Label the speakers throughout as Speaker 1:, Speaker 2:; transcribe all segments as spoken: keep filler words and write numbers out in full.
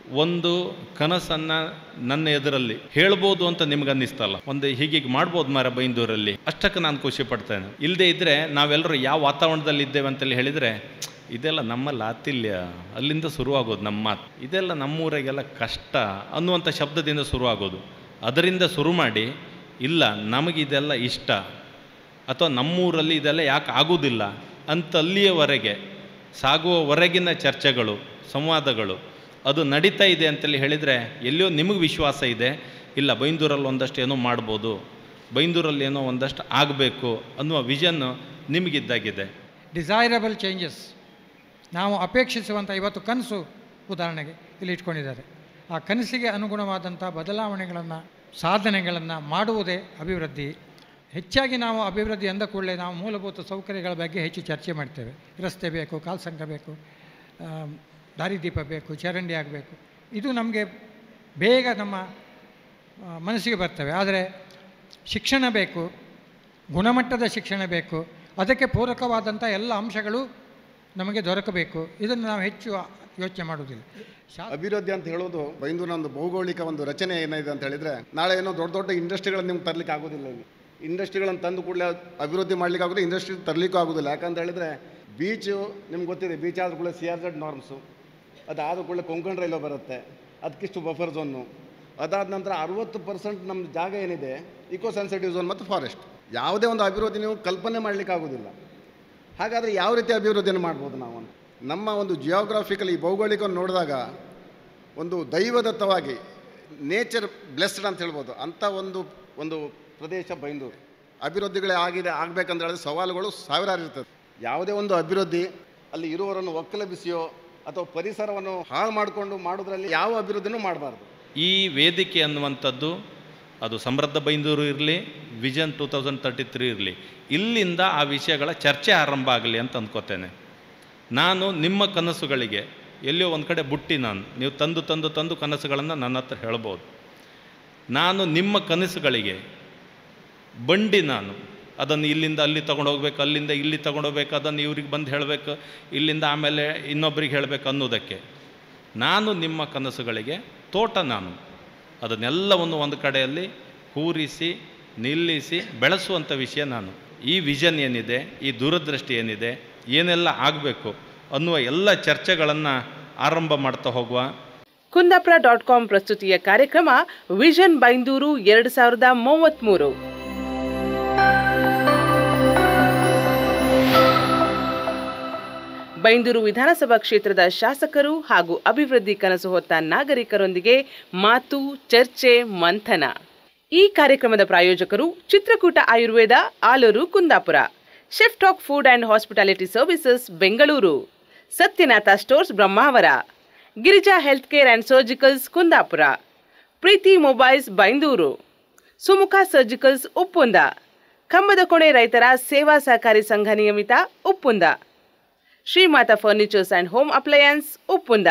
Speaker 1: ಒಂದು ಕನಸನ್ನು ನನ್ನ ಎದುರಲ್ಲಿ ಹೇಳ್ಬೋದು ಅಂತ ನಿಮ್ಗೆ ಅನ್ನಿಸ್ತಲ್ಲ, ಒಂದು ಹೀಗೀಗೆ ಮಾಡ್ಬೋದು ಮಾರ ಬೈಂದೂರಲ್ಲಿ, ಅಷ್ಟಕ್ಕೆ ನಾನು ಖುಷಿ ಪಡ್ತೇನೆ. ಇಲ್ಲದೆ ಇದ್ದರೆ ನಾವೆಲ್ಲರೂ ಯಾವ ವಾತಾವರಣದಲ್ಲಿ ಇದ್ದೇವೆ ಅಂತೇಳಿ ಹೇಳಿದರೆ, ಇದೆಲ್ಲ ನಮ್ಮಲ್ಲಿ ಆತಿಲ್ಯ, ಅಲ್ಲಿಂದ ಶುರುವಾಗೋದು ನಮ್ಮ ಮಾತು, ಇದೆಲ್ಲ ನಮ್ಮೂರಿಗೆಲ್ಲ ಕಷ್ಟ ಅನ್ನುವಂಥ ಶಬ್ದದಿಂದ ಶುರುವಾಗೋದು. ಅದರಿಂದ ಶುರು ಮಾಡಿ ಇಲ್ಲ ನಮಗಿದೆಲ್ಲ ಇಷ್ಟ ಅಥವಾ ನಮ್ಮೂರಲ್ಲಿ ಇದೆಲ್ಲ ಯಾಕೆ ಆಗೋದಿಲ್ಲ ಅಂತ ಅಲ್ಲಿಯವರೆಗೆ ಸಾಗುವವರೆಗಿನ ಚರ್ಚೆಗಳು, ಸಂವಾದಗಳು ಅದು ನಡೀತಾ ಇದೆ ಅಂತೇಳಿ ಹೇಳಿದರೆ ಎಲ್ಲಿಯೋ ನಿಮಗೆ ವಿಶ್ವಾಸ ಇದೆ, ಇಲ್ಲ ಬೈಂದೂರಲ್ಲಿ ಒಂದಷ್ಟು ಏನೋ ಮಾಡ್ಬೋದು, ಬೈಂದೂರಲ್ಲಿ ಏನೋ ಒಂದಷ್ಟು ಆಗಬೇಕು ಅನ್ನುವ ವಿಷನ್ನು ನಿಮಗಿದ್ದಾಗಿದೆ.
Speaker 2: ಡಿಸೈರಬಲ್ ಚೇಂಜಸ್, ನಾವು ಅಪೇಕ್ಷಿಸುವಂಥ ಇವತ್ತು ಕನಸು ಉದಾಹರಣೆಗೆ ಇಲ್ಲಿ ಇಟ್ಕೊಂಡಿದ್ದಾರೆ. ಆ ಕನಸಿಗೆ ಅನುಗುಣವಾದಂಥ ಬದಲಾವಣೆಗಳನ್ನು, ಸಾಧನೆಗಳನ್ನು ಮಾಡುವುದೇ ಅಭಿವೃದ್ಧಿ. ಹೆಚ್ಚಾಗಿ ನಾವು ಅಭಿವೃದ್ಧಿ ಅಂದ ಕೂಡಲೇ ನಾವು ಮೂಲಭೂತ ಸೌಕರ್ಯಗಳ ಬಗ್ಗೆ ಹೆಚ್ಚು ಚರ್ಚೆ ಮಾಡ್ತೇವೆ. ರಸ್ತೆ ಬೇಕು, ಕಾಲ್ಸಂಕ ಬೇಕು, ದಾರಿದೀಪ ಬೇಕು, ಚರಂಡಿ ಆಗಬೇಕು, ಇದು ನಮಗೆ ಬೇಗ ನಮ್ಮ ಮನಸ್ಸಿಗೆ ಬರ್ತವೆ. ಆದರೆ ಶಿಕ್ಷಣ ಬೇಕು, ಗುಣಮಟ್ಟದ ಶಿಕ್ಷಣ ಬೇಕು, ಅದಕ್ಕೆ ಪೂರಕವಾದಂಥ ಎಲ್ಲ ಅಂಶಗಳು ನಮಗೆ ದೊರಕಬೇಕು. ಇದನ್ನು ನಾವು ಹೆಚ್ಚು ಯೋಚನೆ ಮಾಡೋದಿಲ್ಲ.
Speaker 3: ಅಭಿವೃದ್ಧಿ ಅಂತ ಹೇಳೋದು ಬೈಂದೂರಿನ ಒಂದು ಭೌಗೋಳಿಕ ಒಂದು ರಚನೆ ಏನಿದೆ ಅಂತ ಹೇಳಿದರೆ, ನಾಳೆ ಏನೋ ದೊಡ್ಡ ದೊಡ್ಡ ಇಂಡಸ್ಟ್ರಿಗಳನ್ನು ನಿಮ್ಗೆ ತರಲಿಕ್ಕೆ ಆಗೋದಿಲ್ಲ. ಇಲ್ಲಿ ಇಂಡಸ್ಟ್ರಿಗಳನ್ನು ತಂದು ಕೂಡಲೇ ಅಭಿವೃದ್ಧಿ ಮಾಡಲಿಕ್ಕೆ ಆಗೋದು, ಇಂಡಸ್ಟ್ರಿ ತರಲಿಕ್ಕೂ ಆಗೋದಿಲ್ಲ. ಯಾಕಂತ ಹೇಳಿದರೆ ಬೀಚು ನಿಮ್ಗೆ ಗೊತ್ತಿದೆ, ಬೀಚ್ ಆದ ಕೂಡಲೇ ಸಿ ಆರ್ ಝೆಡ್ ನಾರ್ಮ್ಸು, ಅದಾದ ಕೂಡಲೇ ಕೊಂಕಣ್ ರೈಲು ಬರುತ್ತೆ, ಅದಕ್ಕಿಷ್ಟು ಬಫರ್ ಝೋನು, ಅದಾದ ನಂತರ ಅರುವತ್ತು ಪರ್ಸೆಂಟ್ ನಮ್ಮ ಜಾಗ ಏನಿದೆ ಇಕೋ ಸೆನ್ಸಿಟಿವ್ ಝೋನ್ ಮತ್ತು ಫಾರೆಸ್ಟ್. ಯಾವುದೇ ಒಂದು ಅಭಿವೃದ್ಧಿ ನೀವು ಕಲ್ಪನೆ ಮಾಡಲಿಕ್ಕೆ ಆಗೋದಿಲ್ಲ. ಹಾಗಾದರೆ ಯಾವ ರೀತಿ ಅಭಿವೃದ್ಧಿಯನ್ನು ಮಾಡ್ಬೋದು ನಾವು? ನಮ್ಮ ಒಂದು ಜಿಯೋಗ್ರಾಫಿಕಲಿ ಭೌಗೋಳಿಕವನ್ನು ನೋಡಿದಾಗ ಒಂದು ದೈವದತ್ತವಾಗಿ ನೇಚರ್ ಬ್ಲೆಸ್ಡ್ ಅಂತ ಹೇಳ್ಬೋದು, ಅಂಥ ಒಂದು ಒಂದು ಪ್ರದೇಶ ಬೈಂದೂರು. ಅಭಿವೃದ್ಧಿಗಳೇ ಆಗಿದೆ ಆಗಬೇಕಂತ ಹೇಳಿದ್ರೆ ಸವಾಲುಗಳು ಸಾವಿರಾರು ಇರ್ತದೆ. ಯಾವುದೇ ಒಂದು ಅಭಿವೃದ್ಧಿ ಅಲ್ಲಿ ಇರುವವರನ್ನು ಒಕ್ಕಲೆಬ್ಬಿಸಿಯೋ ಅಥವಾ ಪರಿಸರವನ್ನು ಹಾಳು ಮಾಡಿಕೊಂಡು ಮಾಡೋದ್ರಲ್ಲಿ ಯಾವ ಅಭಿವೃದ್ಧಿನೂ ಮಾಡಬಾರ್ದು.
Speaker 1: ಈ ವೇದಿಕೆ ಅನ್ನುವಂಥದ್ದು ಅದು ಸಮೃದ್ಧ ಬೈಂದೂರು ಇರಲಿ, vision two thousand thirty three ಇರಲಿ, ಇಲ್ಲಿಂದ ಆ ವಿಷಯಗಳ ಚರ್ಚೆ ಆರಂಭ ಆಗಲಿ ಅಂತ ಅಂದ್ಕೋತೇನೆ. ನಾನು ನಿಮ್ಮ ಕನಸುಗಳಿಗೆ ಎಲ್ಲಿಯೋ ಒಂದು ಕಡೆ ಬುಟ್ಟಿ, ನಾನು ನೀವು ತಂದು ತಂದು ತಂದು ಕನಸುಗಳನ್ನು ನನ್ನ ಹತ್ರ ಹೇಳ್ಬೋದು. ನಾನು ನಿಮ್ಮ ಕನಸುಗಳಿಗೆ ಬಂಡಿ, ನಾನು ಅದನ್ನು ಇಲ್ಲಿಂದ ಅಲ್ಲಿ ತೊಗೊಂಡು ಹೋಗ್ಬೇಕು, ಅಲ್ಲಿಂದ ಇಲ್ಲಿ ತೊಗೊಂಡು ಹೋಗ್ಬೇಕು, ಅದನ್ನು ಇವ್ರಿಗೆ ಬಂದು ಹೇಳಬೇಕು, ಇಲ್ಲಿಂದ ಆಮೇಲೆ ಇನ್ನೊಬ್ರಿಗೆ ಹೇಳಬೇಕು ಅನ್ನೋದಕ್ಕೆ ನಾನು ನಿಮ್ಮ ಕನಸುಗಳಿಗೆ ತೋಟ, ನಾನು ಅದನ್ನೆಲ್ಲವನ್ನು ಒಂದು ಕಡೆಯಲ್ಲಿ ಕೂರಿಸಿ ನಿಲ್ಲಿಸಿ ಬೆಳೆಸುವಂಥ ವಿಷಯ ನಾನು. ಈ ವಿಷನ್ ಏನಿದೆ, ಈ ದೂರದೃಷ್ಟಿ ಏನಿದೆ, ಏನೆಲ್ಲ ಆಗಬೇಕು ಅನ್ನುವ ಎಲ್ಲ ಚರ್ಚೆಗಳನ್ನು ಆರಂಭ ಮಾಡ್ತಾ ಹೋಗುವ.
Speaker 4: ಕುಂದಾಪುರ ಡಾಟ್ ಕಾಮ್ ಪ್ರಸ್ತುತಿಯ ಕಾರ್ಯಕ್ರಮ ವಿಷನ್ ಬೈಂದೂರು ಎರಡು ಸಾವಿರದ ಮೂವತ್ತ್ಮೂರು. ಬೈಂದೂರು ವಿಧಾನಸಭಾ ಕ್ಷೇತ್ರದ ಶಾಸಕರು ಹಾಗೂ ಅಭಿವೃದ್ಧಿ ಕನಸು ಹೊತ್ತ ನಾಗರಿಕರೊಂದಿಗೆ ಮಾತು, ಚರ್ಚೆ, ಮಂಥನ. ಈ ಕಾರ್ಯಕ್ರಮದ ಪ್ರಾಯೋಜಕರು Chitrakoota Ayurveda, Aluru, Kundapura, chef talk food and hospitality services, Bengaluru, Sathyanatha stores, Brahmavara, Girija health care and surgicals, Kundapura, Preethi mobiles, Byndoor, Sumukha surgicals, Uppunda, Kambadakone ರೈತರ ಸೇವಾ ಸಹಕಾರಿ ಸಂಘ ನಿಯಮಿತ, Uppunda, Shrimata furnitures and home appliances, Uppunda.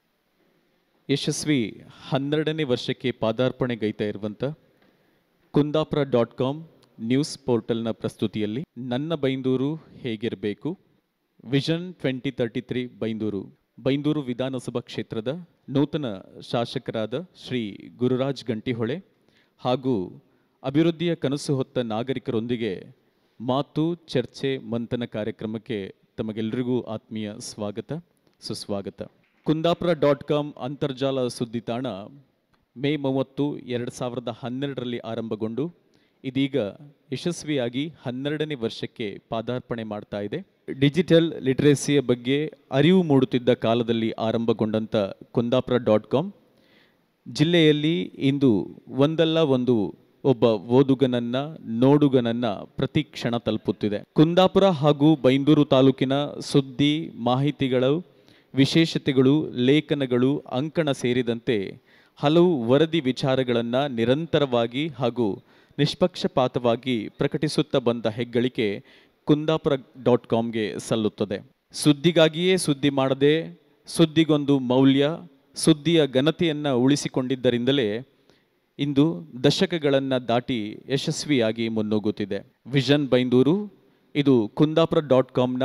Speaker 5: ಯಶಸ್ವಿ ಹನ್ನೆರಡನೇ ವರ್ಷಕ್ಕೆ ಪಾದಾರ್ಪಣೆಗೈತಾ ಇರುವಂಥ ಕುಂದಾಪುರ ಡಾಟ್ ಕಾಮ್ ನ್ಯೂಸ್ ಪೋರ್ಟಲ್ನ ಪ್ರಸ್ತುತಿಯಲ್ಲಿ ನನ್ನ ಬೈಂದೂರು ಹೇಗಿರಬೇಕು, vision twenty thirty three Byndoor. Byndoor ವಿಧಾನಸಭಾ ಕ್ಷೇತ್ರದ ನೂತನ ಶಾಸಕರಾದ ಶ್ರೀ ಗುರುರಾಜ್ ಗಂಟಿಹೊಳೆ ಹಾಗೂ ಅಭಿವೃದ್ಧಿಯ ಕನಸು ಹೊತ್ತ ನಾಗರಿಕರೊಂದಿಗೆ ಮಾತು, ಚರ್ಚೆ, ಮಂಥನ ಕಾರ್ಯಕ್ರಮಕ್ಕೆ ತಮಗೆಲ್ಲರಿಗೂ ಆತ್ಮೀಯ ಸ್ವಾಗತ, ಸುಸ್ವಾಗತ. ಕುಂದಾಪುರ ಡಾಟ್ ಕಾಮ್ ಅಂತರ್ಜಾಲ ಸುದ್ದಿ ತಾಣ ಮೇ ಮೂವತ್ತು ಎರಡು ಸಾವಿರದ ಹನ್ನೆರಡರಲ್ಲಿ ಆರಂಭಗೊಂಡು ಇದೀಗ ಯಶಸ್ವಿಯಾಗಿ ಹನ್ನೆರಡನೇ ವರ್ಷಕ್ಕೆ ಪಾದಾರ್ಪಣೆ ಮಾಡ್ತಾ ಇದೆ. ಡಿಜಿಟಲ್ ಲಿಟರೇಸಿಯ ಬಗ್ಗೆ ಅರಿವು ಮೂಡುತ್ತಿದ್ದ ಕಾಲದಲ್ಲಿ ಆರಂಭಗೊಂಡಂಥ ಕುಂದಾಪುರ ಡಾಟ್ ಕಾಮ್ ಜಿಲ್ಲೆಯಲ್ಲಿ ಇಂದು ಒಂದಲ್ಲ ಒಂದು ಒಬ್ಬ ಓದುಗನನ್ನ, ನೋಡುಗನನ್ನ ಪ್ರತಿ ಕ್ಷಣ ತಲುಪುತ್ತಿದೆ. ಕುಂದಾಪುರ ಹಾಗೂ ಬೈಂದೂರು ತಾಲೂಕಿನ ಸುದ್ದಿ, ಮಾಹಿತಿಗಳು, ವಿಶೇಷತೆಗಳು, ಲೇಖನಗಳು, ಅಂಕಣ ಸೇರಿದಂತೆ ಹಲವು ವರದಿ ವಿಚಾರಗಳನ್ನು ನಿರಂತರವಾಗಿ ಹಾಗೂ ನಿಷ್ಪಕ್ಷಪಾತವಾಗಿ ಪ್ರಕಟಿಸುತ್ತಾ ಬಂದ ಹೆಗ್ಗಳಿಕೆ ಕುಂದಾಪುರ ಡಾಟ್ ಕಾಮ್ಗೆ ಸಲ್ಲುತ್ತದೆ. ಸುದ್ದಿಗಾಗಿಯೇ ಸುದ್ದಿ ಮಾಡದೆ ಸುದ್ದಿಗೊಂದು ಮೌಲ್ಯ, ಸುದ್ದಿಯ ಘನತೆಯನ್ನು ಉಳಿಸಿಕೊಂಡಿದ್ದರಿಂದಲೇ ಇಂದು ದಶಕಗಳನ್ನು ದಾಟಿ ಯಶಸ್ವಿಯಾಗಿ ಮುನ್ನುಗ್ಗುತ್ತಿದೆ. ವಿಷನ್ ಬೈಂದೂರು ಇದು ಕುಂದಾಪುರ ಡಾಟ್ ಕಾಮ್ನ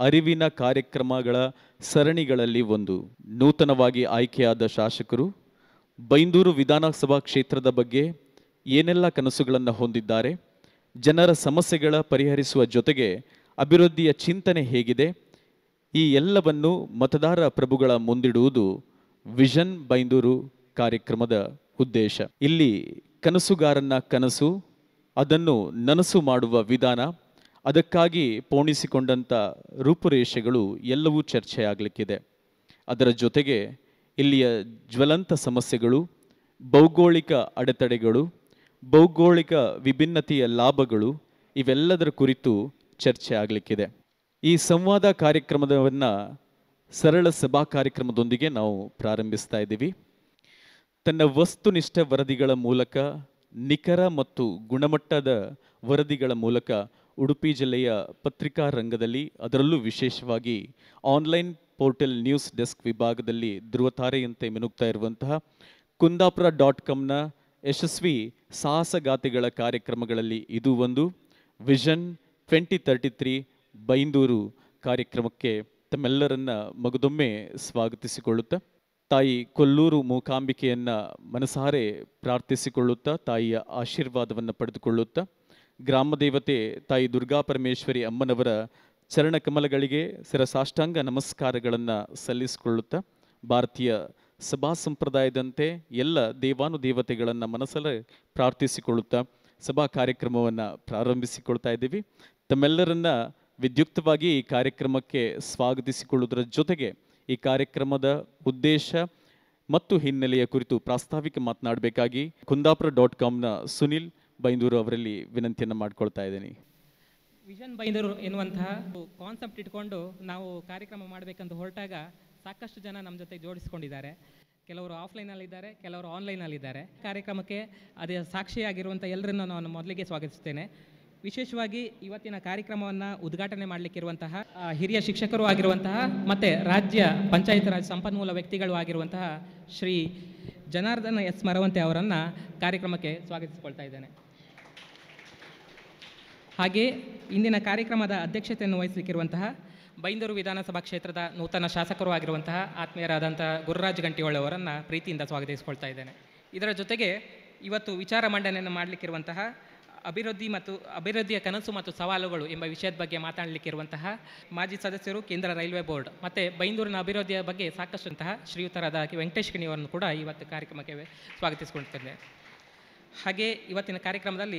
Speaker 5: ಅರಿವಿನ ಕಾರ್ಯಕ್ರಮಗಳ ಸರಣಿಗಳಲ್ಲಿ ಒಂದು. ನೂತನವಾಗಿ ಆಯ್ಕೆಯಾದ ಶಾಸಕರು ಬೈಂದೂರು ವಿಧಾನಸಭಾ ಕ್ಷೇತ್ರದ ಬಗ್ಗೆ ಏನೆಲ್ಲ ಕನಸುಗಳನ್ನು ಹೊಂದಿದ್ದಾರೆ, ಜನರ ಸಮಸ್ಯೆಗಳ ಪರಿಹರಿಸುವ ಜೊತೆಗೆ ಅಭಿವೃದ್ಧಿಯ ಚಿಂತನೆ ಹೇಗಿದೆ, ಈ ಎಲ್ಲವನ್ನು ಮತದಾರ ಪ್ರಭುಗಳ ಮುಂದಿಡುವುದು ವಿಷನ್ ಬೈಂದೂರು ಕಾರ್ಯಕ್ರಮದ ಉದ್ದೇಶ. ಇಲ್ಲಿ ಕನಸುಗಾರನ ಕನಸು, ಅದನ್ನು ನನಸು ಮಾಡುವ ವಿಧಾನ, ಅದಕ್ಕಾಗಿ ಪೋಣಿಸಿಕೊಂಡಂಥ ರೂಪುರೇಷೆಗಳು ಎಲ್ಲವೂ ಚರ್ಚೆಯಾಗಲಿಕ್ಕಿದೆ. ಅದರ ಜೊತೆಗೆ ಇಲ್ಲಿಯ ಜ್ವಲಂತ ಸಮಸ್ಯೆಗಳು, ಭೌಗೋಳಿಕ ಅಡೆತಡೆಗಳು, ಭೌಗೋಳಿಕ ವಿಭಿನ್ನತೆಯ ಲಾಭಗಳು, ಇವೆಲ್ಲದರ ಕುರಿತು ಚರ್ಚೆ ಆಗಲಿಕ್ಕಿದೆ. ಈ ಸಂವಾದ ಕಾರ್ಯಕ್ರಮವನ್ನು ಸರಳ ಸಭಾ ಕಾರ್ಯಕ್ರಮದೊಂದಿಗೆ ನಾವು ಪ್ರಾರಂಭಿಸ್ತಾ ಇದ್ದೀವಿ. ತನ್ನ ವಸ್ತುನಿಷ್ಠ ವರದಿಗಳ ಮೂಲಕ, ನಿಖರ ಮತ್ತು ಗುಣಮಟ್ಟದ ವರದಿಗಳ ಮೂಲಕ ಉಡುಪಿ ಜಿಲ್ಲೆಯ ಪತ್ರಿಕಾ ರಂಗದಲ್ಲಿ, ಅದರಲ್ಲೂ ವಿಶೇಷವಾಗಿ ಆನ್ಲೈನ್ ಪೋರ್ಟಲ್ ನ್ಯೂಸ್ ಡೆಸ್ಕ್ ವಿಭಾಗದಲ್ಲಿ ಧ್ರುವತಾರೆಯಂತೆ ಮಿನುಗ್ತಾ ಇರುವಂತಹ ಕುಂದಾಪುರ ಡಾಟ್ ಕಾಮ್ನ ಯಶಸ್ವಿ ಸಾಹಸಗಾಥೆಗಳ ಕಾರ್ಯಕ್ರಮಗಳಲ್ಲಿ ಇದು ಒಂದು. Vision twenty thirty three Byndoor ಕಾರ್ಯಕ್ರಮಕ್ಕೆ ತಮ್ಮೆಲ್ಲರನ್ನ ಮಗದೊಮ್ಮೆ ಸ್ವಾಗತಿಸಿಕೊಳ್ಳುತ್ತಾ, ತಾಯಿ ಕೊಲ್ಲೂರು ಮೂಕಾಂಬಿಕೆಯನ್ನು ಮನಸಾರೆ ಪ್ರಾರ್ಥಿಸಿಕೊಳ್ಳುತ್ತಾ, ತಾಯಿಯ ಆಶೀರ್ವಾದವನ್ನು ಪಡೆದುಕೊಳ್ಳುತ್ತಾ, ಗ್ರಾಮ ದೇವತೆ ತಾಯಿ ದುರ್ಗಾ ಪರಮೇಶ್ವರಿ ಅಮ್ಮನವರ ಚರಣ ಕಮಲಗಳಿಗೆ ಶಿರಸಾಷ್ಟಾಂಗ ನಮಸ್ಕಾರಗಳನ್ನು ಸಲ್ಲಿಸಿಕೊಳ್ಳುತ್ತಾ, ಭಾರತೀಯ ಸಭಾ ಸಂಪ್ರದಾಯದಂತೆ ಎಲ್ಲ ದೇವಾನುದೇವತೆಗಳನ್ನು ಮನಸ್ಸಲ್ಲೇ ಪ್ರಾರ್ಥಿಸಿಕೊಳ್ಳುತ್ತಾ ಸಭಾ ಕಾರ್ಯಕ್ರಮವನ್ನು ಪ್ರಾರಂಭಿಸಿಕೊಳ್ತಾ ಇದ್ದೀವಿ. ತಮ್ಮೆಲ್ಲರನ್ನ ವಿದ್ಯುಕ್ತವಾಗಿ ಈ ಕಾರ್ಯಕ್ರಮಕ್ಕೆ ಸ್ವಾಗತಿಸಿಕೊಳ್ಳುವುದರ ಜೊತೆಗೆ ಈ ಕಾರ್ಯಕ್ರಮದ ಉದ್ದೇಶ ಮತ್ತು ಹಿನ್ನೆಲೆಯ ಕುರಿತು ಪ್ರಾಸ್ತಾವಿಕ ಮಾತನಾಡಬೇಕಾಗಿ ಕುಂದಾಪುರ ಡಾಟ್ ಕಾಮ್ನ ಸುನಿಲ್ ಬೈಂದೂರು ಅವರಲ್ಲಿ ವಿನಂತಿಯನ್ನು ಮಾಡ್ಕೊಳ್ತಾ ಇದ್ದೀನಿ.
Speaker 6: ವಿಷನ್ ಬೈಂದೂರು ಎನ್ನುವಂತಹ ಕಾನ್ಸೆಪ್ಟ್ ಇಟ್ಕೊಂಡು ನಾವು ಕಾರ್ಯಕ್ರಮ ಮಾಡಬೇಕಂತ ಹೊರಟಾಗ ಸಾಕಷ್ಟು ಜನ ನಮ್ಮ ಜೊತೆ ಜೋಡಿಸ್ಕೊಂಡಿದ್ದಾರೆ. ಕೆಲವರು ಆಫ್ಲೈನಲ್ಲಿದ್ದಾರೆ, ಕೆಲವರು ಆನ್ಲೈನಲ್ಲಿದ್ದಾರೆ. ಕಾರ್ಯಕ್ರಮಕ್ಕೆ ಅದೇ ಸಾಕ್ಷಿಯಾಗಿರುವಂಥ ಎಲ್ಲರನ್ನು ನಾನು ಮೊದಲಿಗೆ ಸ್ವಾಗತಿಸ್ತೇನೆ. ವಿಶೇಷವಾಗಿ ಇವತ್ತಿನ ಕಾರ್ಯಕ್ರಮವನ್ನು ಉದ್ಘಾಟನೆ ಮಾಡಲಿಕ್ಕಿರುವಂತಹ ಹಿರಿಯ ಶಿಕ್ಷಕರು ಆಗಿರುವಂತಹ ಮತ್ತು ರಾಜ್ಯ ಪಂಚಾಯತ್ ರಾಜ್ ಸಂಪನ್ಮೂಲ ವ್ಯಕ್ತಿಗಳು ಆಗಿರುವಂತಹ ಶ್ರೀ ಜನಾರ್ದನ ಎಸ್ ಮರವಂತೆ ಅವರನ್ನು ಕಾರ್ಯಕ್ರಮಕ್ಕೆ ಸ್ವಾಗತಿಸಿಕೊಳ್ತಾ ಇದ್ದೇನೆ. ಹಾಗೆ ಇಂದಿನ ಕಾರ್ಯಕ್ರಮದ ಅಧ್ಯಕ್ಷತೆಯನ್ನು ವಹಿಸಲಿಕ್ಕಿರುವಂತಹ ಬೈಂದೂರು ವಿಧಾನಸಭಾ ಕ್ಷೇತ್ರದ ನೂತನ ಶಾಸಕರು ಆಗಿರುವಂತಹ ಆತ್ಮೀಯರಾದಂಥ ಗುರುರಾಜ್ ಗಂಟಿಹೊಳೆ ಅವರನ್ನು ಪ್ರೀತಿಯಿಂದ ಸ್ವಾಗತಿಸಿಕೊಳ್ತಾ ಇದ್ದೇನೆ. ಇದರ ಜೊತೆಗೆ ಇವತ್ತು ವಿಚಾರ ಮಂಡನೆಯನ್ನು ಮಾಡಲಿಕ್ಕಿರುವಂತಹ ಅಭಿವೃದ್ಧಿ ಮತ್ತು ಅಭಿವೃದ್ಧಿಯ ಕನಸು ಮತ್ತು ಸವಾಲುಗಳು ಎಂಬ ವಿಷಯದ ಬಗ್ಗೆ ಮಾತನಾಡಲಿಕ್ಕಿರುವಂತಹ ಮಾಜಿ ಸದಸ್ಯರು, ಕೇಂದ್ರ ರೈಲ್ವೆ ಬೋರ್ಡ್ ಮತ್ತು ಬೈಂದೂರಿನ ಅಭಿವೃದ್ಧಿಯ ಬಗ್ಗೆ ಸಾಕಷ್ಟಂತಹ ಶ್ರೀಯುತರಾದ ವೆಂಕಟೇಶ್ ಕಿಣಿಯವರನ್ನು ಕೂಡ ಇವತ್ತು ಕಾರ್ಯಕ್ರಮಕ್ಕೆ ಸ್ವಾಗತಿಸಿಕೊಳ್ತಿದ್ದೇನೆ. ಹಾಗೆ ಇವತ್ತಿನ ಕಾರ್ಯಕ್ರಮದಲ್ಲಿ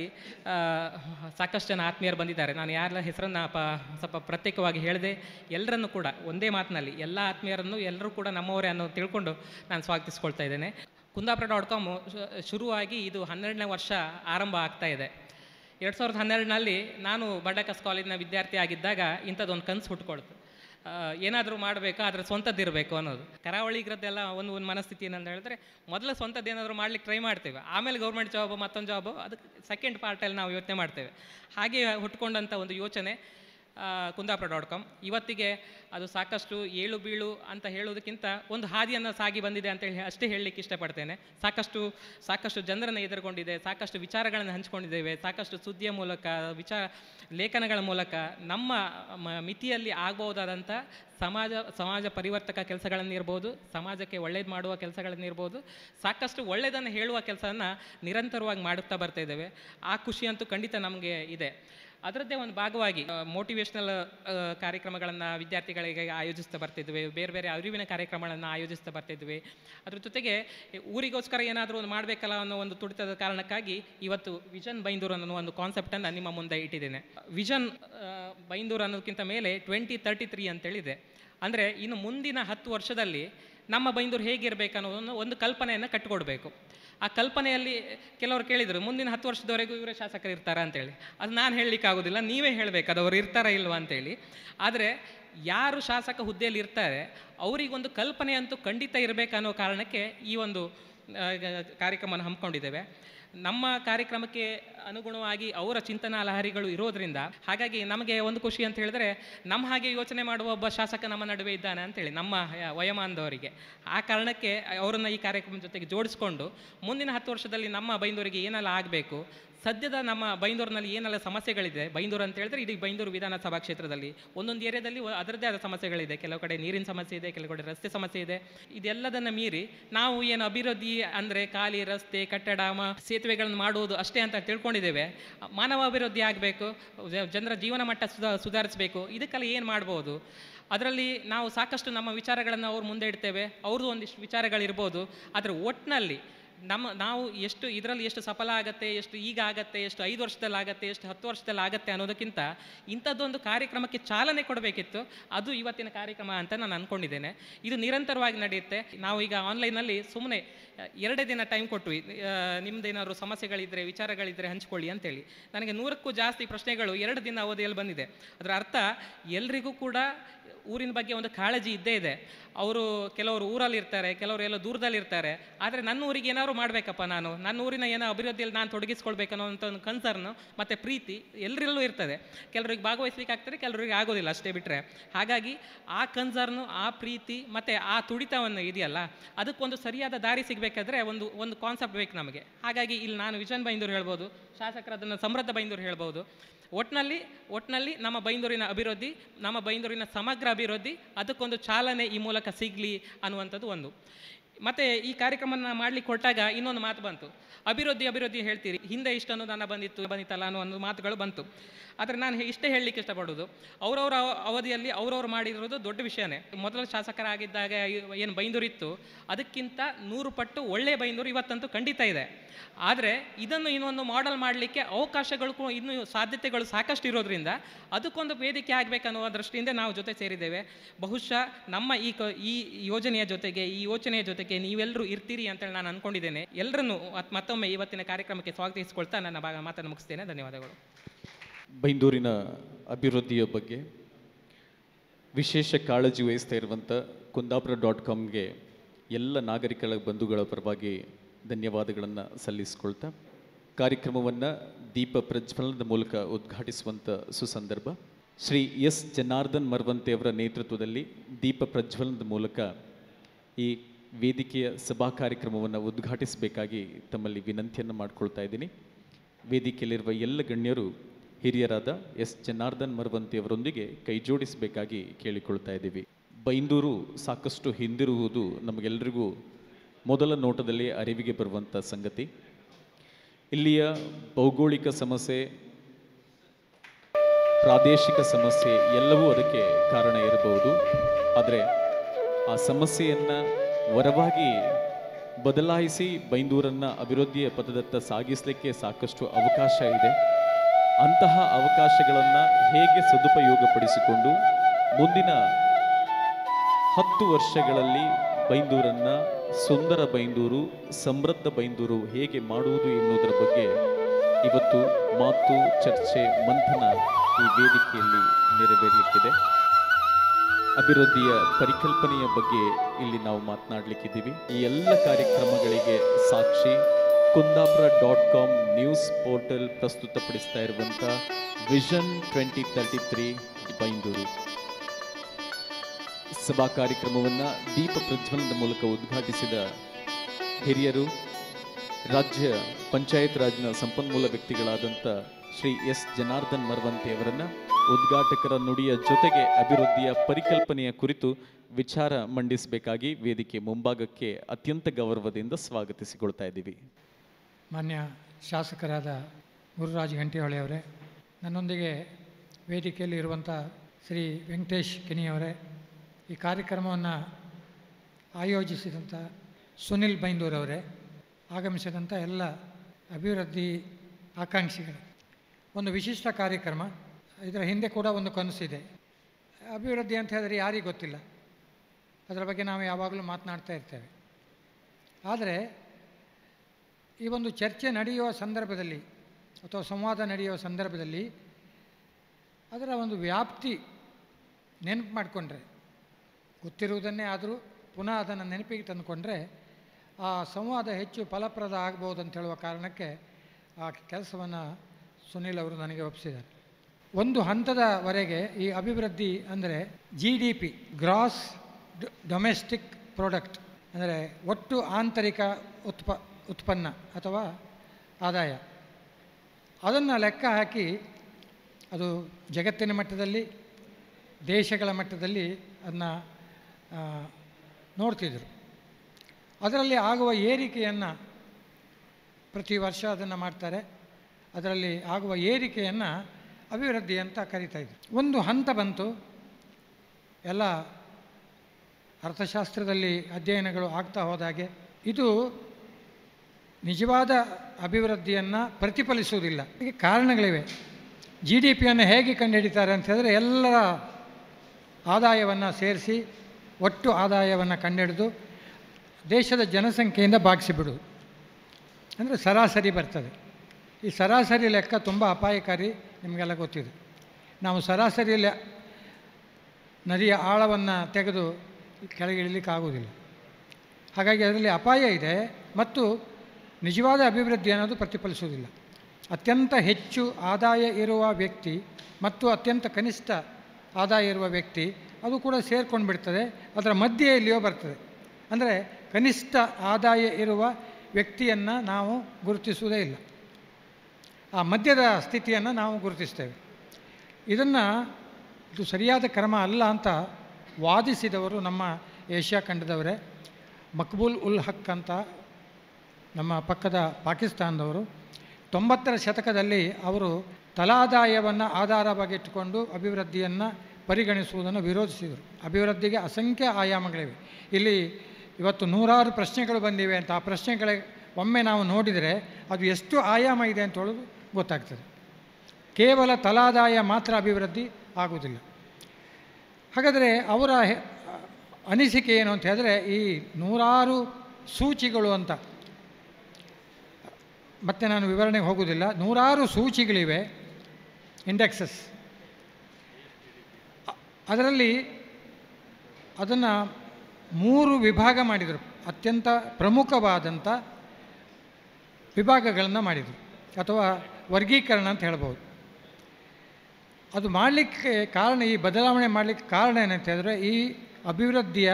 Speaker 6: ಸಾಕಷ್ಟು ಜನ ಆತ್ಮೀಯರು ಬಂದಿದ್ದಾರೆ. ನಾನು ಯಾರ ಹೆಸರನ್ನು ಪ ಸ್ವಲ್ಪ ಪ್ರತ್ಯೇಕವಾಗಿ ಹೇಳಿದೆ. ಎಲ್ಲರನ್ನು ಕೂಡ ಒಂದೇ ಮಾತಿನಲ್ಲಿ ಎಲ್ಲ ಆತ್ಮೀಯರನ್ನು ಎಲ್ಲರೂ ಕೂಡ ನಮ್ಮವರೇ ಅನ್ನೋ ತಿಳ್ಕೊಂಡು ನಾನು ಸ್ವಾಗತಿಸ್ಕೊಳ್ತಾ ಇದ್ದೇನೆ. ಕುಂದಾಪುರ ಡಾಟ್ ಕಾಮ್ ಶುರುವಾಗಿ ಇದು ಹನ್ನೆರಡನೇ ವರ್ಷ ಆರಂಭ ಆಗ್ತಾ ಇದೆ. ಎರಡು ಸಾವಿರದ ಹನ್ನೆರಡರಲ್ಲಿ ನಾನು ಬಡ್ಡಕಸ್ ಕಾಲೇಜಿನ ವಿದ್ಯಾರ್ಥಿ ಆಗಿದ್ದಾಗ ಇಂಥದ್ದೊಂದು ಕನಸು ಹುಟ್ಕೊಳ್ತು. ಏನಾದರೂ ಮಾಡಬೇಕಾ, ಅದರ ಸ್ವಂತದ್ದಿರಬೇಕು ಅನ್ನೋದು. ಕರಾವಳಿಗರದ್ದೆಲ್ಲ ಒಂದು ಒಂದು ಮನಸ್ಥಿತಿ ಏನಂತ ಹೇಳಿದ್ರೆ, ಮೊದಲು ಸ್ವಂತದ್ದು ಏನಾದರೂ ಮಾಡ್ಲಿಕ್ಕೆ ಟ್ರೈ ಮಾಡ್ತೇವೆ, ಆಮೇಲೆ ಗೌರ್ಮೆಂಟ್ ಜಾಬು ಮತ್ತೊಂದು ಜಾಬು ಅದಕ್ಕೆ ಸೆಕೆಂಡ್ ಪಾರ್ಟಲ್ಲಿ ನಾವು ಯೋಚನೆ ಮಾಡ್ತೇವೆ. ಹಾಗೆ ಹುಟ್ಕೊಂಡಂಥ ಒಂದು ಯೋಚನೆ ಕುಂದಾಪುರ ಡಾಟ್ ಕಾಮ್ ಇವತ್ತಿಗೆ ಅದು ಸಾಕಷ್ಟು ಏಳು ಬೀಳು ಅಂತ ಹೇಳೋದಕ್ಕಿಂತ ಒಂದು ಹಾದಿಯನ್ನು ಸಾಗಿ ಬಂದಿದೆ ಅಂತ ಹೇಳಿ ಅಷ್ಟೇ ಹೇಳಲಿಕ್ಕೆ ಇಷ್ಟಪಡ್ತೇನೆ. ಸಾಕಷ್ಟು ಸಾಕಷ್ಟು ಜನರನ್ನು ಎದುರುಗೊಂಡಿದೆ, ಸಾಕಷ್ಟು ವಿಚಾರಗಳನ್ನು ಹಂಚ್ಕೊಂಡಿದ್ದೇವೆ, ಸಾಕಷ್ಟು ಸುದ್ದಿಯ ಮೂಲಕ, ವಿಚಾರ ಲೇಖನಗಳ ಮೂಲಕ ನಮ್ಮ ಮಿತಿಯಲ್ಲಿ ಆಗಬಹುದಾದಂಥ ಸಮಾಜ ಸಮಾಜ ಪರಿವರ್ತಕ ಕೆಲಸಗಳನ್ನಿರ್ಬೋದು, ಸಮಾಜಕ್ಕೆ ಒಳ್ಳೇದು ಮಾಡುವ ಕೆಲಸಗಳನ್ನಿರ್ಬೋದು, ಸಾಕಷ್ಟು ಒಳ್ಳೆಯದನ್ನು ಹೇಳುವ ಕೆಲಸವನ್ನು ನಿರಂತರವಾಗಿ ಮಾಡುತ್ತಾ ಬರ್ತಾ ಇದ್ದೇವೆ. ಆ ಖುಷಿಯಂತೂ ಖಂಡಿತ ನಮಗೆ ಇದೆ. ಅದರದ್ದೇ ಒಂದು ಭಾಗವಾಗಿ ಮೋಟಿವೇಶ್ನಲ್ ಕಾರ್ಯಕ್ರಮಗಳನ್ನು ವಿದ್ಯಾರ್ಥಿಗಳಿಗೆ ಆಯೋಜಿಸ್ತಾ ಬರ್ತಿದ್ವಿ, ಬೇರೆ ಬೇರೆ ಅರಿವಿನ ಕಾರ್ಯಕ್ರಮಗಳನ್ನು ಆಯೋಜಿಸ್ತಾ ಬರ್ತಿದ್ವಿ. ಅದ್ರ ಜೊತೆಗೆ ಊರಿಗೋಸ್ಕರ ಏನಾದರೂ ಒಂದು ಮಾಡಬೇಕಲ್ಲ ಅನ್ನೋ ಒಂದು ತುಡಿತದ ಕಾರಣಕ್ಕಾಗಿ ಇವತ್ತು ವಿಷನ್ ಬೈಂದೂರು ಅನ್ನೋ ಒಂದು ಕಾನ್ಸೆಪ್ಟನ್ನು ನಿಮ್ಮ ಮುಂದೆ ಇಟ್ಟಿದ್ದೇನೆ. ವಿಷನ್ ಬೈಂದೂರು ಅನ್ನೋದಕ್ಕಿಂತ ಮೇಲೆ ಟ್ವೆಂಟಿ ತರ್ಟಿ ತ್ರೀ ಅಂತೇಳಿದೆ. ಅಂದರೆ ಇನ್ನು ಮುಂದಿನ ಹತ್ತು ವರ್ಷದಲ್ಲಿ ನಮ್ಮ ಬೈಂದೂರು ಹೇಗಿರಬೇಕು ಅನ್ನೋದನ್ನು ಒಂದು ಕಲ್ಪನೆಯನ್ನು ಕಟ್ಟಿಕೊಡ್ಬೇಕು. ಆ ಕಲ್ಪನೆಯಲ್ಲಿ ಕೆಲವರು ಕೇಳಿದರು, ಮುಂದಿನ ಹತ್ತು ವರ್ಷದವರೆಗೂ ಇವರೇ ಶಾಸಕರು ಇರ್ತಾರಾ ಅಂತೇಳಿ. ಅದು ನಾನು ಹೇಳಲಿಕ್ಕಾಗೋದಿಲ್ಲ, ನೀವೇ ಹೇಳಬೇಕು ಅದು ಅವ್ರು ಇರ್ತಾರಾ ಇಲ್ವಾ ಅಂತೇಳಿ. ಆದರೆ ಯಾರು ಶಾಸಕ ಹುದ್ದೆಯಲ್ಲಿ ಇರ್ತಾರೆ ಅವರಿಗೊಂದು ಕಲ್ಪನೆ ಅಂತೂ ಖಂಡಿತ ಇರಬೇಕನ್ನೋ ಕಾರಣಕ್ಕೆ ಈ ಒಂದು ಕಾರ್ಯಕ್ರಮವನ್ನು ಹಮ್ಮಿಕೊಂಡಿದ್ದೇವೆ. ನಮ್ಮ ಕಾರ್ಯಕ್ರಮಕ್ಕೆ ಅನುಗುಣವಾಗಿ ಅವರ ಚಿಂತನಾ ಲಹರಿಗಳು ಇರೋದರಿಂದ ಹಾಗಾಗಿ ನಮಗೆ ಒಂದು ಖುಷಿ ಅಂತ ಹೇಳಿದ್ರೆ, ನಮ್ಮ ಹಾಗೆ ಯೋಚನೆ ಮಾಡುವ ಒಬ್ಬ ಶಾಸಕ ನಮ್ಮ ನಡುವೆ ಇದ್ದಾನೆ ಅಂತೇಳಿ ನಮ್ಮ ವಯೋಮಾನದವರಿಗೆ. ಆ ಕಾರಣಕ್ಕೆ ಅವರನ್ನು ಈ ಕಾರ್ಯಕ್ರಮದ ಜೊತೆಗೆ ಜೋಡಿಸ್ಕೊಂಡು ಮುಂದಿನ ಹತ್ತು ವರ್ಷದಲ್ಲಿ ನಮ್ಮ ಬೈಂದೂರಿಗೆ ಏನೆಲ್ಲ ಆಗಬೇಕು, ಸದ್ಯದ ನಮ್ಮ ಬೈಂದೂರಿನಲ್ಲಿ ಏನೆಲ್ಲ ಸಮಸ್ಯೆಗಳಿದೆ, ಬೈಂದೂರು ಅಂತ ಹೇಳಿದ್ರೆ ಇಡೀ ಬೈಂದೂರು ವಿಧಾನಸಭಾ ಕ್ಷೇತ್ರದಲ್ಲಿ ಒಂದೊಂದು ಏರಿಯಾದಲ್ಲಿ ಅದರದ್ದೇ ಆದ ಸಮಸ್ಯೆಗಳಿದೆ. ಕೆಲವು ಕಡೆ ನೀರಿನ ಸಮಸ್ಯೆ ಇದೆ, ಕೆಲವು ಕಡೆ ರಸ್ತೆ ಸಮಸ್ಯೆ ಇದೆ. ಇದೆಲ್ಲದನ್ನು ಮೀರಿ ನಾವು ಏನು ಅಭಿವೃದ್ಧಿ ಅಂದರೆ ಖಾಲಿ ರಸ್ತೆ, ಕಟ್ಟಡ, ಮ ಸೇತುವೆಗಳನ್ನು ಮಾಡುವುದು ಅಷ್ಟೇ ಅಂತ ತಿಳ್ಕೊಂಡಿದ್ದೇವೆ. ಮಾನವ ಅಭಿವೃದ್ಧಿ ಆಗಬೇಕು, ಜನರ ಜೀವನ ಮಟ್ಟ ಸುಧಾ ಸುಧಾರಿಸಬೇಕು. ಇದಕ್ಕೆಲ್ಲ ಏನು ಮಾಡ್ಬೋದು? ಅದರಲ್ಲಿ ನಾವು ಸಾಕಷ್ಟು ನಮ್ಮ ವಿಚಾರಗಳನ್ನು ಅವ್ರ ಮುಂದೆ ಇಡ್ತೇವೆ, ಅವ್ರದ್ದು ಒಂದಿಷ್ಟು ವಿಚಾರಗಳಿರ್ಬೋದು. ಆದರೆ ಒಟ್ಟಿನಲ್ಲಿ ನಮ್ಮ ನಾವು ಎಷ್ಟು ಇದರಲ್ಲಿ ಎಷ್ಟು ಸಫಲ ಆಗುತ್ತೆ, ಎಷ್ಟು ಈಗ ಆಗತ್ತೆ, ಎಷ್ಟು ಐದು ವರ್ಷದಲ್ಲಿ ಆಗತ್ತೆ, ಎಷ್ಟು ಹತ್ತು ವರ್ಷದಲ್ಲಿ ಆಗತ್ತೆ ಅನ್ನೋದಕ್ಕಿಂತ ಇಂಥದ್ದೊಂದು ಕಾರ್ಯಕ್ರಮಕ್ಕೆ ಚಾಲನೆ ಕೊಡಬೇಕಿತ್ತು. ಅದು ಇವತ್ತಿನ ಕಾರ್ಯಕ್ರಮ ಅಂತ ನಾನು ಅಂದ್ಕೊಂಡಿದ್ದೇನೆ. ಇದು ನಿರಂತರವಾಗಿ ನಡೆಯುತ್ತೆ. ನಾವು ಈಗ ಆನ್ಲೈನಲ್ಲಿ ಸುಮ್ಮನೆ ಎರಡೇ ದಿನ ಟೈಮ್ ಕೊಟ್ವಿ, ನಿಮ್ಮದೇನಾದ್ರು ಸಮಸ್ಯೆಗಳಿದ್ದರೆ, ವಿಚಾರಗಳಿದ್ದರೆ ಹಂಚ್ಕೊಳ್ಳಿ ಅಂತೇಳಿ. ನನಗೆ ನೂರಕ್ಕೂ ಜಾಸ್ತಿ ಪ್ರಶ್ನೆಗಳು ಎರಡು ದಿನ ಅವಧಿಯಲ್ಲಿ ಬಂದಿದೆ. ಅದರ ಅರ್ಥ ಎಲ್ರಿಗೂ ಕೂಡ ಊರಿನ ಬಗ್ಗೆ ಒಂದು ಕಾಳಜಿ ಇದ್ದೇ ಇದೆ. ಅವರು ಕೆಲವರು ಊರಲ್ಲಿ ಇರ್ತಾರೆ, ಕೆಲವರು ಎಲ್ಲೋ ದೂರದಲ್ಲಿ ಇರ್ತಾರೆ. ಆದರೆ ನನ್ನ ಊರಿಗೆ ಏನಾದ್ರು ಮಾಡಬೇಕಪ್ಪ, ನಾನು ನನ್ನ ಊರಿನ ಏನೋ ಅಭಿವೃದ್ಧಿಯಲ್ಲಿ ನಾನು ತೊಡಗಿಸ್ಕೊಳ್ಬೇಕನ್ನೋ ಅಂತ ಒಂದು ಕನ್ಸರ್ನು ಮತ್ತು ಪ್ರೀತಿ ಎಲ್ಲರಲ್ಲೂ ಇರ್ತದೆ. ಕೆಲವರಿಗೆ ಭಾಗವಹಿಸ್ಲಿಕ್ಕೆ ಆಗ್ತದೆ, ಕೆಲವರಿಗೆ ಆಗೋದಿಲ್ಲ, ಅಷ್ಟೇ ಬಿಟ್ಟರೆ. ಹಾಗಾಗಿ ಆ ಕನ್ಸರ್ನು, ಆ ಪ್ರೀತಿ ಮತ್ತು ಆ ತುಡಿತವನ್ನು ಇದೆಯಲ್ಲ, ಅದಕ್ಕೊಂದು ಸರಿಯಾದ ದಾರಿ ಸಿಗಬೇಕಾದ್ರೆ ಒಂದು ಒಂದು ಕಾನ್ಸೆಪ್ಟ್ ಬೇಕು ನಮಗೆ. ಹಾಗಾಗಿ ಇಲ್ಲಿ ನಾನು ವಿಜನ್ ಬೈಂದೂರು ಹೇಳ್ಬೋದು, ಶಾಸಕರು ಅದನ್ನು ಸಮೃದ್ಧ ಬೈಂದೂರು ಹೇಳ್ಬೋದು. ಒಟ್ಟಿನಲ್ಲಿ ಒಟ್ಟಿನಲ್ಲಿ ನಮ್ಮ ಬೈಂದೂರಿನ ಅಭಿವೃದ್ಧಿ, ನಮ್ಮ ಬೈಂದೂರಿನ ಸಮಗ್ರ ಅಭಿವೃದ್ಧಿ, ಅದಕ್ಕೊಂದು ಚಾಲನೆ ಈ ಮೂಲಕ ಸಿಗಲಿ ಅನ್ನುವಂಥದ್ದು ಒಂದು. ಮತ್ತು ಈ ಕಾರ್ಯಕ್ರಮನ ಮಾಡಲಿಕ್ಕೆ ಕೊಟ್ಟಾಗ ಇನ್ನೊಂದು ಮಾತು ಬಂತು, ಅಭಿವೃದ್ಧಿ ಅಭಿವೃದ್ಧಿ ಹೇಳ್ತೀರಿ, ಹಿಂದೆ ಇಷ್ಟು ಅನುದಾನ ಬಂದಿತ್ತು ಬಂದಿತ್ತಲ್ಲ ಅನ್ನೋ ಒಂದು ಮಾತುಗಳು ಬಂತು. ಆದರೆ ನಾನು ಇಷ್ಟೇ ಹೇಳಲಿಕ್ಕೆ ಇಷ್ಟಪಡೋದು, ಅವರವರ ಅವಧಿಯಲ್ಲಿ ಅವರವ್ರು ಮಾಡಿರೋದು ದೊಡ್ಡ ವಿಷಯನೇ. ಮೊದಲ ಶಾಸಕರಾಗಿದ್ದಾಗ ಏನು ಬೈಂದೂರು ಇತ್ತು, ಅದಕ್ಕಿಂತ ನೂರು ಪಟ್ಟು ಒಳ್ಳೆಯ ಬೈಂದೂರು ಇವತ್ತಂತೂ ಖಂಡಿತ ಇದೆ. ಆದರೆ ಇದನ್ನು ಇನ್ನೊಂದು ಮಾಡೆಲ್ ಮಾಡಲಿಕ್ಕೆ ಅವಕಾಶಗಳು ಇನ್ನೂ ಸಾಧ್ಯತೆಗಳು ಸಾಕಷ್ಟು ಇರೋದ್ರಿಂದ ಅದಕ್ಕೊಂದು ವೇದಿಕೆ ಆಗಬೇಕನ್ನುವ ದೃಷ್ಟಿಯಿಂದ ನಾವು ಜೊತೆ ಸೇರಿದ್ದೇವೆ. ಬಹುಶಃ ನಮ್ಮ ಈ ಕ ಈ ಯೋಜನೆಯ ಜೊತೆಗೆ, ಈ ಯೋಚನೆಯ ಜೊತೆಗೆ ನೀವೆಲ್ಲರೂ ಇರ್ತೀರಿ ಅಂತೇಳಿ ನಾನು ಅಂದ್ಕೊಂಡಿದ್ದೇನೆ. ಎಲ್ಲರನ್ನೂ ಮತ್ತೊಮ್ಮೆ ಇವತ್ತಿನ ಕಾರ್ಯಕ್ರಮಕ್ಕೆ ಸ್ವಾಗತಿಸಿಕೊಳ್ತಾ ನನ್ನ ಭಾಗ ಮಾತನ್ನು ಮುಗಿಸ್ತೇನೆ. ಧನ್ಯವಾದಗಳು.
Speaker 5: ಬೈಂದೂರಿನ ಅಭಿವೃದ್ಧಿಯ ಬಗ್ಗೆ ವಿಶೇಷ ಕಾಳಜಿ ವಹಿಸ್ತಾ ಇರುವಂಥ ಕುಂದಾಪುರ ಡಾಟ್ ಕಾಮ್ಗೆ ಎಲ್ಲ ನಾಗರಿಕರ ಬಂಧುಗಳ ಪರವಾಗಿ ಧನ್ಯವಾದಗಳನ್ನು ಸಲ್ಲಿಸಿಕೊಳ್ತಾ ಕಾರ್ಯಕ್ರಮವನ್ನು ದೀಪ ಪ್ರಜ್ವಲನದ ಮೂಲಕ ಉದ್ಘಾಟಿಸುವಂಥ ಸುಸಂದರ್ಭ. ಶ್ರೀ ಎಸ್ ಜನಾರ್ದನ್ ಮರವಂತೆಯವರ ನೇತೃತ್ವದಲ್ಲಿ ದೀಪ ಪ್ರಜ್ವಲನದ ಮೂಲಕ ಈ ವೇದಿಕೆಯ ಸಭಾ ಕಾರ್ಯಕ್ರಮವನ್ನು ಉದ್ಘಾಟಿಸಬೇಕಾಗಿ ತಮ್ಮಲ್ಲಿ ವಿನಂತಿಯನ್ನು ಮಾಡಿಕೊಳ್ತಾ ಇದ್ದೀನಿ. ವೇದಿಕೆಯಲ್ಲಿರುವ ಎಲ್ಲ ಗಣ್ಯರು ಹಿರಿಯರಾದ ಎಸ್ ಜನಾರ್ದನ್ ಮರವಂತೆಯವರೊಂದಿಗೆ ಕೈ ಜೋಡಿಸಬೇಕಾಗಿ ಕೇಳಿಕೊಳ್ತಾ ಇದ್ದೀವಿ. ಬೈಂದೂರು ಸಾಕಷ್ಟು ಹಿಂದಿರುವುದು ನಮಗೆಲ್ಲರಿಗೂ ಮೊದಲ ನೋಟದಲ್ಲಿ ಅರಿವಿಗೆ ಬರುವಂಥ ಸಂಗತಿ. ಇಲ್ಲಿಯ ಭೌಗೋಳಿಕ ಸಮಸ್ಯೆ, ಪ್ರಾದೇಶಿಕ ಸಮಸ್ಯೆ ಎಲ್ಲವೂ ಅದಕ್ಕೆ ಕಾರಣ ಇರಬಹುದು. ಆದರೆ ಆ ಸಮಸ್ಯೆಯನ್ನು ವರವಾಗಿ ಬದಲಾಯಿಸಿ ಬೈಂದೂರನ್ನು ಅಭಿವೃದ್ಧಿಯ ಪಥದತ್ತ ಸಾಗಿಸಲಿಕ್ಕೆ ಸಾಕಷ್ಟು ಅವಕಾಶ ಇದೆ. ಅಂತಹ ಅವಕಾಶಗಳನ್ನು ಹೇಗೆ ಸದುಪಯೋಗಪಡಿಸಿಕೊಂಡು ಮುಂದಿನ ಹತ್ತು ವರ್ಷಗಳಲ್ಲಿ ಬೈಂದೂರನ್ನು ಸುಂದರ ಬೈಂದೂರು, ಸಮೃದ್ಧ ಬೈಂದೂರು ಹೇಗೆ ಮಾಡುವುದು ಎನ್ನುವುದರ ಬಗ್ಗೆ ಇವತ್ತು ಮಾತು, ಚರ್ಚೆ, ಮಂಥನ ಈ ವೇದಿಕೆಯಲ್ಲಿ ನೆರವೇರಲಿಕ್ಕಿದೆ. ಅಭಿವೃದ್ಧಿಯ ಪರಿಕಲ್ಪನೆಯ ಬಗ್ಗೆ ಇಲ್ಲಿ ನಾವು ಮಾತನಾಡಲಿಕ್ಕಿದ್ದೀವಿ. ಈ ಎಲ್ಲ ಕಾರ್ಯಕ್ರಮಗಳಿಗೆ ಸಾಕ್ಷಿ Kundapura dot com news portal ಪ್ರಸ್ತುತಪಡಿಸ್ತಾ ಇರುವಂಥ vision twenty thirty three Byndoor ಸಭಾ ಕಾರ್ಯಕ್ರಮವನ್ನು ದೀಪ ಪ್ರಜ್ವಲನದ ಮೂಲಕ ಉದ್ಘಾಟಿಸಿದ ಹಿರಿಯರು, ರಾಜ್ಯ ಪಂಚಾಯತ್ ರಾಜ್ನ ಸಂಪನ್ಮೂಲ ವ್ಯಕ್ತಿಗಳಾದಂಥ ಶ್ರೀ ಎಸ್ ಜನಾರ್ದನ್ ಮರವಂತೆಯವರನ್ನು ಉದ್ಘಾಟಕರ ನುಡಿಯ ಜೊತೆಗೆ ಅಭಿವೃದ್ಧಿಯ ಪರಿಕಲ್ಪನೆಯ ಕುರಿತು ವಿಚಾರ ಮಂಡಿಸಬೇಕಾಗಿ ವೇದಿಕೆ ಮುಂಭಾಗಕ್ಕೆ ಅತ್ಯಂತ ಗೌರವದಿಂದ ಸ್ವಾಗತಿಸಿಕೊಳ್ತಾ ಇದ್ದೀವಿ.
Speaker 2: ಮಾನ್ಯ ಶಾಸಕರಾದ ಗುರುರಾಜ್ ಗಂಟಿಹೊಳೆಯವರೇ, ನನ್ನೊಂದಿಗೆ ವೇದಿಕೆಯಲ್ಲಿ ಇರುವಂಥ ಶ್ರೀ ವೆಂಕಟೇಶ್ ಕಿಣಿಯವರೇ, ಈ ಕಾರ್ಯಕ್ರಮವನ್ನು ಆಯೋಜಿಸಿದಂಥ ಸುನಿಲ್ ಬೈಂದೂರವರೇ, ಆಗಮಿಸಿದಂಥ ಎಲ್ಲ ಅಭಿವೃದ್ಧಿ ಆಕಾಂಕ್ಷಿಗಳು, ಒಂದು ವಿಶಿಷ್ಟ ಕಾರ್ಯಕ್ರಮ. ಇದರ ಹಿಂದೆ ಕೂಡ ಒಂದು ಕನಸಿದೆ. ಅಭಿವೃದ್ಧಿ ಅಂತ ಹೇಳಿದ್ರೆ ಯಾರಿಗೆ ಗೊತ್ತಿಲ್ಲ, ಅದರ ಬಗ್ಗೆ ನಾವು ಯಾವಾಗಲೂ ಮಾತನಾಡ್ತಾ ಇರ್ತೇವೆ. ಆದರೆ ಈ ಒಂದು ಚರ್ಚೆ ನಡೆಯುವ ಸಂದರ್ಭದಲ್ಲಿ ಅಥವಾ ಸಂವಾದ ನಡೆಯುವ ಸಂದರ್ಭದಲ್ಲಿ ಅದರ ಒಂದು ವ್ಯಾಪ್ತಿ ನೆನಪು ಮಾಡಿಕೊಂಡ್ರೆ, ಗೊತ್ತಿರುವುದನ್ನೇ ಆದರೂ ಪುನಃ ಅದನ್ನು ನೆನಪಿಗೆ ತಂದುಕೊಂಡ್ರೆ ಆ ಸಂವಾದ ಹೆಚ್ಚು ಫಲಪ್ರದ ಆಗ್ಬೋದು ಅಂತ ಹೇಳುವ ಕಾರಣಕ್ಕೆ ಆ ಕೆಲಸವನ್ನು ಸುನೀಲ್ ಅವರು ನನಗೆ ಒಪ್ಪಿಸಿದ್ದಾರೆ. ಒಂದು ಹಂತದವರೆಗೆ ಈ ಅಭಿವೃದ್ಧಿ ಅಂದರೆ G D P, gross domestic product, ಅಂದರೆ ಒಟ್ಟು ಆಂತರಿಕ ಉತ್ಪ ಉತ್ಪನ್ನ ಅಥವಾ ಆದಾಯ, ಅದನ್ನು ಲೆಕ್ಕ ಹಾಕಿ ಅದು ಜಗತ್ತಿನ ಮಟ್ಟದಲ್ಲಿ ದೇಶಗಳ ಮಟ್ಟದಲ್ಲಿ ಅದನ್ನು ನೋಡ್ತಿದ್ರು. ಅದರಲ್ಲಿ ಆಗುವ ಏರಿಕೆಯನ್ನು ಪ್ರತಿ ವರ್ಷ ಅದನ್ನು ಮಾಡ್ತಾರೆ. ಅದರಲ್ಲಿ ಆಗುವ ಏರಿಕೆಯನ್ನು ಅಭಿವೃದ್ಧಿ ಅಂತ ಕರೀತಾಯಿದ್ರು. ಒಂದು ಹಂತ ಬಂತು, ಎಲ್ಲ ಅರ್ಥಶಾಸ್ತ್ರದಲ್ಲಿ ಅಧ್ಯಯನಗಳು ಆಗ್ತಾ ಹೋದಾಗೆ ಇದು ನಿಜವಾದ ಅಭಿವೃದ್ಧಿಯನ್ನು ಪ್ರತಿಫಲಿಸುವುದಿಲ್ಲ. ಇದಕ್ಕೆ ಕಾರಣಗಳಿವೆ. ಜಿ ಡಿ ಪಿಯನ್ನು ಹೇಗೆ ಕಂಡುಹಿಡಿತಾರೆ ಅಂತ ಹೇಳಿದ್ರೆ, ಎಲ್ಲರ ಆದಾಯವನ್ನು ಸೇರಿಸಿ ಒಟ್ಟು ಆದಾಯವನ್ನು ಕಂಡುಹಿಡಿದು ದೇಶದ ಜನಸಂಖ್ಯೆಯಿಂದ ಭಾಗಿಸಿಬಿಡುವುದು, ಅಂದರೆ ಸರಾಸರಿ ಬರ್ತದೆ. ಈ ಸರಾಸರಿ ಲೆಕ್ಕ ತುಂಬ ಅಪಾಯಕಾರಿ, ನಿಮಗೆಲ್ಲ ಗೊತ್ತಿದೆ. ನಾವು ಸರಾಸರಿ ಲೆ ನದಿಯ ಆಳವನ್ನು ತೆಗೆದು ಕೆಳಗೆ ಇಳಲಿಕ್ಕೆ ಆಗುವುದಿಲ್ಲ. ಹಾಗಾಗಿ ಅದರಲ್ಲಿ ಅಪಾಯ ಇದೆ ಮತ್ತು ನಿಜವಾದ ಅಭಿವೃದ್ಧಿ ಅನ್ನೋದು ಪ್ರತಿಫಲಿಸುವುದಿಲ್ಲ. ಅತ್ಯಂತ ಹೆಚ್ಚು ಆದಾಯ ಇರುವ ವ್ಯಕ್ತಿ ಮತ್ತು ಅತ್ಯಂತ ಕನಿಷ್ಠ ಆದಾಯ ಇರುವ ವ್ಯಕ್ತಿ ಅದು ಕೂಡ ಸೇರ್ಕೊಂಡು ಬಿಡ್ತದೆ, ಅದರ ಮಧ್ಯೆ ಎಲ್ಲಿಯೋ ಬರ್ತದೆ. ಅಂದರೆ ಕನಿಷ್ಠ ಆದಾಯ ಇರುವ ವ್ಯಕ್ತಿಯನ್ನು ನಾವು ಗುರುತಿಸುವುದೇ ಇಲ್ಲ, ಆ ಮಧ್ಯದ ಸ್ಥಿತಿಯನ್ನು ನಾವು ಗುರುತಿಸ್ತೇವೆ. ಇದನ್ನು ಇದು ಸರಿಯಾದ ಕ್ರಮ ಅಲ್ಲ ಅಂತ ವಾದಿಸಿದವರು ನಮ್ಮ ಏಷ್ಯಾ ಖಂಡದವರೇ. ಮಕ್ಬೂಲ್ ಉಲ್ ಹಕ್ ಅಂತ ನಮ್ಮ ಪಕ್ಕದ ಪಾಕಿಸ್ತಾನದವರು ತೊಂಬತ್ತರ ಶತಕದಲ್ಲಿ ಅವರು ತಲಾದಾಯವನ್ನು ಆಧಾರವಾಗಿಟ್ಟುಕೊಂಡು ಅಭಿವೃದ್ಧಿಯನ್ನು ಪರಿಗಣಿಸುವುದನ್ನು ವಿರೋಧಿಸಿದರು. ಅಭಿವೃದ್ಧಿಗೆ ಅಸಂಖ್ಯ ಆಯಾಮಗಳಿವೆ. ಇಲ್ಲಿ ಇವತ್ತು ನೂರಾರು ಪ್ರಶ್ನೆಗಳು ಬಂದಿವೆ ಅಂತ ಆ ಪ್ರಶ್ನೆಗಳ ಒಮ್ಮೆ ನಾವು ನೋಡಿದರೆ ಅದು ಎಷ್ಟು ಆಯಾಮ ಇದೆ ಅಂತ ಹೇಳೋದು ಗೊತ್ತಾಗ್ತದೆ. ಕೇವಲ ತಲಾದಾಯ ಮಾತ್ರ ಅಭಿವೃದ್ಧಿ ಆಗುವುದಿಲ್ಲ. ಹಾಗಾದರೆ ಅವರ ಅನಿಸಿಕೆ ಏನು ಅಂತ ಹೇಳಿದ್ರೆ, ಈ ನೂರಾರು ಸೂಚಿಗಳು ಅಂತ ಮತ್ತೆ ನಾನು ವಿವರಣೆಗೆ ಹೋಗುವುದಿಲ್ಲ, ನೂರಾರು ಸೂಚಿಗಳಿವೆ, ಇಂಡೆಕ್ಸಸ್. ಅದರಲ್ಲಿ ಅದನ್ನು ಮೂರು ವಿಭಾಗ ಮಾಡಿದರು, ಅತ್ಯಂತ ಪ್ರಮುಖವಾದಂಥ ವಿಭಾಗಗಳನ್ನು ಮಾಡಿದರು, ಅಥವಾ ವರ್ಗೀಕರಣ ಅಂತ ಹೇಳ್ಬೋದು. ಅದು ಮಾಡಲಿಕ್ಕೆ ಕಾರಣ, ಈ ಬದಲಾವಣೆ ಮಾಡಲಿಕ್ಕೆ ಕಾರಣ ಏನಂತ ಹೇಳಿದ್ರೆ, ಈ ಅಭಿವೃದ್ಧಿಯ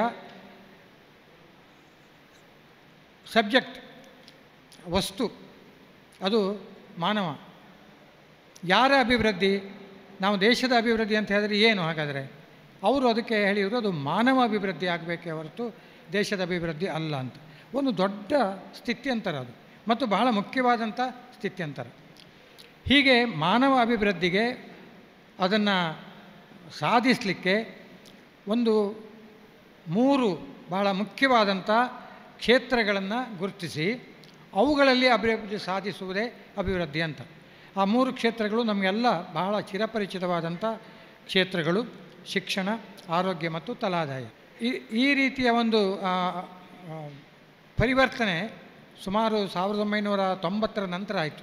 Speaker 2: ಸಬ್ಜೆಕ್ಟ್, ವಸ್ತು, ಅದು ಮಾನವ. ಯಾರ ಅಭಿವೃದ್ಧಿ? ನಾವು ದೇಶದ ಅಭಿವೃದ್ಧಿ ಅಂತ ಹೇಳಿದ್ರೆ ಏನು? ಹಾಗಾದರೆ ಅವರು ಅದಕ್ಕೆ ಹೇಳಿದರು, ಅದು ಮಾನವ ಅಭಿವೃದ್ಧಿ ಆಗಬೇಕೇ ಹೊರತು ದೇಶದ ಅಭಿವೃದ್ಧಿ ಅಲ್ಲ ಅಂತ. ಒಂದು ದೊಡ್ಡ ಸ್ಥಿತ್ಯಂತರ ಅದು, ಮತ್ತು ಬಹಳ ಮುಖ್ಯವಾದಂಥ ಸ್ಥಿತ್ಯಂತರ. ಹೀಗೆ ಮಾನವ ಅಭಿವೃದ್ಧಿಗೆ ಅದನ್ನು ಸಾಧಿಸಲಿಕ್ಕೆ ಒಂದು ಮೂರು ಬಹಳ ಮುಖ್ಯವಾದಂಥ ಕ್ಷೇತ್ರಗಳನ್ನು ಗುರುತಿಸಿ ಅವುಗಳಲ್ಲಿ ಅಭಿವೃದ್ಧಿ ಸಾಧಿಸುವುದೇ ಅಭಿವೃದ್ಧಿ ಅಂತ. ಆ ಮೂರು ಕ್ಷೇತ್ರಗಳು ನಮಗೆಲ್ಲ ಬಹಳ ಚಿರಪರಿಚಿತವಾದಂಥ ಕ್ಷೇತ್ರಗಳು: ಶಿಕ್ಷಣ, ಆರೋಗ್ಯ ಮತ್ತು ತಲಾದಾಯ. ಈ ಈ ರೀತಿಯ ಒಂದು ಪರಿವರ್ತನೆ ಸುಮಾರು ಸಾವಿರದ ಒಂಬೈನೂರ ತೊಂಬತ್ತರ ನಂತರ ಆಯಿತು.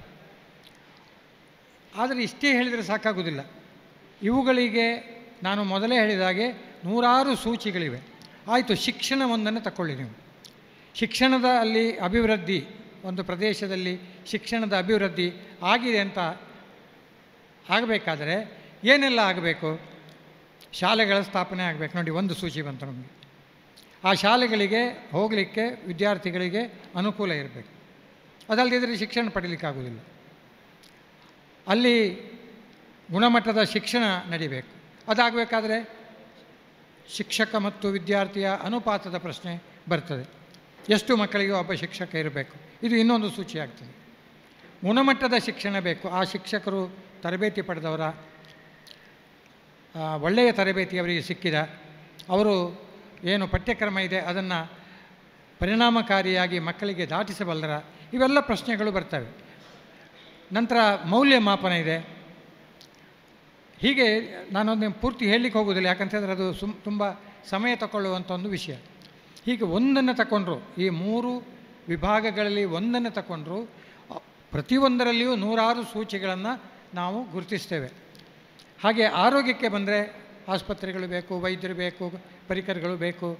Speaker 2: ಆದರೆ ಇಷ್ಟೇ ಹೇಳಿದರೆ ಸಾಕಾಗುವುದಿಲ್ಲ. ಇವುಗಳಿಗೆ ನಾನು ಮೊದಲೇ ಹೇಳಿದಾಗೆ ನೂರಾರು ಸೂಚಿಗಳಿವೆ. ಆಯಿತು, ಶಿಕ್ಷಣ ಒಂದನ್ನು ತಗೊಳ್ಳಿ ನೀವು. ಶಿಕ್ಷಣದ ಅಲ್ಲಿ ಅಭಿವೃದ್ಧಿ, ಒಂದು ಪ್ರದೇಶದಲ್ಲಿ ಶಿಕ್ಷಣದ ಅಭಿವೃದ್ಧಿ ಆಗಿದೆ ಅಂತ ಆಗಬೇಕಾದರೆ ಏನೆಲ್ಲ ಆಗಬೇಕು? ಶಾಲೆಗಳ ಸ್ಥಾಪನೆ ಆಗಬೇಕು. ನೋಡಿ, ಒಂದು ಸೂಚಿ ಬಂತು ನಮಗೆ. ಆ ಶಾಲೆಗಳಿಗೆ ಹೋಗಲಿಕ್ಕೆ ವಿದ್ಯಾರ್ಥಿಗಳಿಗೆ ಅನುಕೂಲ ಇರಬೇಕು. ಅದಲ್ಲದಿದ್ದರೆ ಶಿಕ್ಷಣ ಪಡೀಲಿಕ್ಕಾಗೋದಿಲ್ಲ. ಅಲ್ಲಿ ಗುಣಮಟ್ಟದ ಶಿಕ್ಷಣ ನಡಿಬೇಕು. ಅದಾಗಬೇಕಾದ್ರೆ ಶಿಕ್ಷಕ ಮತ್ತು ವಿದ್ಯಾರ್ಥಿಯ ಅನುಪಾತದ ಪ್ರಶ್ನೆ ಬರ್ತದೆ. ಎಷ್ಟು ಮಕ್ಕಳಿಗೆ ಒಬ್ಬ ಶಿಕ್ಷಕ ಇರಬೇಕು, ಇದು ಇನ್ನೊಂದು ಸೂಚಿ ಆಗ್ತದೆ. ಗುಣಮಟ್ಟದ ಶಿಕ್ಷಣ ಬೇಕು. ಆ ಶಿಕ್ಷಕರು ತರಬೇತಿ ಪಡೆದವರ, ಒಳ್ಳೆಯ ತರಬೇತಿ ಅವರಿಗೆ ಸಿಕ್ಕಿದ, ಅವರು ಏನು ಪಠ್ಯಕ್ರಮ ಇದೆ ಅದನ್ನು ಪರಿಣಾಮಕಾರಿಯಾಗಿ ಮಕ್ಕಳಿಗೆ ದಾಟಿಸಬಲ್ಲರ, ಇವೆಲ್ಲ ಪ್ರಶ್ನೆಗಳು ಬರ್ತವೆ. ನಂತರ ಮೌಲ್ಯಮಾಪನ ಇದೆ. ಹೀಗೆ ನಾನೊಂದು ಪೂರ್ತಿ ಹೇಳಲಿಕ್ಕೆ ಹೋಗೋದಿಲ್ಲ, ಯಾಕಂತಂದರೆ ಅದು ಸುಮ್ ತುಂಬ ಸಮಯ ತಗೊಳ್ಳುವಂಥ ಒಂದು ವಿಷಯ. ಹೀಗೆ ಒಂದನ್ನು ತಗೊಂಡ್ರು, ಈ ಮೂರು ವಿಭಾಗಗಳಲ್ಲಿ ಒಂದನ್ನು ತಗೊಂಡ್ರು, ಪ್ರತಿಯೊಂದರಲ್ಲಿಯೂ ನೂರಾರು ಸೂಚಿಗಳನ್ನು ನಾವು ಗುರುತಿಸ್ತೇವೆ. ಹಾಗೆ ಆರೋಗ್ಯಕ್ಕೆ ಬಂದರೆ ಆಸ್ಪತ್ರೆಗಳು ಬೇಕು, ವೈದ್ಯರು ಬೇಕು, ಪರಿಕರಗಳು ಬೇಕು,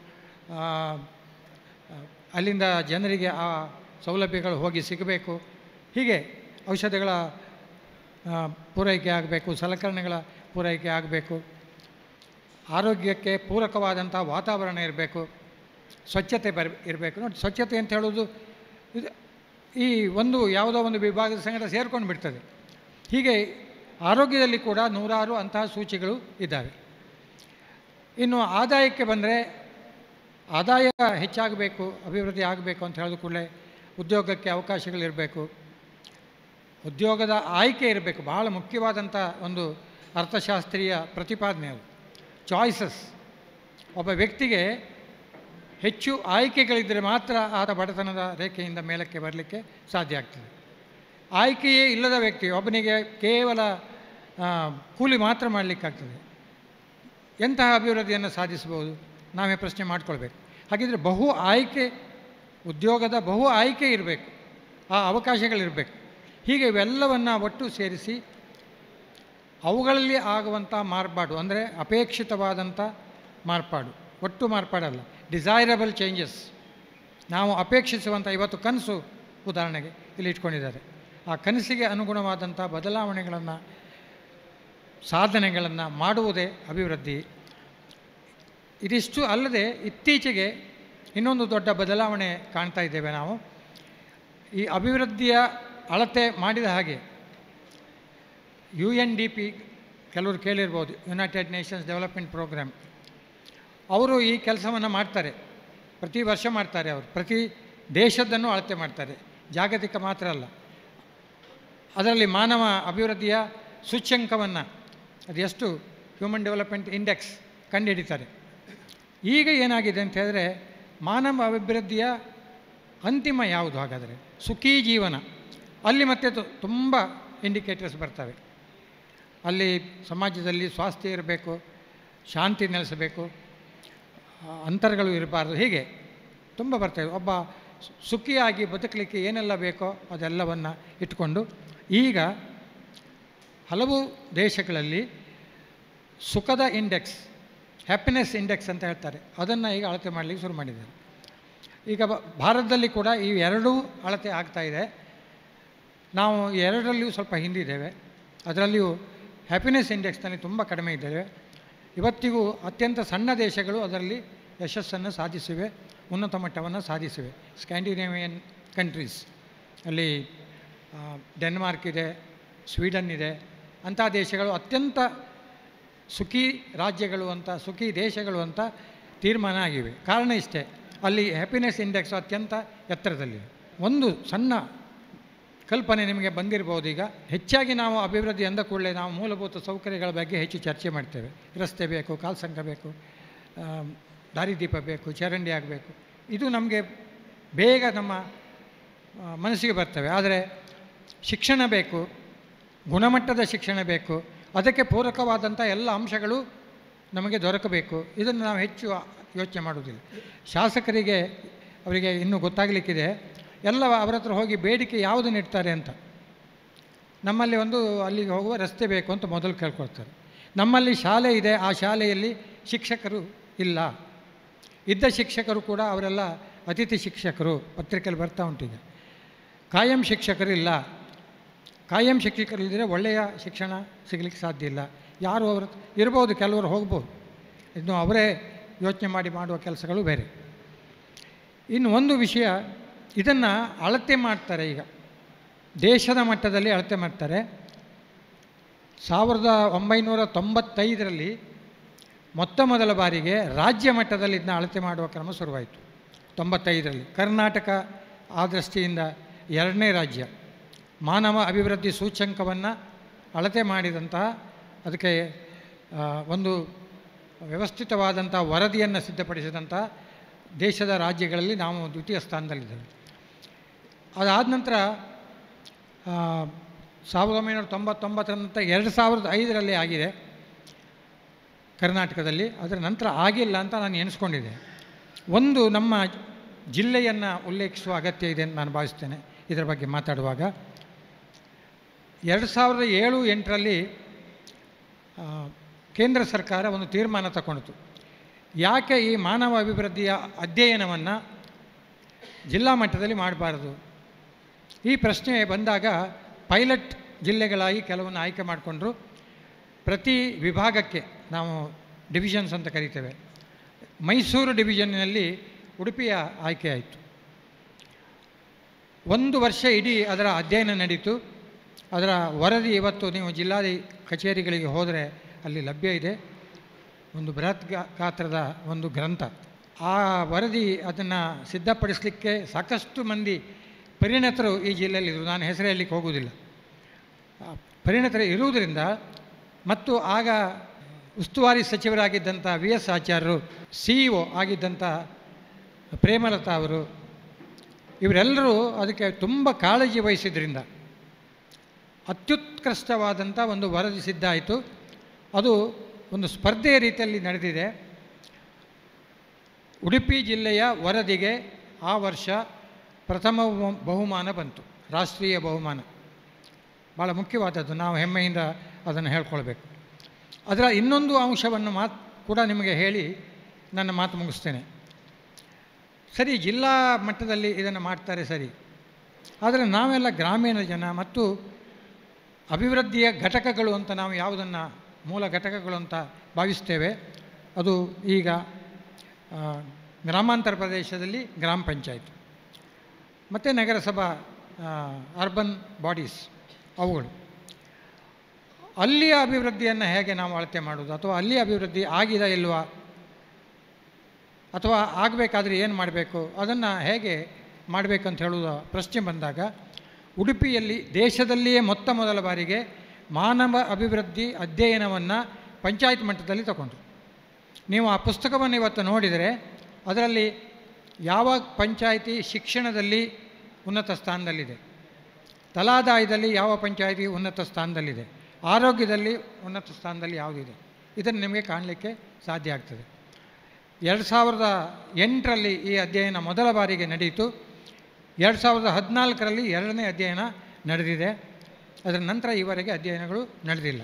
Speaker 2: ಅಲ್ಲಿಂದ ಜನರಿಗೆ ಆ ಸೌಲಭ್ಯಗಳು ಹೋಗಿ ಸಿಗಬೇಕು. ಹೀಗೆ ಔಷಧಿಗಳ ಪೂರೈಕೆ ಆಗಬೇಕು, ಸಲಕರಣೆಗಳ ಪೂರೈಕೆ ಆಗಬೇಕು, ಆರೋಗ್ಯಕ್ಕೆ ಪೂರಕವಾದಂಥ ವಾತಾವರಣ ಇರಬೇಕು, ಸ್ವಚ್ಛತೆ ಬರ ಇರಬೇಕು. ನೋಡಿ, ಸ್ವಚ್ಛತೆ ಅಂತ ಹೇಳೋದು ಇದು ಈ ಒಂದು ಯಾವುದೋ ಒಂದು ವಿಭಾಗದ ಸಂಗಡ ಸೇರ್ಕೊಂಡು ಬಿಡ್ತದೆ. ಹೀಗೆ ಆರೋಗ್ಯದಲ್ಲಿ ಕೂಡ ನೂರಾರು ಅಂತಹ ಸೂಚಿಗಳು ಇದ್ದಾವೆ. ಇನ್ನು ಆದಾಯಕ್ಕೆ ಬಂದರೆ ಆದಾಯ ಹೆಚ್ಚಾಗಬೇಕು, ಅಭಿವೃದ್ಧಿ ಆಗಬೇಕು ಅಂತ ಹೇಳಿದ ಕೂಡಲೇ ಉದ್ಯೋಗಕ್ಕೆ ಅವಕಾಶಗಳಿರಬೇಕು, ಉದ್ಯೋಗದ ಆಯ್ಕೆ ಇರಬೇಕು. ಬಹಳ ಮುಖ್ಯವಾದಂಥ ಒಂದು ಅರ್ಥಶಾಸ್ತ್ರೀಯ ಪ್ರತಿಪಾದನೆ ಅದು. ಚಾಯ್ಸಸ್. ಒಬ್ಬ ವ್ಯಕ್ತಿಗೆ ಹೆಚ್ಚು ಆಯ್ಕೆಗಳಿದ್ದರೆ ಮಾತ್ರ ಆತ ಬಡತನದ ರೇಖೆಯಿಂದ ಮೇಲಕ್ಕೆ ಬರಲಿಕ್ಕೆ ಸಾಧ್ಯ ಆಗ್ತದೆ. ಆಯ್ಕೆಯೇ ಇಲ್ಲದ ವ್ಯಕ್ತಿ ಒಬ್ಬನಿಗೆ ಕೇವಲ ಕೂಲಿ ಮಾತ್ರ ಮಾಡಲಿಕ್ಕಾಗ್ತದೆ. ಎಂತಹ ಅಭಿವೃದ್ಧಿಯನ್ನು ಸಾಧಿಸಬಹುದು ನಾವೇ ಪ್ರಶ್ನೆ ಮಾಡಿಕೊಳ್ಬೇಕು. ಹಾಗಿದ್ರೆ ಬಹು ಆಯ್ಕೆ, ಉದ್ಯೋಗದ ಬಹು ಆಯ್ಕೆ ಇರಬೇಕು, ಆ ಅವಕಾಶಗಳಿರಬೇಕು. ಹೀಗೆ ಇವೆಲ್ಲವನ್ನು ಒಟ್ಟು ಸೇರಿಸಿ ಅವುಗಳಲ್ಲಿ ಆಗುವಂಥ ಮಾರ್ಪಾಡು, ಅಂದರೆ ಅಪೇಕ್ಷಿತವಾದಂಥ ಮಾರ್ಪಾಡು, ಒಟ್ಟು ಮಾರ್ಪಾಡಲ್ಲ, ಡಿಸೈರಬಲ್ ಚೇಂಜಸ್. ನಾವು ಅಪೇಕ್ಷಿಸುವಂಥ ಇವತ್ತು ಕನಸು ಉದಾಹರಣೆಗೆ ಇಲ್ಲಿ ಇಟ್ಕೊಂಡಿದ್ದಾರೆ. ಆ ಕನಸಿಗೆ ಅನುಗುಣವಾದಂಥ ಬದಲಾವಣೆಗಳನ್ನು, ಸಾಧನೆಗಳನ್ನು ಮಾಡುವುದೇ ಅಭಿವೃದ್ಧಿ. ಇದಿಷ್ಟು ಅಲ್ಲದೆ ಇತ್ತೀಚೆಗೆ ಇನ್ನೊಂದು ದೊಡ್ಡ ಬದಲಾವಣೆ ಕಾಣ್ತಾ ಇದ್ದೇವೆ ನಾವು. ಈ ಅಭಿವೃದ್ಧಿಯ ಅಳತೆ ಮಾಡಿದ ಹಾಗೆ ಯು ಎನ್ ಡಿ ಪಿ, ಕೆಲವರು ಕೇಳಿರ್ಬೋದು, ಯುನೈಟೆಡ್ ನೇಷನ್ಸ್ ಡೆವಲಪ್ಮೆಂಟ್ ಪ್ರೋಗ್ರಾಮ್, ಅವರು ಈ ಕೆಲಸವನ್ನು ಮಾಡ್ತಾರೆ, ಪ್ರತಿ ವರ್ಷ ಮಾಡ್ತಾರೆ. ಅವರು ಪ್ರತಿ ದೇಶದನ್ನು ಅಳತೆ ಮಾಡ್ತಾರೆ, ಜಾಗತಿಕ ಮಾತ್ರ ಅಲ್ಲ. ಅದರಲ್ಲಿ ಮಾನವ ಅಭಿವೃದ್ಧಿಯ ಸೂಚ್ಯಂಕವನ್ನು, ಅದು ಎಷ್ಟು ಹ್ಯೂಮನ್ ಡೆವಲಪ್ಮೆಂಟ್ ಇಂಡೆಕ್ಸ್ ಕಂಡುಹಿಡಿತಾರೆ. ಈಗ ಏನಾಗಿದೆ ಅಂತ ಹೇಳಿದ್ರೆ, ಮಾನವ ಅಭಿವೃದ್ಧಿಯ ಅಂತಿಮ ಯಾವುದು ಹಾಗಾದರೆ? ಸುಖೀ ಜೀವನ. ಅಲ್ಲಿ ಮತ್ತೆ ತುಂಬ ಇಂಡಿಕೇಟರ್ಸ್ ಬರ್ತವೆ. ಅಲ್ಲಿ ಸಮಾಜದಲ್ಲಿ ಸ್ವಾಸ್ಥ್ಯ ಇರಬೇಕು, ಶಾಂತಿ ನೆಲೆಸಬೇಕು, ಅಂತರಗಳು ಇರಬಾರ್ದು, ಹೀಗೆ ತುಂಬ ಬರ್ತವೆ. ಒಬ್ಬ ಸುಖಿಯಾಗಿ ಬದುಕಲಿಕ್ಕೆ ಏನೆಲ್ಲ ಬೇಕೋ ಅದೆಲ್ಲವನ್ನು ಇಟ್ಕೊಂಡು ಈಗ ಹಲವು ದೇಶಗಳಲ್ಲಿ ಸುಖದ ಇಂಡೆಕ್ಸ್, ಹ್ಯಾಪಿನೆಸ್ ಇಂಡೆಕ್ಸ್ ಅಂತ ಹೇಳ್ತಾರೆ, ಅದನ್ನು ಈಗ ಅಳತೆ ಮಾಡಲಿಕ್ಕೆ ಶುರು ಮಾಡಿದ್ದಾರೆ. ಈಗ ಭಾರತದಲ್ಲಿ ಕೂಡ ಈ ಎರಡೂ ಅಳತೆ ಆಗ್ತಾಯಿದೆ. ನಾವು ಎರಡರಲ್ಲಿಯೂ ಸ್ವಲ್ಪ ಹಿಂದಿದ್ದೇವೆ. ಅದರಲ್ಲಿಯೂ ಹ್ಯಾಪಿನೆಸ್ ಇಂಡೆಕ್ಸ್ನಲ್ಲಿ ತುಂಬ ಕಡಿಮೆ ಇದ್ದೇವೆ. ಇವತ್ತಿಗೂ ಅತ್ಯಂತ ಸಣ್ಣ ದೇಶಗಳು ಅದರಲ್ಲಿ ಯಶಸ್ಸನ್ನು ಸಾಧಿಸಿವೆ, ಉನ್ನತ ಮಟ್ಟವನ್ನು ಸಾಧಿಸಿವೆ. ಸ್ಕ್ಯಾಂಡಿನೇವಿಯನ್ ಕಂಟ್ರೀಸ್, ಅಲ್ಲಿ ಡೆನ್ಮಾರ್ಕ್ ಇದೆ, ಸ್ವೀಡನ್ ಇದೆ, ಅಂಥ ದೇಶಗಳು ಅತ್ಯಂತ ಸುಖಿ ರಾಜ್ಯಗಳು ಅಂತ, ಸುಖಿ ದೇಶಗಳು ಅಂತ ತೀರ್ಮಾನ ಆಗಿವೆ. ಕಾರಣ ಇಷ್ಟೇ, ಅಲ್ಲಿ ಹ್ಯಾಪಿನೆಸ್ ಇಂಡೆಕ್ಸ್ ಅತ್ಯಂತ ಎತ್ತರದಲ್ಲಿದೆ. ಒಂದು ಸಣ್ಣ ಕಲ್ಪನೆ ನಿಮಗೆ ಬಂದಿರ್ಬೋದು. ಈಗ ಹೆಚ್ಚಾಗಿ ನಾವು ಅಭಿವೃದ್ಧಿ ಅಂದ ಕೂಡಲೇ ನಾವು ಮೂಲಭೂತ ಸೌಕರ್ಯಗಳ ಬಗ್ಗೆ ಹೆಚ್ಚು ಚರ್ಚೆ ಮಾಡ್ತೇವೆ. ರಸ್ತೆ ಬೇಕು, ಕಾಲ್ಸಂಕ ಬೇಕು, ದಾರಿದೀಪ ಬೇಕು, ಚರಂಡಿ ಆಗಬೇಕು, ಇದು ನಮಗೆ ಬೇಗ ನಮ್ಮ ಮನಸ್ಸಿಗೆ ಬರ್ತವೆ. ಆದರೆ ಶಿಕ್ಷಣ ಬೇಕು, ಗುಣಮಟ್ಟದ ಶಿಕ್ಷಣ ಬೇಕು, ಅದಕ್ಕೆ ಪೂರಕವಾದಂಥ ಎಲ್ಲ ಅಂಶಗಳು ನಮಗೆ ದೊರಕಬೇಕು. ಇದನ್ನು ನಾವು ಹೆಚ್ಚು ಯೋಚನೆ ಮಾಡೋದಿಲ್ಲ. ಶಾಸಕರಿಗೆ ಅವರಿಗೆ ಇನ್ನೂ ಗೊತ್ತಾಗಲಿಕ್ಕಿದೆ, ಎಲ್ಲ ಅವರ ಹತ್ರ ಹೋಗಿ ಬೇಡಿಕೆ ಯಾವುದನ್ನು ಇಡ್ತಾರೆ ಅಂತ. ನಮ್ಮಲ್ಲಿ ಒಂದು ಅಲ್ಲಿಗೆ ಹೋಗುವ ರಸ್ತೆ ಬೇಕು ಅಂತ ಮೊದಲು ಕೇಳ್ಕೊಳ್ತಾರೆ. ನಮ್ಮಲ್ಲಿ ಶಾಲೆ ಇದೆ, ಆ ಶಾಲೆಯಲ್ಲಿ ಶಿಕ್ಷಕರು ಇಲ್ಲ, ಇದ್ದ ಶಿಕ್ಷಕರು ಕೂಡ ಅವರೆಲ್ಲ ಅತಿಥಿ ಶಿಕ್ಷಕರು, ಪತ್ರಿಕೆಯಲ್ಲಿ ಬರ್ತಾ ಉಂಟಿದೆ. ಕಾಯಂ ಶಿಕ್ಷಕರು ಇಲ್ಲ. ಕಾಯಂ ಶಿಕ್ಷಕರಿದ್ದರೆ ಒಳ್ಳೆಯ ಶಿಕ್ಷಣ ಸಿಗಲಿಕ್ಕೆ ಸಾಧ್ಯ ಇಲ್ಲ. ಯಾರು ಅವರು ಇರ್ಬೋದು, ಕೆಲವರು ಹೋಗ್ಬೋದು, ಇನ್ನು ಅವರೇ ಯೋಚನೆ ಮಾಡಿ ಮಾಡುವ ಕೆಲಸಗಳು ಬೇರೆ. ಇನ್ನು ಒಂದು ವಿಷಯ, ಇದನ್ನು ಅಳತೆ ಮಾಡ್ತಾರೆ. ಈಗ ದೇಶದ ಮಟ್ಟದಲ್ಲಿ ಅಳತೆ ಮಾಡ್ತಾರೆ. ಸಾವಿರದ ಒಂಬೈನೂರ ತೊಂಬತ್ತೈದರಲ್ಲಿ ಮೊತ್ತ ಮೊದಲ ಬಾರಿಗೆ ರಾಜ್ಯ ಮಟ್ಟದಲ್ಲಿ ಇದನ್ನ ಅಳತೆ ಮಾಡುವ ಕ್ರಮ ಶುರುವಾಯಿತು. ತೊಂಬತ್ತೈದರಲ್ಲಿ ಕರ್ನಾಟಕ ಆ ದೃಷ್ಟಿಯಿಂದ ಎರಡನೇ ರಾಜ್ಯ. ಮಾನವ ಅಭಿವೃದ್ಧಿ ಸೂಚ್ಯಂಕವನ್ನು ಅಳತೆ ಮಾಡಿದಂತಹ, ಅದಕ್ಕೆ ಒಂದು ವ್ಯವಸ್ಥಿತವಾದಂಥ ವರದಿಯನ್ನು ಸಿದ್ಧಪಡಿಸಿದಂಥ ದೇಶದ ರಾಜ್ಯಗಳಲ್ಲಿ ನಾವು ದ್ವಿತೀಯ ಸ್ಥಾನದಲ್ಲಿದ್ದೇವೆ. ಅದಾದ ನಂತರ ಸಾವಿರದ ಒಂಬೈನೂರ ತೊಂಬತ್ತೊಂಬತ್ತರ ನಂತರ ಎರಡು ಸಾವಿರದ ಐದರಲ್ಲಿ ಆಗಿದೆ ಕರ್ನಾಟಕದಲ್ಲಿ. ಅದರ ನಂತರ ಆಗಿಲ್ಲ ಅಂತ ನಾನು ಎಣಿಸ್ಕೊಂಡಿದ್ದೆ. ಒಂದು ನಮ್ಮ ಜಿಲ್ಲೆಯನ್ನು ಉಲ್ಲೇಖಿಸುವ ಅಗತ್ಯ ಇದೆ ಅಂತ ನಾನು ಭಾವಿಸ್ತೇನೆ ಇದರ ಬಗ್ಗೆ ಮಾತಾಡುವಾಗ. ಎರಡು ಸಾವಿರದ ಏಳು ಎಂಟರಲ್ಲಿ ಕೇಂದ್ರ ಸರ್ಕಾರ ಒಂದು ತೀರ್ಮಾನ ತಗೊಂಡಿತು. ಯಾಕೆ ಈ ಮಾನವ ಅಭಿವೃದ್ಧಿಯ ಅಧ್ಯಯನವನ್ನು ಜಿಲ್ಲಾ ಮಟ್ಟದಲ್ಲಿ ಮಾಡಬಾರದು? ಈ ಪ್ರಶ್ನೆ ಬಂದಾಗ ಪೈಲಟ್ ಜಿಲ್ಲೆಗಳಾಗಿ ಕೆಲವನ್ನು ಆಯ್ಕೆ ಮಾಡಿಕೊಂಡ್ರು. ಪ್ರತಿ ವಿಭಾಗಕ್ಕೆ, ನಾವು ಡಿವಿಷನ್ಸ್ ಅಂತ ಕರಿತೇವೆ, ಮೈಸೂರು ಡಿವಿಷನ್ನಲ್ಲಿ ಉಡುಪಿಯ ಆಯ್ಕೆ ಆಯಿತು. ಒಂದು ವರ್ಷ ಇಡೀ ಅದರ ಅಧ್ಯಯನ ನಡೀತು. ಅದರ ವರದಿ ಇವತ್ತು ನೀವು ಜಿಲ್ಲಾಧಿ ಕಚೇರಿಗಳಿಗೆ ಹೋದರೆ ಅಲ್ಲಿ ಲಭ್ಯ ಇದೆ. ಒಂದು ಬೃಹತ್ ಗಾ- ಗಾತ್ರದ ಒಂದು ಗ್ರಂಥ. ಆ ವರದಿ ಅದನ್ನು ಸಿದ್ಧಪಡಿಸಲಿಕ್ಕೆ ಸಾಕಷ್ಟು ಮಂದಿ ಪರಿಣತರು ಈ ಜಿಲ್ಲೆಯಲ್ಲಿದ್ದರು. ನಾನು ಹೆಸರು ಹೇಳಲಿಕ್ಕೆ ಹೋಗುವುದಿಲ್ಲ. ಆ ಪರಿಣತರು ಇರುವುದರಿಂದ ಮತ್ತು ಆಗ ಉಸ್ತುವಾರಿ ಸಚಿವರಾಗಿದ್ದಂಥ ವಿ ಎಸ್ ಆಚಾರ್ಯರು, ಸಿ ಇ ಒ ಆಗಿದ್ದಂಥ ಪ್ರೇಮಲತಾ ಅವರು, ಇವರೆಲ್ಲರೂ ಅದಕ್ಕೆ ತುಂಬ ಕಾಳಜಿ ವಹಿಸಿದ್ರಿಂದ ಅತ್ಯುತ್ಕೃಷ್ಟವಾದಂಥ ಒಂದು ವರದಿ ಸಿದ್ಧ ಆಯಿತು. ಅದು ಒಂದು ಸ್ಪರ್ಧೆಯ ರೀತಿಯಲ್ಲಿ ನಡೆದಿದೆ. ಉಡುಪಿ ಜಿಲ್ಲೆಯ ವರದಿಗೆ ಆ ವರ್ಷ ಪ್ರಥಮ ಬಹುಮಾನ ಬಂತು, ರಾಷ್ಟ್ರೀಯ ಬಹುಮಾನ. ಭಾಳ ಮುಖ್ಯವಾದದ್ದು, ನಾವು ಹೆಮ್ಮೆಯಿಂದ ಅದನ್ನು ಹೇಳ್ಕೊಳ್ಬೇಕು. ಅದರ ಇನ್ನೊಂದು ಅಂಶವನ್ನು ಮಾತು ಕೂಡ ನಿಮಗೆ ಹೇಳಿ ನನ್ನ ಮಾತು ಮುಗಿಸ್ತೇನೆ. ಸರಿ, ಜಿಲ್ಲಾ ಮಟ್ಟದಲ್ಲಿ ಇದನ್ನು ಮಾಡ್ತಾರೆ ಸರಿ, ಆದರೆ ನಾವೆಲ್ಲ ಗ್ರಾಮೀಣ ಜನ ಮತ್ತು ಅಭಿವೃದ್ಧಿಯ ಘಟಕಗಳು ಅಂತ ನಾವು ಯಾವುದನ್ನು ಮೂಲ ಘಟಕಗಳು ಅಂತ ಭಾವಿಸ್ತೇವೆ, ಅದು ಈಗ ಆ, ಗ್ರಾಮಾಂತರ ಪ್ರದೇಶದಲ್ಲಿ ಗ್ರಾಮ ಪಂಚಾಯತ್ ಮತ್ತು ನಗರಸಭಾ ಅರ್ಬನ್ ಬಾಡೀಸ್ ಅವುಗಳು. ಅಲ್ಲಿಯ ಅಭಿವೃದ್ಧಿಯನ್ನು ಹೇಗೆ ನಾವು ಅಳತೆ ಮಾಡೋದು, ಅಥವಾ ಅಲ್ಲಿಯ ಅಭಿವೃದ್ಧಿ ಆಗಿದೆ ಇಲ್ವಾ, ಅಥವಾ ಆಗಬೇಕಾದ್ರೆ ಏನು ಮಾಡಬೇಕು, ಅದನ್ನು ಹೇಗೆ ಮಾಡಬೇಕಂತ ಹೇಳುವ ಪ್ರಶ್ನೆ ಬಂದಾಗ ಉಡುಪಿಯಲ್ಲಿ ದೇಶದಲ್ಲಿಯೇ ಮೊತ್ತ ಮೊದಲ ಬಾರಿಗೆ ಮಾನವ ಅಭಿವೃದ್ಧಿ ಅಧ್ಯಯನವನ್ನು ಪಂಚಾಯತ್ ಮಟ್ಟದಲ್ಲಿ ತಗೊಂಡ್ರು. ನೀವು ಆ ಪುಸ್ತಕವನ್ನು ಇವತ್ತು ನೋಡಿದರೆ ಅದರಲ್ಲಿ ಯಾವ ಪಂಚಾಯಿತಿ ಶಿಕ್ಷಣದಲ್ಲಿ ಉನ್ನತ ಸ್ಥಾನದಲ್ಲಿದೆ, ತಲಾದಾಯದಲ್ಲಿ ಯಾವ ಪಂಚಾಯಿತಿ ಉನ್ನತ ಸ್ಥಾನದಲ್ಲಿದೆ, ಆರೋಗ್ಯದಲ್ಲಿ ಉನ್ನತ ಸ್ಥಾನದಲ್ಲಿ ಯಾವುದಿದೆ, ಇದನ್ನು ನಿಮಗೆ ಕಾಣಲಿಕ್ಕೆ ಸಾಧ್ಯ ಆಗ್ತದೆ. ಎರಡು ಸಾವಿರದ ಎಂಟರಲ್ಲಿ ಈ ಅಧ್ಯಯನ ಮೊದಲ ಬಾರಿಗೆ ನಡೆಯಿತು. ಎರಡು ಸಾವಿರದ ಹದಿನಾಲ್ಕರಲ್ಲಿ ಎರಡನೇ ಅಧ್ಯಯನ ನಡೆದಿದೆ. ಅದರ ನಂತರ ಈವರೆಗೆ ಅಧ್ಯಯನಗಳು ನಡೆದಿಲ್ಲ.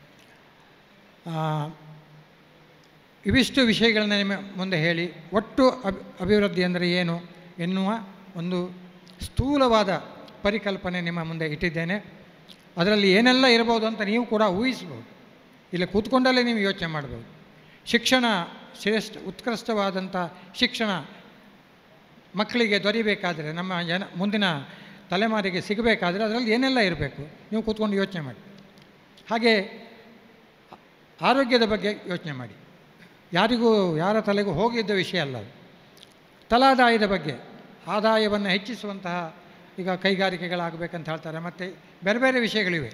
Speaker 2: ಇವಿಷ್ಟು ವಿಷಯಗಳನ್ನ ನಿಮ್ಮ ಮುಂದೆ ಹೇಳಿ ಒಟ್ಟು ಅಭಿ ಅಭಿವೃದ್ಧಿ ಅಂದರೆ ಏನು ಎನ್ನುವ ಒಂದು ಸ್ಥೂಲವಾದ ಪರಿಕಲ್ಪನೆ ನಿಮ್ಮ ಮುಂದೆ ಇಟ್ಟಿದ್ದೇನೆ. ಅದರಲ್ಲಿ ಏನೆಲ್ಲ ಇರ್ಬೋದು ಅಂತ ನೀವು ಕೂಡ ಊಹಿಸ್ಬೋದು. ಇಲ್ಲಿ ಕೂತ್ಕೊಂಡಲ್ಲೇ ನೀವು ಯೋಚನೆ ಮಾಡ್ಬೋದು. ಶಿಕ್ಷಣ ಶ್ರೇಷ್ಠ ಉತ್ಕೃಷ್ಟವಾದಂಥ ಶಿಕ್ಷಣ ಮಕ್ಕಳಿಗೆ ದೊರೀಬೇಕಾದರೆ, ನಮ್ಮ ಜನ ಮುಂದಿನ ತಲೆಮಾರಿಗೆ ಸಿಗಬೇಕಾದ್ರೆ ಅದರಲ್ಲಿ ಏನೆಲ್ಲ ಇರಬೇಕು ನೀವು ಕೂತ್ಕೊಂಡು ಯೋಚನೆ ಮಾಡಿ. ಹಾಗೆ ಆರೋಗ್ಯದ ಬಗ್ಗೆ ಯೋಚನೆ ಮಾಡಿ. ಯಾರಿಗೂ ಯಾರ ತಲೆಗೂ ಹೋಗಿದ್ದ ವಿಷಯ ಅಲ್ಲ ಅದು. ತಲಾದಾಯದ ಬಗ್ಗೆ, ಆದಾಯವನ್ನು ಹೆಚ್ಚಿಸುವಂತಹ ಈಗ ಕೈಗಾರಿಕೆಗಳಾಗಬೇಕಂತ ಹೇಳ್ತಾರೆ, ಮತ್ತು ಬೇರೆ ಬೇರೆ ವಿಷಯಗಳಿವೆ.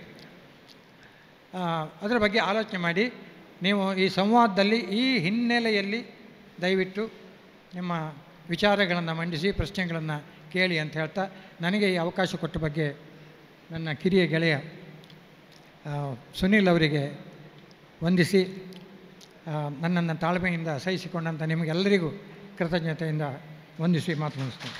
Speaker 2: ಅದರ ಬಗ್ಗೆ ಆಲೋಚನೆ ಮಾಡಿ. ನೀವು ಈ ಸಂವಾದದಲ್ಲಿ ಈ ಹಿನ್ನೆಲೆಯಲ್ಲಿ ದಯವಿಟ್ಟು ನಿಮ್ಮ ವಿಚಾರಗಳನ್ನು ಮಂಡಿಸಿ, ಪ್ರಶ್ನೆಗಳನ್ನು ಕೇಳಿ ಅಂತ ಹೇಳ್ತಾ, ನನಗೆ ಈ ಅವಕಾಶ ಕೊಟ್ಟ ಬಗ್ಗೆ ನನ್ನ ಕಿರಿಯ ಗೆಳೆಯ ಸುನೀಲ್ ಅವರಿಗೆ ವಂದಿಸಿ, ನನ್ನನ್ನು ತಾಳ್ಮೆಯಿಂದ ಸಹಿಸಿಕೊಂಡಂಥ ನಿಮಗೆಲ್ಲರಿಗೂ ಕೃತಜ್ಞತೆಯಿಂದ ವಂದಿಸಿ ಮಾತು ಮುಗಿಸ್ತೇನೆ.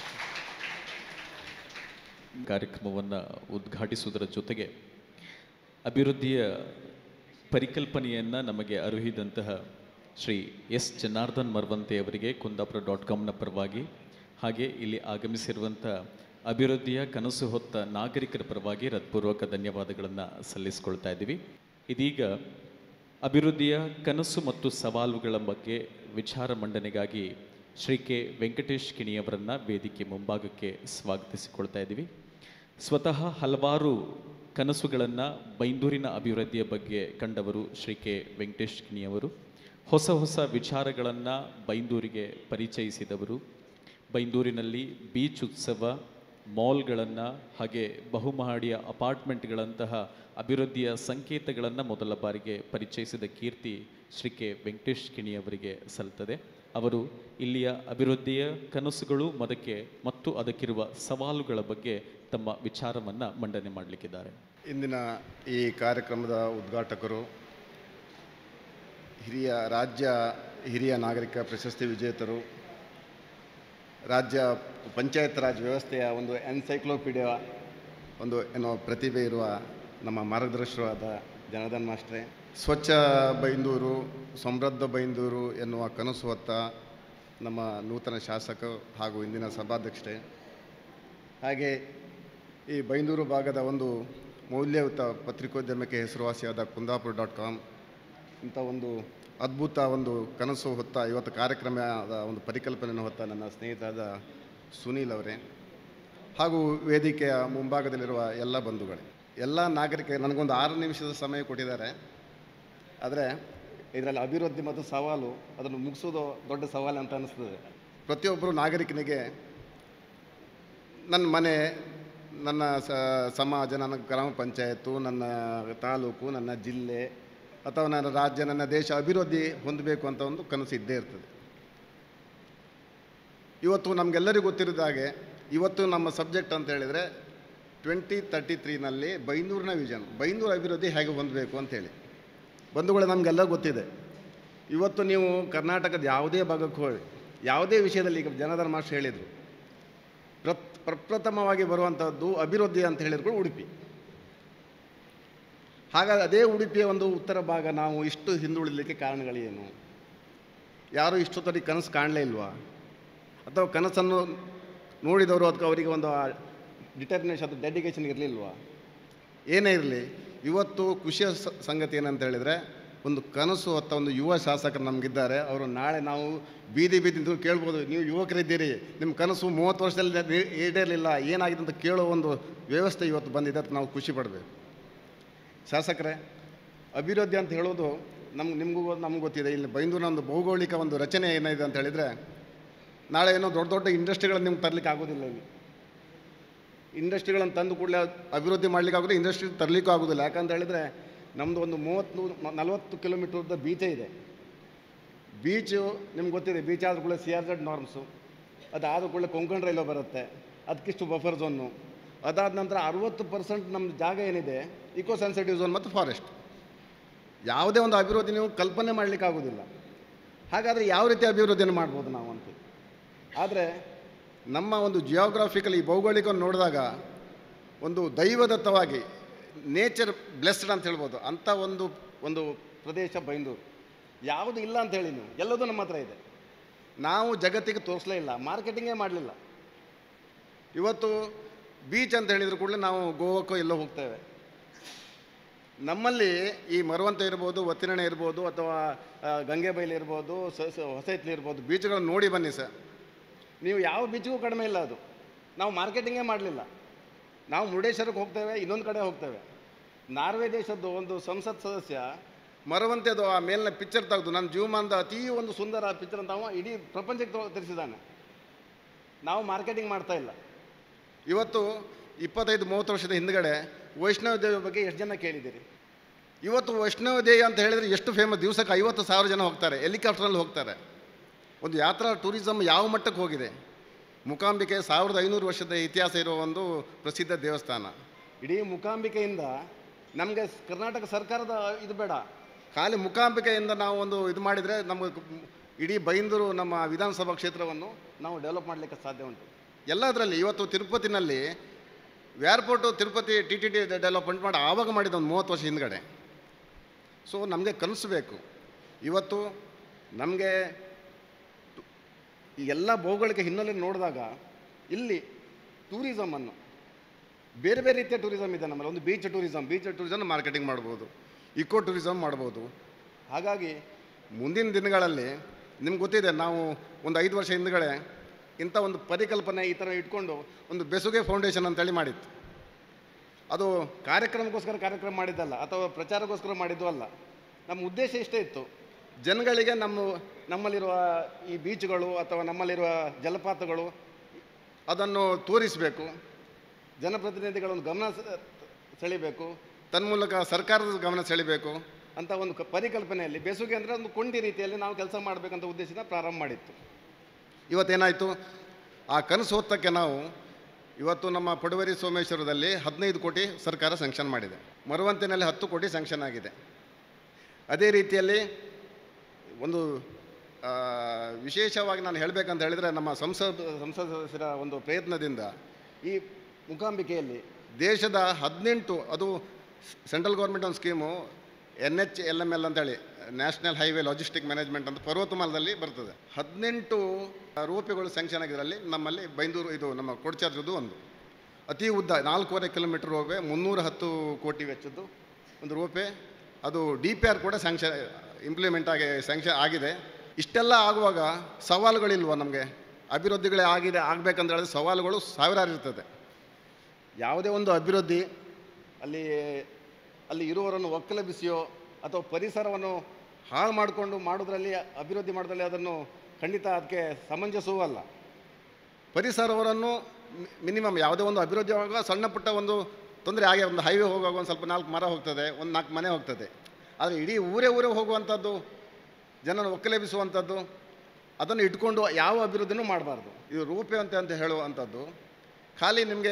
Speaker 5: ಕಾರ್ಯಕ್ರಮವನ್ನು ಉದ್ಘಾಟಿಸುವುದರ ಜೊತೆಗೆ ಅಭಿವೃದ್ಧಿಯ ಪರಿಕಲ್ಪನೆಯನ್ನು ನಮಗೆ ಅರುಹಿದಂತಹ ಶ್ರೀ ಎಸ್ ಜನಾರ್ದನ್ ಮರವಂತೆ ಅವರಿಗೆ ಕುಂದಾಪುರ ಡಾಟ್ ಕಾಮ್ನ ಪರವಾಗಿ, ಹಾಗೆ ಇಲ್ಲಿ ಆಗಮಿಸಿರುವಂಥ ಅಭಿವೃದ್ಧಿಯ ಕನಸು ಹೊತ್ತ ನಾಗರಿಕರ ಪರವಾಗಿ ಹೃತ್ಪೂರ್ವಕ ಧನ್ಯವಾದಗಳನ್ನು ಸಲ್ಲಿಸಿಕೊಳ್ತಾ ಇದ್ದೀವಿ. ಇದೀಗ ಅಭಿವೃದ್ಧಿಯ ಕನಸು ಮತ್ತು ಸವಾಲುಗಳ ಬಗ್ಗೆ ವಿಚಾರ ಮಂಡನೆಗಾಗಿ ಶ್ರೀ ಕೆ ವೆಂಕಟೇಶ್ ಕಿಣಿಯವರನ್ನು ವೇದಿಕೆ ಮುಂಭಾಗಕ್ಕೆ ಸ್ವಾಗತಿಸಿಕೊಳ್ತಾ ಇದ್ದೀವಿ. ಸ್ವತಃ ಹಲವಾರು ಕನಸುಗಳನ್ನು ಬೈಂದೂರಿನ ಅಭಿವೃದ್ಧಿಯ ಬಗ್ಗೆ ಕಂಡವರು ಶ್ರೀ ಕೆ ವೆಂಕಟೇಶ್ ಕಿಣಿಯವರು. ಹೊಸ ಹೊಸ ವಿಚಾರಗಳನ್ನು ಬೈಂದೂರಿಗೆ ಪರಿಚಯಿಸಿದವರು. ಬೈಂದೂರಿನಲ್ಲಿ ಬೀಚ್ ಉತ್ಸವ, ಮಾಲ್ಗಳನ್ನು, ಹಾಗೆ ಬಹುಮಹಡಿಯ ಅಪಾರ್ಟ್ಮೆಂಟ್ಗಳಂತಹ ಅಭಿವೃದ್ಧಿಯ ಸಂಕೇತಗಳನ್ನು ಮೊದಲ ಬಾರಿಗೆ ಪರಿಚಯಿಸಿದ ಕೀರ್ತಿ ಶ್ರೀ ಕೆ ವೆಂಕಟೇಶ್ ಕಿಣಿಯವರಿಗೆ ಸಲ್ತದೆ. ಅವರು ಇಲ್ಲಿಯ ಅಭಿವೃದ್ಧಿಯ ಕನಸುಗಳು ಮದಕ್ಕೆ ಮತ್ತು ಅದಕ್ಕಿರುವ ಸವಾಲುಗಳ ಬಗ್ಗೆ ತಮ್ಮ ವಿಚಾರವನ್ನು ಮಂಡನೆ ಮಾಡಲಿಕ್ಕಿದ್ದಾರೆ.
Speaker 3: ಇಂದಿನ ಈ ಕಾರ್ಯಕ್ರಮದ ಉದ್ಘಾಟಕರು ಹಿರಿಯ ರಾಜ್ಯ ಹಿರಿಯ ನಾಗರಿಕ ಪ್ರಶಸ್ತಿ ವಿಜೇತರು, ರಾಜ್ಯ ಪಂಚಾಯತ್ ರಾಜ್ ವ್ಯವಸ್ಥೆಯ ಒಂದು ಎನ್ಸೈಕ್ಲೋಪೀಡಿಯಾ ಒಂದು ಏನೋ ಪ್ರತಿಭೆ ಇರುವ ನಮ್ಮ ಮಾರ್ಗದರ್ಶಕರಾದ ಜನಾರ್ದನ್ ಮಾಸ್ಟ್ರೆ. ಸ್ವಚ್ಛ ಬೈಂದೂರು ಸಮೃದ್ಧ ಬೈಂದೂರು ಎನ್ನುವ ಕನಸು ಹೊತ್ತ ನಮ್ಮ ನೂತನ ಶಾಸಕ ಹಾಗೂ ಇಂದಿನ ಸಭಾಧ್ಯಕ್ಷೆ, ಹಾಗೆ ಈ ಬೈಂದೂರು ಭಾಗದ ಒಂದು ಮೌಲ್ಯಯುತ ಪತ್ರಿಕೋದ್ಯಮಕ್ಕೆ ಹೆಸರುವಾಸಿಯಾದ ಕುಂದಾಪುರ ಡಾಟ್ ಕಾಮ್ ಇಂಥ ಒಂದು ಅದ್ಭುತ ಒಂದು ಕನಸು ಹೊತ್ತ ಇವತ್ತು ಕಾರ್ಯಕ್ರಮದ ಒಂದು ಪರಿಕಲ್ಪನೆಯನ್ನು ಹೊತ್ತ ನನ್ನ ಸ್ನೇಹಿತರಾದ ಸುನೀಲ್ ಅವರೇ, ಹಾಗೂ ವೇದಿಕೆಯ ಮುಂಭಾಗದಲ್ಲಿರುವ ಎಲ್ಲ ಬಂಧುಗಳೇ, ಎಲ್ಲ ನಾಗರಿಕರಿಗೆ ನನಗೊಂದು ಆರು ನಿಮಿಷದ ಸಮಯ ಕೊಟ್ಟಿದ್ದಾರೆ. ಆದರೆ ಇದರಲ್ಲಿ ಅಭಿವೃದ್ಧಿ ಮತ್ತು ಸವಾಲು ಅದನ್ನು ಮುಗಿಸೋದು ದೊಡ್ಡ ಸವಾಲು ಅಂತ ಅನ್ನಿಸ್ತದೆ. ಪ್ರತಿಯೊಬ್ಬರು ನಾಗರಿಕನಿಗೆ ನನ್ನ ಮನೆ, ನನ್ನ ಸಮಾಜ, ನನ್ನ ಗ್ರಾಮ ಪಂಚಾಯತ್ತು, ನನ್ನ ತಾಲೂಕು, ನನ್ನ ಜಿಲ್ಲೆ ಅಥವಾ ನನ್ನ ರಾಜ್ಯ, ನನ್ನ ದೇಶ ಅಭಿವೃದ್ಧಿ ಹೊಂದಬೇಕು ಅಂತ ಒಂದು ಕನಸು ಇದ್ದೇ ಇರ್ತದೆ. ಇವತ್ತು ನಮಗೆಲ್ಲರಿಗೂ ಗೊತ್ತಿರೋದ ಹಾಗೆ ಇವತ್ತು ನಮ್ಮ ಸಬ್ಜೆಕ್ಟ್ ಅಂತ ಹೇಳಿದರೆ ಟ್ವೆಂಟಿ ತರ್ಟಿ ತ್ರೀನಲ್ಲಿ ಬೈಂದೂರಿನ ವಿಷನ್, ಬೈಂದೂರು ಅಭಿವೃದ್ಧಿ ಹೇಗೆ ಹೊಂದಬೇಕು ಅಂತೇಳಿ. ಬಂಧುಗಳೇ, ನಮಗೆಲ್ಲ ಗೊತ್ತಿದೆ. ಇವತ್ತು ನೀವು ಕರ್ನಾಟಕದ ಯಾವುದೇ ಭಾಗಕ್ಕೆ ಹೋಗಿ ಯಾವುದೇ ವಿಷಯದಲ್ಲಿ, ಈಗ ಜನಾರ್ದನ್ ಮಾಸ್ಟರ್ ಹೇಳಿದರು, ಪ್ರತ್ ಪ್ರಪ್ರಥಮವಾಗಿ ಬರುವಂಥದ್ದು ಅಭಿವೃದ್ಧಿ ಅಂತ ಹೇಳಿದ್ರು ಉಡುಪಿ. ಹಾಗಾಗಿ ಅದೇ ಉಡುಪಿಯ ಒಂದು ಉತ್ತರ ಭಾಗ ನಾವು ಇಷ್ಟು ಹಿಂದುಳಿಲಿಕ್ಕೆ ಕಾರಣಗಳೇನು? ಯಾರು ಇಷ್ಟೊತ್ತಲ್ಲಿ ಕನಸು ಕಾಣಲೇ ಇಲ್ವಾ? ಅಥವಾ ಕನಸನ್ನು ನೋಡಿದವರು ಅದಕ್ಕೆ ಅವರಿಗೆ ಒಂದು ಡಿಟರ್ಮಿನೇಷನ್ ಅಥವಾ ಡೆಡಿಕೇಶನ್ ಇರಲಿಲ್ವಾ? ಏನೇ ಇರಲಿ, ಇವತ್ತು ಖುಷಿಯ ಸಂಗತಿ ಏನಂತ ಹೇಳಿದರೆ, ಒಂದು ಕನಸು ಹೊತ್ತ ಒಂದು ಯುವ ಶಾಸಕರು ನಮಗಿದ್ದಾರೆ. ಅವರು ನಾಳೆ ನಾವು ಬೀದಿ ಬೀದಿ ನಿಂತು ಕೇಳ್ಬೋದು, ನೀವು ಯುವಕರಿದ್ದೀರಿ, ನಿಮ್ಮ ಕನಸು ಮೂವತ್ತು ವರ್ಷದಲ್ಲಿ ಈಡೇರಲಿಲ್ಲ, ಏನಾಗಿದೆ ಅಂತ ಕೇಳೋ ಒಂದು ವ್ಯವಸ್ಥೆ ಇವತ್ತು ಬಂದಿದೆ. ಅಂತ ನಾವು ಖುಷಿ ಪಡಬೇಕು. ಶಾಸಕರೇ, ಅಭಿವೃದ್ಧಿ ಅಂತ ಹೇಳೋದು ನಮ್ಗೆ ನಿಮಗೂ ನಮ್ಗೆ ಗೊತ್ತಿದೆ. ಇಲ್ಲಿ ಬೈಂದೂರಿನ ಒಂದು ಭೌಗೋಳಿಕ ಒಂದು ರಚನೆ ಏನಿದೆ ಅಂತ ಹೇಳಿದರೆ, ನಾಳೆ ಏನೋ ದೊಡ್ಡ ದೊಡ್ಡ ಇಂಡಸ್ಟ್ರಿಗಳನ್ನು ನಿಮ್ಗೆ ತರಲಿಕ್ಕೆ ಆಗೋದಿಲ್ಲ. ಇಲ್ಲಿ ಇಂಡಸ್ಟ್ರಿಗಳನ್ನು ತಂದು ಕೂಡಲೇ ಅಭಿವೃದ್ಧಿ ಮಾಡಲಿಕ್ಕೆ ಆಗೋದು, ಇಂಡಸ್ಟ್ರಿ ತರಲಿಕ್ಕೂ ಆಗೋದಿಲ್ಲ. ಯಾಕಂತ ಹೇಳಿದರೆ ನಮ್ಮದು ಒಂದು ಮೂವತ್ತು ನಲವತ್ತು ಕಿಲೋಮೀಟ್ರದ ಬೀಚೇ ಇದೆ. ಬೀಚು ನಿಮ್ಗೆ ಗೊತ್ತಿದೆ, ಬೀಚ್ ಆದ ಕೂಡಲೇ ಸಿ ಆರ್ ಝೆಡ್ ನಾರ್ಮ್ಸು, ಅದಾದ ಕೂಡಲೇ ಕೊಂಕಣ್ ರೈಲ್ವೆ ಬರುತ್ತೆ, ಅದಕ್ಕಿಷ್ಟು ಬಫರ್ ಝೋನು. ಅದಾದ ನಂತರ ಅರುವತ್ತು ಪರ್ಸೆಂಟ್ ನಮ್ಮ ಜಾಗ ಏನಿದೆ ಇಕೋ ಸೆನ್ಸಿಟಿವ್ ಝೋನ್ ಮತ್ತು ಫಾರೆಸ್ಟ್. ಯಾವುದೇ ಒಂದು ಅಭಿವೃದ್ಧಿ ನೀವು ಕಲ್ಪನೆ ಮಾಡಲಿಕ್ಕೆ ಆಗೋದಿಲ್ಲ. ಹಾಗಾದರೆ ಯಾವ ರೀತಿ ಅಭಿವೃದ್ಧಿಯನ್ನು ಮಾಡ್ಬೋದು ನಾವು ಅಂತ. ಆದರೆ ನಮ್ಮ ಒಂದು ಜಿಯೋಗ್ರಾಫಿಕಲ್ ಈ ಭೌಗೋಳಿಕವನ್ನು ನೋಡಿದಾಗ ಒಂದು ದೈವದತ್ತವಾಗಿ ನೇಚರ್ ಬ್ಲೆಸ್ಡ್ ಅಂತ ಹೇಳ್ಬೋದು, ಅಂಥ ಒಂದು ಒಂದು ಪ್ರದೇಶ ಬೈಂದೂರು. ಯಾವುದು ಇಲ್ಲ ಅಂತ ಹೇಳಿ ನೀವು, ಎಲ್ಲದೂ ನಮ್ಮ ಹತ್ರ ಇದೆ. ನಾವು ಜಗತ್ತಿಗೆ ತೋರಿಸಲೇ ಇಲ್ಲ, ಮಾರ್ಕೆಟಿಂಗೇ ಮಾಡಲಿಲ್ಲ. ಇವತ್ತು ಬೀಚ್ ಅಂತ ಹೇಳಿದ್ರು ಕೂಡಲೇ ನಾವು ಗೋವಾಕ್ಕೋ ಎಲ್ಲೋ ಹೋಗ್ತೇವೆ. ನಮ್ಮಲ್ಲಿ ಈ ಮರವಂತ ಇರ್ಬೋದು, ಒತ್ತಿನಣೆ ಇರ್ಬೋದು, ಅಥವಾ ಗಂಗೆಬೈಲು ಇರ್ಬೋದು, ಹೊಸೈತ್ಲಿ ಇರ್ಬೋದು, ಬೀಚ್ಗಳನ್ನು ನೋಡಿ ಬನ್ನಿ ಸರ್. ನೀವು ಯಾವ ಬೀಚ್ಗೂ ಕಡಿಮೆ ಇಲ್ಲ. ಅದು ನಾವು ಮಾರ್ಕೆಟಿಂಗೇ ಮಾಡಲಿಲ್ಲ. ನಾವು ಮುರುಡೇಶ್ವರಕ್ಕೆ ಹೋಗ್ತೇವೆ, ಇನ್ನೊಂದು ಕಡೆ ಹೋಗ್ತೇವೆ. ನಾರ್ವೆ ದೇಶದ್ದು ಒಂದು ಸಂಸತ್ ಸದಸ್ಯ ಮರವಂತೆದು ಆ ಮೇಲಿನ ಪಿಕ್ಚರ್ ತೆಗೆದು ನನ್ನ ಜೀವಮಾನದ ಅತೀ ಒಂದು ಸುಂದರ ಪಿಕ್ಚರ್ ಅಂತ ಅವ ಇಡೀ ಪ್ರಪಂಚಕ್ಕೆ ತಿಳಿಸಿದ್ದಾನೆ. ನಾವು ಮಾರ್ಕೆಟಿಂಗ್ ಮಾಡ್ತಾ ಇಲ್ಲ. ಇವತ್ತು ಇಪ್ಪತ್ತೈದು ಮೂವತ್ತು ವರ್ಷದ ಹಿಂದ್ಗಡೆ ವೈಷ್ಣವ ದೇವಿ ಬಗ್ಗೆ ಎಷ್ಟು ಜನ ಕೇಳಿದ್ದೀರಿ? ಇವತ್ತು ವೈಷ್ಣವ ದೇವಿ ಅಂತ ಹೇಳಿದರೆ ಎಷ್ಟು ಫೇಮಸ್. ದಿವಸಕ್ಕೆ ಐವತ್ತು ಸಾವಿರ ಜನ ಹೋಗ್ತಾರೆ, ಹೆಲಿಕಾಪ್ಟರ್ನಲ್ಲಿ ಹೋಗ್ತಾರೆ. ಒಂದು ಯಾತ್ರಾ ಟೂರಿಸಮ್ ಯಾವ ಮಟ್ಟಕ್ಕೆ ಹೋಗಿದೆ. ಮೂಕಾಂಬಿಕೆ ಸಾವಿರದ ಐನೂರು ವರ್ಷದ ಇತಿಹಾಸ ಇರುವ ಒಂದು ಪ್ರಸಿದ್ಧ ದೇವಸ್ಥಾನ. ಇಡೀ ಮೂಕಾಂಬಿಕೆಯಿಂದ ನಮಗೆ ಕರ್ನಾಟಕ ಸರ್ಕಾರದ ಇದು ಬೇಡ, ಖಾಲಿ ಮೂಕಾಂಬಿಕೆಯಿಂದ ನಾವು ಒಂದು ಇದು ಮಾಡಿದರೆ ನಮಗೆ ಇಡೀ ಬೈಂದೂರು ನಮ್ಮ ವಿಧಾನಸಭಾ ಕ್ಷೇತ್ರವನ್ನು ನಾವು ಡೆವಲಪ್ ಮಾಡಲಿಕ್ಕೆ ಸಾಧ್ಯ ಉಂಟು. ಎಲ್ಲದರಲ್ಲಿ ಇವತ್ತು ತಿರುಪತಿನಲ್ಲಿ airport Tirupati T T T development ಮಾಡಿ ಆವಾಗ ಮಾಡಿದ ಒಂದು ಮೂವತ್ತು ವರ್ಷ ಹಿಂದ್ಗಡೆ. ಸೊ ನಮಗೆ ಕನಸು ಬೇಕು. ಇವತ್ತು ನಮಗೆ ಈ ಎಲ್ಲ ಭೌಗೋಳಿಕ ಹಿನ್ನೆಲೆ ನೋಡಿದಾಗ ಇಲ್ಲಿ ಟೂರಿಸಮನ್ನು ಬೇರೆ ಬೇರೆ ರೀತಿಯ ಟೂರಿಸಮ್ ಇದೆ ನಮ್ಮಲ್ಲಿ. ಒಂದು beach tourism, beach tourism marketing ಮಾಡ್ಬೋದು, ಇಕೋ ಟೂರಿಸಮ್ ಮಾಡ್ಬೋದು. ಹಾಗಾಗಿ ಮುಂದಿನ ದಿನಗಳಲ್ಲಿ ನಿಮ್ಗೆ ಗೊತ್ತಿದೆ, ನಾವು ಒಂದು ಐದು ವರ್ಷ ಹಿಂದ್ಗಡೆ ಇಂಥ ಒಂದು ಪರಿಕಲ್ಪನೆ ಈ ಥರ ಇಟ್ಕೊಂಡು ಒಂದು ಬೆಸುಗೆ ಫೌಂಡೇಶನ್ ಅಂತೇಳಿ ಮಾಡಿತ್ತು. ಅದು ಕಾರ್ಯಕ್ರಮಕ್ಕೋಸ್ಕರ ಕಾರ್ಯಕ್ರಮ ಮಾಡಿದ್ದಲ್ಲ, ಅಥವಾ ಪ್ರಚಾರಕ್ಕೋಸ್ಕರ ಮಾಡಿದ್ದು ಅಲ್ಲ. ನಮ್ಮ ಉದ್ದೇಶ ಇಷ್ಟೇ ಇತ್ತು, ಜನಗಳಿಗೆ ನಮ್ಮ ನಮ್ಮಲ್ಲಿರುವ ಈ ಬೀಚ್ಗಳು ಅಥವಾ ನಮ್ಮಲ್ಲಿರುವ ಜಲಪಾತಗಳು ಅದನ್ನು ತೋರಿಸಬೇಕು, ಜನಪ್ರತಿನಿಧಿಗಳನ್ನು ಗಮನ ಸೆಳಿಬೇಕು, ತನ್ಮೂಲಕ ಸರ್ಕಾರದ ಗಮನ ಸೆಳಿಬೇಕು ಅಂತ ಒಂದು ಕ ಪರಿಕಲ್ಪನೆಯಲ್ಲಿ ಬೇಸುಗೆ ಅಂದರೆ ಒಂದು ಕೊಂಡಿ ರೀತಿಯಲ್ಲಿ ನಾವು ಕೆಲಸ ಮಾಡಬೇಕಂತ ಉದ್ದೇಶದಿಂದ ಪ್ರಾರಂಭ ಮಾಡಿತ್ತು. ಇವತ್ತೇನಾಯಿತು, ಆ ಕನಸು ಹೊತ್ತಕ್ಕೆ ನಾವು ಇವತ್ತು ನಮ್ಮ ಪಡುವರಿ ಸೋಮೇಶ್ವರದಲ್ಲಿ ಹದಿನೈದು ಕೋಟಿ ಸರ್ಕಾರ ಸ್ಯಾಂಕ್ಷನ್ ಮಾಡಿದೆ, ಮರವಂತಿನಲ್ಲಿ ಹತ್ತು ಕೋಟಿ ಸ್ಯಾಂಕ್ಷನ್ ಆಗಿದೆ. ಅದೇ ರೀತಿಯಲ್ಲಿ ಒಂದು ವಿಶೇಷವಾಗಿ ನಾನು ಹೇಳಬೇಕಂತ ಹೇಳಿದರೆ, ನಮ್ಮ ಸಂಸತ್ ಸಂಸತ್ ಸದಸ್ಯರ ಒಂದು ಪ್ರಯತ್ನದಿಂದ ಈ ಮೂಕಾಂಬಿಕೆಯಲ್ಲಿ ದೇಶದ ಹದಿನೆಂಟು, ಅದು ಸೆಂಟ್ರಲ್ ಗೌರ್ಮೆಂಟ್ ಒಂದು scheme N H L M L ಅಂತೇಳಿ, ನ್ಯಾಷನಲ್ ಹೈವೇ ಲಾಜಿಸ್ಟಿಕ್ ಮ್ಯಾನೇಜ್ಮೆಂಟ್ ಅಂತ ಪರ್ವತಮಾಲದಲ್ಲಿ ಬರ್ತದೆ. ಹದಿನೆಂಟು ರೋಪೆಗಳು ಸ್ಯಾಂಕ್ಷನ್ ಆಗಿದ್ರಲ್ಲಿ ನಮ್ಮಲ್ಲಿ ಬೈಂದೂರು ಇದು ನಮ್ಮ ಕೊಡಚಾದ್ರದ್ದು ಒಂದು ಅತಿ ಉದ್ದ ನಾಲ್ಕೂವರೆ ಕಿಲೋಮೀಟರ್ ರೋಪೆ, ಮುನ್ನೂರ ಹತ್ತು ಕೋಟಿ ವೆಚ್ಚದ್ದು ಒಂದು ರೋಪೆ. ಅದು ಡಿ ಪಿ ಆರ್ ಕೂಡ ಸ್ಯಾಂಕ್ಷನ್ ಇಂಪ್ಲಿಮೆಂಟ್ ಆಗಿ ಸ್ಯಾಂಕ್ಷನ್ ಆಗಿದೆ. ಇಷ್ಟೆಲ್ಲ ಆಗುವಾಗ ಸವಾಲುಗಳಿಲ್ವ ನಮಗೆ? ಅಭಿವೃದ್ಧಿಗಳೇ ಆಗಿದೆ ಆಗಬೇಕಂತ ಹೇಳಿದ್ರೆ ಸವಾಲುಗಳು ಸಾವಿರಾರು ಇರ್ತದೆ. ಯಾವುದೇ ಒಂದು ಅಭಿವೃದ್ಧಿ ಅಲ್ಲಿ ಅಲ್ಲಿ ಇರುವವರನ್ನು ಒಕ್ಕಲೆಬ್ಬಿಸಿಯೋ ಅಥವಾ ಪರಿಸರವನ್ನು ಹಾಳು ಮಾಡಿಕೊಂಡು ಮಾಡೋದ್ರಲ್ಲಿ ಅಭಿವೃದ್ಧಿ ಮಾಡೋದ್ರಲ್ಲಿ ಅದನ್ನು ಖಂಡಿತ ಅದಕ್ಕೆ ಸಮಂಜಸವೂ ಅಲ್ಲ. ಪರಿಸರವರನ್ನು ಮಿನಿಮಮ್ ಯಾವುದೇ ಒಂದು ಅಭಿವೃದ್ಧಿ ಆಗುವಾಗ ಸಣ್ಣ ಪುಟ್ಟ ಒಂದು ತೊಂದರೆ ಹಾಗೆ ಒಂದು ಹೈವೇ ಹೋಗುವಾಗ ಒಂದು ಸ್ವಲ್ಪ ನಾಲ್ಕು ಮರ ಹೋಗ್ತದೆ, ಒಂದು ನಾಲ್ಕು ಮನೆ ಹೋಗ್ತದೆ. ಆದರೆ ಇಡೀ ಊರೇ ಊರೇ ಹೋಗುವಂಥದ್ದು, ಜನನ ಒಕ್ಕಲೆಬ್ಬಿಸುವಂಥದ್ದು, ಅದನ್ನು ಇಟ್ಕೊಂಡು ಯಾವ ಅಭಿವೃದ್ಧಿನೂ ಮಾಡಬಾರ್ದು. ಇದು ರೂಪೆ ಅಂತ ಅಂತ ಹೇಳುವಂಥದ್ದು ಖಾಲಿ ನಿಮಗೆ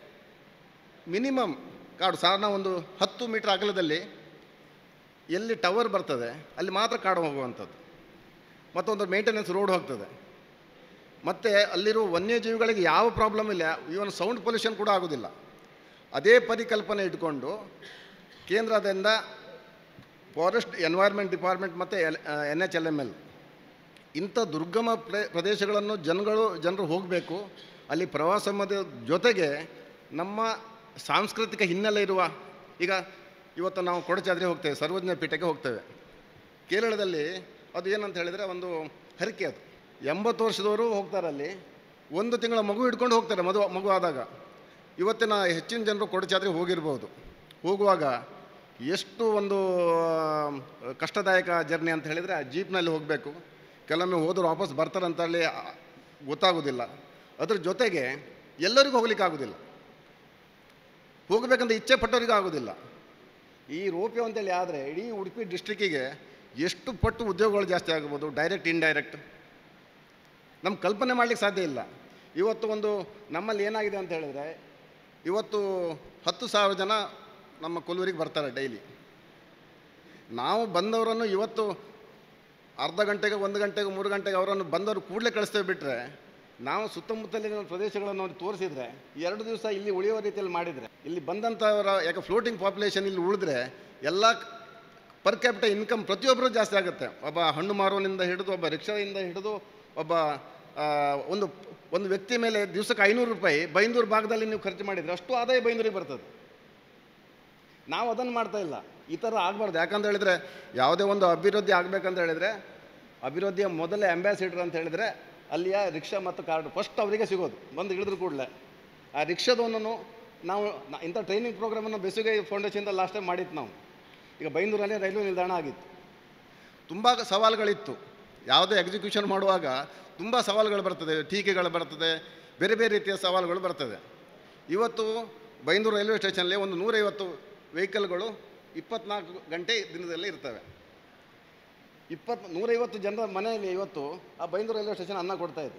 Speaker 3: ಮಿನಿಮಮ್ ಕಾಡು ಸಾಧಾರಣ ಒಂದು ಹತ್ತು ಮೀಟ್ರ್ ಅಗಲದಲ್ಲಿ ಎಲ್ಲಿ ಟವರ್ ಬರ್ತದೆ ಅಲ್ಲಿ ಮಾತ್ರ ಕಾಡು ಹೋಗುವಂಥದ್ದು. ಮತ್ತೊಂದು ಮೇಂಟೆನೆನ್ಸ್ ರೋಡ್ ಹೋಗ್ತದೆ. ಮತ್ತು ಅಲ್ಲಿರುವ ವನ್ಯಜೀವಿಗಳಿಗೆ ಯಾವ ಪ್ರಾಬ್ಲಮ್ ಇಲ್ಲ, ಈವನ್ ಸೌಂಡ್ ಪೊಲ್ಯೂಷನ್ ಕೂಡ ಆಗೋದಿಲ್ಲ. ಅದೇ ಪರಿಕಲ್ಪನೆ ಇಟ್ಕೊಂಡು ಕೇಂದ್ರದಿಂದ ಫಾರೆಸ್ಟ್ ಎನ್ವೈರ್ಮೆಂಟ್ ಡಿಪಾರ್ಟ್ಮೆಂಟ್ ಮತ್ತು L N H L M L ಇಂಥ ದುರ್ಗಮ ಪ್ರ ಪ್ರದೇಶಗಳನ್ನು ಜನಗಳು ಜನರು ಹೋಗಬೇಕು. ಅಲ್ಲಿ ಪ್ರವಾಸೋದ್ಯಮದ ಜೊತೆಗೆ ನಮ್ಮ ಸಾಂಸ್ಕೃತಿಕ ಹಿನ್ನೆಲೆ ಇರುವ, ಈಗ ಇವತ್ತು ನಾವು ಕೊಡಚಾದ್ರಿ ಹೋಗ್ತೇವೆ, ಸರ್ವಜ್ಞ ಪೀಠಕ್ಕೆ ಹೋಗ್ತೇವೆ. ಕೇರಳದಲ್ಲಿ ಅದು ಏನಂತ ಹೇಳಿದರೆ ಒಂದು ಹರಕೆ, ಅದು ಎಂಬತ್ತು ವರ್ಷದವರು ಹೋಗ್ತಾರೆ. ಅಲ್ಲಿ ಒಂದು ತಿಂಗಳ ಮಗು ಹಿಡ್ಕೊಂಡು ಹೋಗ್ತಾರೆ. ಮದು ಮಗು ಆದಾಗ ಇವತ್ತಿನ ಹೆಚ್ಚಿನ ಜನರು ಕೊಡಚಾದ್ರಿ ಹೋಗಿರ್ಬೋದು. ಹೋಗುವಾಗ ಎಷ್ಟು ಒಂದು ಕಷ್ಟದಾಯಕ ಜರ್ನಿ ಅಂತ ಹೇಳಿದರೆ, ಆ ಜೀಪ್ನಲ್ಲಿ ಹೋಗಬೇಕು. ಕೆಲವೊಮ್ಮೆ ಹೋದರೂ ವಾಪಸ್ ಬರ್ತಾರಂತ ಹೇಳಿ ಗೊತ್ತಾಗೋದಿಲ್ಲ. ಅದ್ರ ಜೊತೆಗೆ ಎಲ್ಲರಿಗೂ ಹೋಗ್ಲಿಕ್ಕಾಗೋದಿಲ್ಲ, ಹೋಗಬೇಕಂತ ಇಚ್ಛೆ ಪಟ್ಟವರಿಗೂ ಆಗೋದಿಲ್ಲ. ಈ ರೋಪೆ ಅಂತೇಳಿ ಆದರೆ ಇಡೀ ಉಡುಪಿ ಡಿಸ್ಟ್ರಿಕ್ಕಿಗೆ ಎಷ್ಟು ಪಟ್ಟು ಉದ್ಯೋಗಗಳು ಜಾಸ್ತಿ ಆಗ್ಬೋದು, ಡೈರೆಕ್ಟ್ ಇಂಡೈರೆಕ್ಟ್, ನಮ್ಗೆ ಕಲ್ಪನೆ ಮಾಡಲಿಕ್ಕೆ ಸಾಧ್ಯ ಇಲ್ಲ. ಇವತ್ತು ಒಂದು ನಮ್ಮಲ್ಲಿ ಏನಾಗಿದೆ ಅಂತ ಹೇಳಿದರೆ, ಇವತ್ತು ಹತ್ತು ಸಾವಿರ ಜನ ನಮ್ಮ ಕೊಲ್ಲೂರಿಗೆ ಬರ್ತಾರೆ ಡೈಲಿ. ನಾವು ಬಂದವರನ್ನು ಇವತ್ತು ಅರ್ಧ ಗಂಟೆಗೆ, ಒಂದು ಗಂಟೆಗೆ, ಮೂರು ಗಂಟೆಗೆ ಅವರನ್ನು ಬಂದವರು ಕೂಡಲೇ ಕಳಿಸ್ತೇವೆ. ಬಿಟ್ಟರೆ ನಾವು ಸುತ್ತಮುತ್ತಲಿನ ಪ್ರದೇಶಗಳನ್ನು ಅವ್ರಿಗೆ ತೋರಿಸಿದರೆ, ಎರಡು ದಿವಸ ಇಲ್ಲಿ ಉಳಿಯುವ ರೀತಿಯಲ್ಲಿ ಮಾಡಿದರೆ, ಇಲ್ಲಿ ಬಂದಂಥವರ ಯಾಕೆ ಫ್ಲೋಟಿಂಗ್ ಪಾಪ್ಯುಲೇಷನ್ ಇಲ್ಲಿ ಉಳಿದ್ರೆ ಎಲ್ಲ ಪರ್ ಕ್ಯಾಪಿಟಲ್ ಇನ್ಕಮ್ ಪ್ರತಿಯೊಬ್ಬರೂ ಜಾಸ್ತಿ ಆಗುತ್ತೆ. ಒಬ್ಬ ಹಣ್ಣು ಮಾರುವನಿಂದ ಹಿಡಿದು, ಒಬ್ಬ ರಿಕ್ಷಾದಿಂದ ಹಿಡಿದು, ಒಬ್ಬ ಒಂದು ಒಂದು ವ್ಯಕ್ತಿ ಮೇಲೆ ದಿವಸಕ್ಕೆ ಐನೂರು ರೂಪಾಯಿ ಬೈಂದೂರು ಭಾಗದಲ್ಲಿ ನೀವು ಖರ್ಚು ಮಾಡಿದರೆ ಅಷ್ಟು ಆದಾಯ ಬೈಂದೂರಿಗೆ ಬರ್ತದೆ. ನಾವು ಅದನ್ನು ಮಾಡ್ತಾ ಇಲ್ಲ. ಈ ಥರ ಆಗಬಾರ್ದು. ಯಾಕಂತ ಹೇಳಿದರೆ ಯಾವುದೇ ಒಂದು ಅಭಿವೃದ್ಧಿ ಆಗಬೇಕಂತ ಹೇಳಿದರೆ, ಅಭಿವೃದ್ಧಿಯ ಮೊದಲೇ ಅಂಬ್ಯಾಸಿಡರ್ ಅಂತ ಹೇಳಿದರೆ ಅಲ್ಲಿಯ ರಿಕ್ಷಾ ಮತ್ತು ಕಾರ್ಡು ಫಸ್ಟ್ ಅವರಿಗೆ ಸಿಗೋದು. ಬಂದು ಹಿಡಿದ್ರು ಕೂಡಲೇ ಆ ರಿಕ್ಷಾದವನನ್ನು ನಾವು ಇಂಥ ಟ್ರೈನಿಂಗ್ ಪ್ರೋಗ್ರಾಮನ್ನು ಬೆಸುಗೆ ಫೌಂಡೇಶನ್ದ ಲಾಸ್ಟ್ ಟೈಮ್ ಮಾಡಿತ್ತು ನಾವು. ಈಗ ಬೈಂದೂರಲ್ಲಿ ರೈಲ್ವೆ ನಿಲ್ದಾಣ ಆಗಿತ್ತು. ತುಂಬ ಸವಾಲುಗಳಿತ್ತು. ಯಾವುದೇ ಎಕ್ಸಿಕ್ಯೂಷನ್ ಮಾಡುವಾಗ ತುಂಬ ಸವಾಲುಗಳು ಬರ್ತದೆ, ಟೀಕೆಗಳು ಬರ್ತದೆ, ಬೇರೆ ಬೇರೆ ರೀತಿಯ ಸವಾಲುಗಳು ಬರ್ತದೆ. ಇವತ್ತು ಬೈಂದೂರು ರೈಲ್ವೆ ಸ್ಟೇಷನಲ್ಲಿ ಒಂದು ನೂರೈವತ್ತು ವೆಹಿಕಲ್ಗಳು ಇಪ್ಪತ್ನಾಲ್ಕು ಗಂಟೆ ದಿನದಲ್ಲಿ ಇರ್ತವೆ. ಇಪ್ಪತ್ತು ನೂರೈವತ್ತು ಜನರ ಮನೆಯಲ್ಲಿ ಇವತ್ತು ಆ ಬೈಂದೂರು ರೈಲ್ವೆ ಸ್ಟೇಷನ್ ಅನ್ನ ಕೊಡ್ತಾಯಿದೆ.